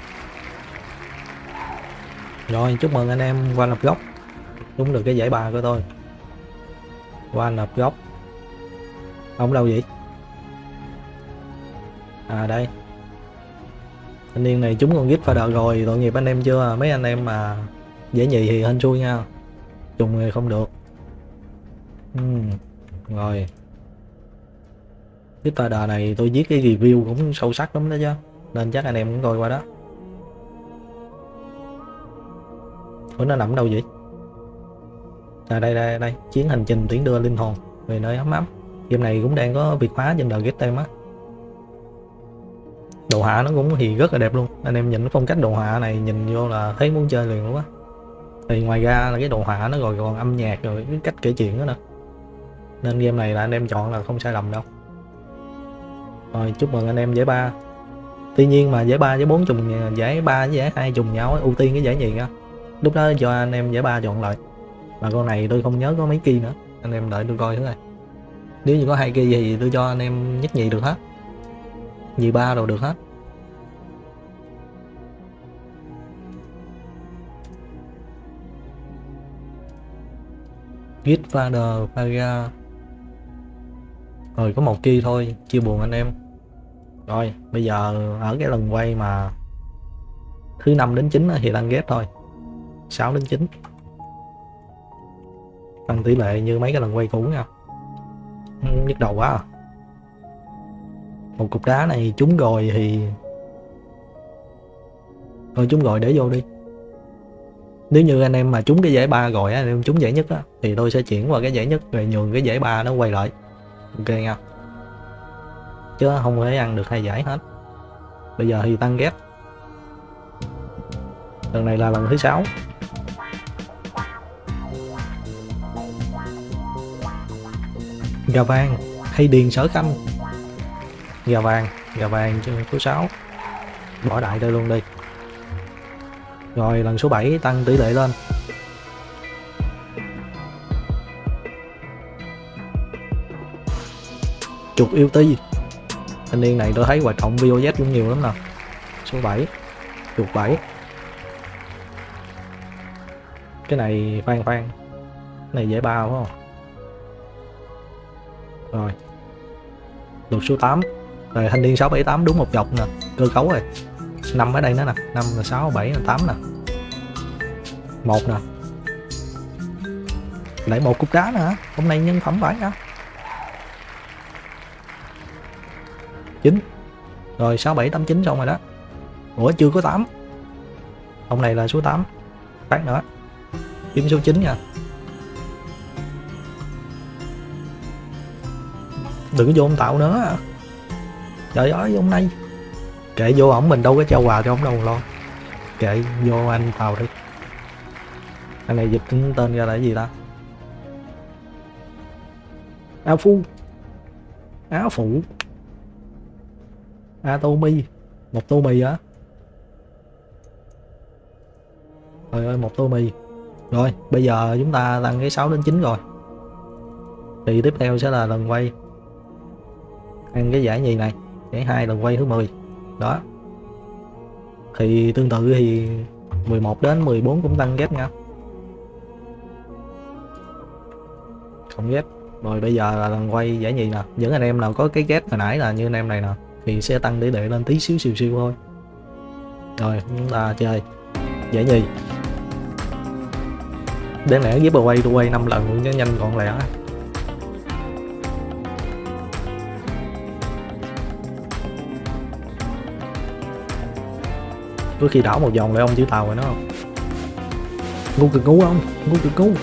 Rồi chúc mừng anh em qua lập góc. Đúng được cái giải ba của tôi. Qua lập góc. Ông đâu vậy? À đây. Thanh niên này trúng con Gitfather rồi. Tội nghiệp anh em chưa? Mấy anh em mà dễ nhì thì hên xui nha. Trùng thì không được. uhm. Rồi Gitfather này tôi viết cái review cũng sâu sắc lắm đó chứ. Nên chắc anh em cũng coi qua đó. Ủa nó nằm đâu vậy? À đây đây đây, chiến hành trình tiễn đưa linh hồn về nơi ấm ấm. Game này cũng đang có việc hóa trên The Get Tem á. Đồ họa nó cũng thì rất là đẹp luôn. Anh em nhìn cái phong cách đồ họa này nhìn vô là thấy muốn chơi liền luôn á. Thì ngoài ra là cái đồ họa nó rồi còn âm nhạc rồi cái cách kể chuyện đó nữa. Nên game này là anh em chọn là không sai lầm đâu. Rồi chúc mừng anh em giải ba. Tuy nhiên mà giải ba với bốn trùng, giải ba với giải hai trùng nhau ưu tiên cái giải nhì nha. Lúc đó cho anh em giải ba chọn lại. Mà con này tôi không nhớ có mấy kỳ nữa. Anh em đợi tôi coi thử này. Nếu như có hai kỳ thì tôi cho anh em nhất nhì được hết. Nhì ba rồi được hết. Gitfather Paga. Rồi có một kỳ thôi, chia buồn anh em. Rồi bây giờ ở cái lần quay mà thứ năm đến chín thì tăng ghép thôi. sáu đến chín. Tăng tỷ lệ như mấy cái lần quay cũ nha. Nhức đầu quá à. Một cục đá này trúng rồi thì thôi trúng rồi để vô đi. Nếu như anh em mà trúng cái giải ba rồi á, anh em trúng giải nhất á thì tôi sẽ chuyển qua cái giải nhất rồi nhường cái giải ba nó quay lại. Ok nha. Chứ không thể ăn được hai giải hết. Bây giờ thì tăng ghép. Lần này là lần thứ sáu. Gà vàng hay Điền Sở Khanh. Gà vàng, gà vàng số sáu. Bỏ đại đây luôn đi. Rồi lần số bảy tăng tỷ lệ lên. Chuột yêu ti. Thanh niên này tôi thấy hoạt động vê o zét cũng nhiều lắm nè. Số bảy. Chuột bảy. Cái này khoan khoan. Cái này dễ bao phải không? Rồi. Lượt số tám. Rồi thanh niên sáu bảy tám đúng một dọc nè. Cơ cấu rồi. năm ở đây nữa nè. năm là sáu, bảy là tám nè. một nè. Lại một cục đá nữa hả? Hôm nay nhân phẩm phải hả? chín. Rồi sáu bảy tám chín xong rồi đó. Ủa chưa có tám. Ông này là số tám. Phát nữa. Kiếm số chín nha. Đừng có vô ông Tạo nữa. Trời ơi ông này. Kệ vô ổng, mình đâu có trao quà cho ổng đâu lo. Kệ vô anh Tàu đi. Anh này dịch tên ra là cái gì ta? Áo phu. Áo phụ. Atomy. Một tô mì á. Trời ơi, một tô mì. Rồi bây giờ chúng ta tăng cái sáu đến chín rồi. Thì tiếp theo sẽ là lần quay ăn cái giải nhì này, giải hai lần quay thứ mười. Đó. Thì tương tự thì mười một đến mười bốn cũng tăng ghép nha. Không ghép. Rồi bây giờ là lần quay giải nhì nè. Những anh em nào có cái ghép hồi nãy là như anh em này nè thì sẽ tăng tỷ lệ lên tí xíu xìu xìu thôi. Rồi chúng ta chơi giải nhì. Đáng lẽ ghép quay tôi quay năm lần cho nhanh gọn lẹ. Có khi đảo một vòng lại ông chữ Tàu rồi nó không? Ngu cực ngu không? Ngu cực ngu.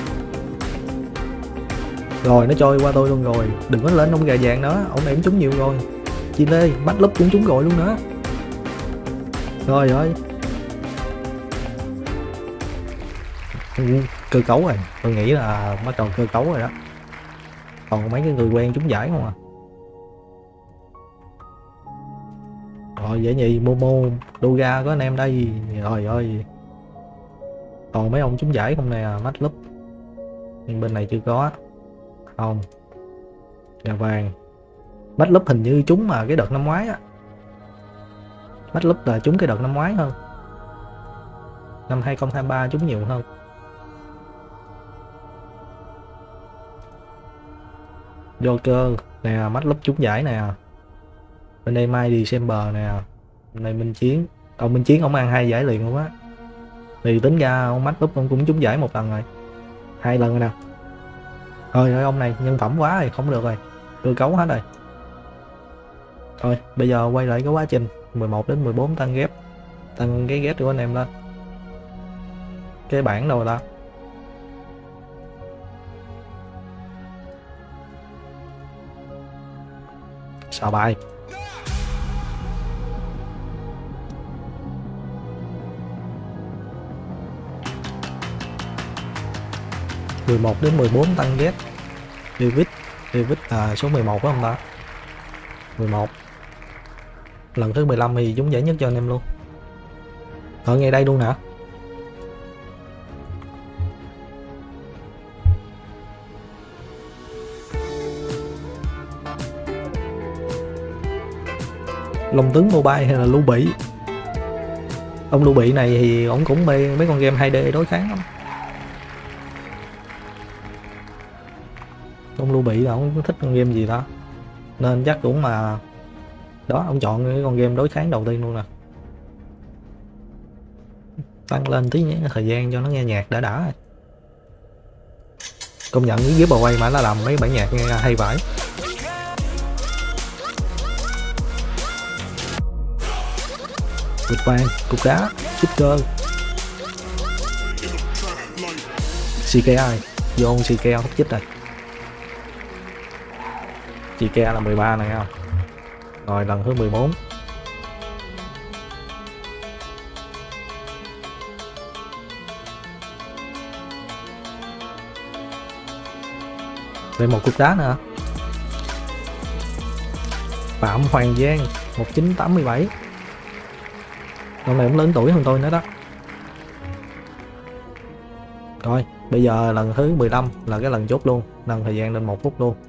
Rồi nó trôi qua tôi luôn rồi. Đừng có lên ông gà vàng đó. Ông này cũng trúng nhiều rồi. Chi lê, bắt lúp cũng trúng rồi luôn nữa. Rồi ơi. Cơ cấu rồi. Tôi nghĩ là bắt đầu cơ cấu rồi đó. Còn mấy cái người quen trúng giải không à. Rồi dễ nhì Momo Doga có anh em đây. Rồi ơi. Còn mấy ông trúng giải không nè, mắt lúp. Nhưng bên này chưa có. Không. Gà vàng. Mắt lúp hình như trúng mà cái đợt năm ngoái á. Mắt lúp là trúng cái đợt năm ngoái hơn. Năm hai không hai ba trúng nhiều hơn. Joker nè, mắt lúp trúng giải nè. Bên đây Mai December nè. Bên đây Minh Chiến. Ông Minh Chiến ông ăn hai giải liền luôn á. Thì tính ra ông mắt lúp ông cũng trúng giải một lần rồi. Hai lần rồi nè. Thôi ơi ông này nhân phẩm quá rồi, không được rồi. Cơ cấu hết rồi. Thôi bây giờ quay lại cái quá trình mười một đến mười bốn tăng ghép. Tăng cái ghép của anh em lên. Cái bảng đâu ta? Sao bài. mười một đến mười bốn tăng ghép. David. David là số mười một phải không ta? mười một. Lần thứ mười lăm thì chúng giải nhất cho anh em luôn. Ở ngay đây luôn nè. Long Tướng Mobile hay là Lưu Bị? Ông Lưu Bị này thì ông cũng mê mấy con game hai D đối kháng lắm. Ông Lưu Bị là ông thích con game gì đó nên chắc cũng mà đó ông chọn cái con game đối kháng đầu tiên luôn nè. Tăng lên tí nhé, thời gian cho nó nghe nhạc đã đã. Công nhận cái giveaway mà nó làm mấy bản nhạc nghe hay vãi. Cục vàng, cục đá, sticker. xê ca i, vô ông xê ca hút chích rồi. xê ca là mười ba này không? Rồi lần thứ mười bốn. Đây một cục đá nữa. Phạm Hoàng Giang một chín tám bảy. Ông này cũng lớn tuổi hơn tôi nữa đó. Rồi bây giờ lần thứ mười lăm là cái lần chốt luôn, nâng thời gian lên một phút luôn.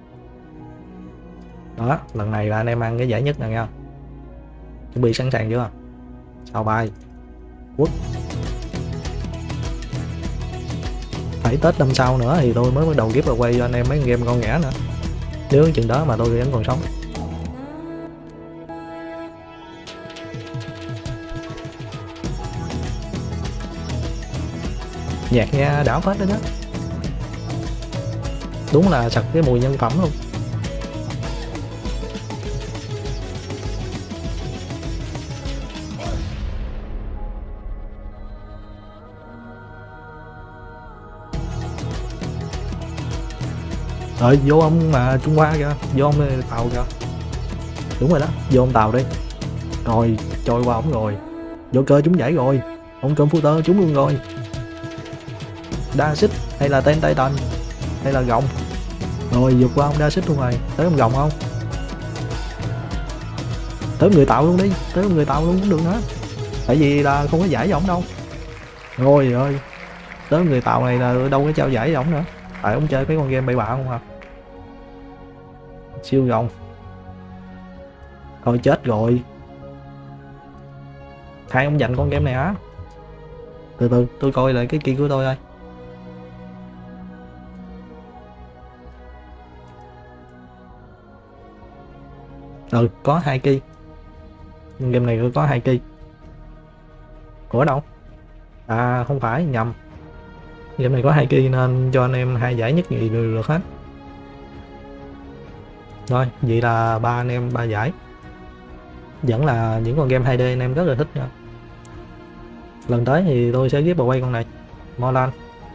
Đó, lần này là anh em ăn cái giải nhất nè nha. Chuẩn bị sẵn sàng chưa? Sao bài. Quất. Phải Tết năm sau nữa thì tôi mới bắt đầu ghép vào quay cho anh em mấy game con ngã nữa. Nếu chừng đó mà tôi vẫn còn sống. Nhạc nha đảo phết đó đó. Đúng là sặc cái mùi nhân phẩm luôn. Rồi vô ông mà Trung Hoa kìa, vô ông Tàu kìa. Đúng rồi đó, vô ông Tàu đi. Rồi trôi qua ổng rồi. Vô cơ trúng giải rồi. Ông computer trúng luôn rồi. Đa xích hay là Ten Titan hay là gọng. Rồi vượt qua ông đa xích luôn rồi. Tới ông gọng không? Tới người tạo luôn đi, tới người tạo luôn cũng được nữa. Tại vì là không có giải với ổng đâu. Rồi ơi, tới người tạo này là đâu có trao giải với ổng nữa. Tại ông chơi cái con game bậy bạ không à. Siêu gồng. Thôi chết rồi. Hai ông giành con game này hả? Từ từ tôi coi lại cái kia của tôi thôi. Ừ, có hai kỳ. Game này có hai kỳ. Ủa đâu? À không phải, nhầm. Game này có hai kỳ nên cho anh em hai giải nhất gì đều được hết. Rồi, vậy là ba anh em ba giải. Vẫn là những con game hai D anh em rất là thích nha. Lần tới thì tôi sẽ ghép vào quay con này, Molan.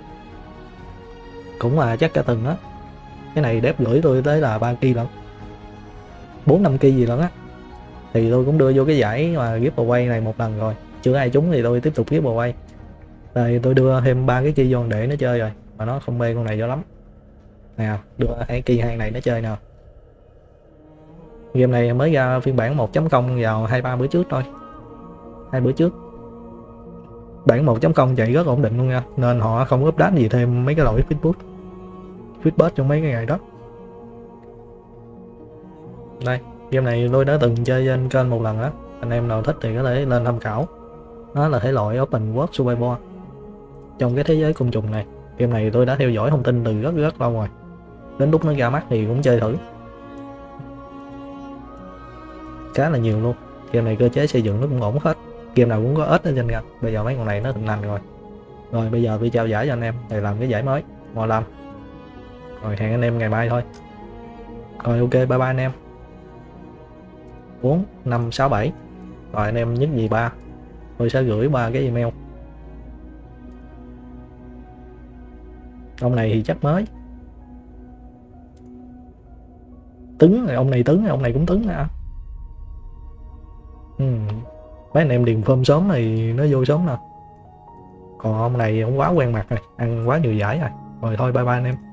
Cũng là chắc cả tuần đó. Cái này đép gửi tôi tới là ba kỳ lận. bốn năm kỳ gì lận á. Thì tôi cũng đưa vô cái giải mà ghép vào quay này một lần rồi. Chưa ai trúng thì tôi tiếp tục ghép vào quay. Đây tôi đưa thêm ba cái kỳ vô để nó chơi rồi. Mà nó không mê con này cho lắm. Nào, đưa hai kỳ hai này nó chơi nào. Game này mới ra phiên bản một chấm không vào hai ba bữa trước thôi. Hai bữa trước. Bản một chấm không chạy rất ổn định luôn nha. Nên họ không update gì thêm mấy cái lỗi feedback feedback trong mấy cái ngày đó. Đây, game này tôi đã từng chơi trên kênh một lần đó. Anh em nào thích thì có thể lên tham khảo. Nó là thể loại Open World Survival trong cái thế giới côn trùng này. Game này tôi đã theo dõi thông tin từ rất rất lâu rồi. Đến lúc nó ra mắt thì cũng chơi thử. Khá là nhiều luôn. Game này cơ chế xây dựng nó cũng ổn hết. Game nào cũng có ếch ở trên kìa. Bây giờ mấy con này nó thịnh hành rồi. Rồi bây giờ tôi trao giải cho anh em để làm cái giải mới mò làm. Rồi hẹn anh em ngày mai thôi. Rồi ok, bye bye anh em. Bốn năm sáu bảy. Rồi anh em nhất gì ba. Tôi sẽ gửi ba cái email. Ông này thì chắc mới. Tứng rồi, ông này tứng rồi, ông này cũng tứng hả? Ừ. Mấy anh em điền form sớm thì nó vô sớm nè. Còn ông này ông quá quen mặt rồi, ăn quá nhiều giải rồi. Rồi thôi bye bye anh em.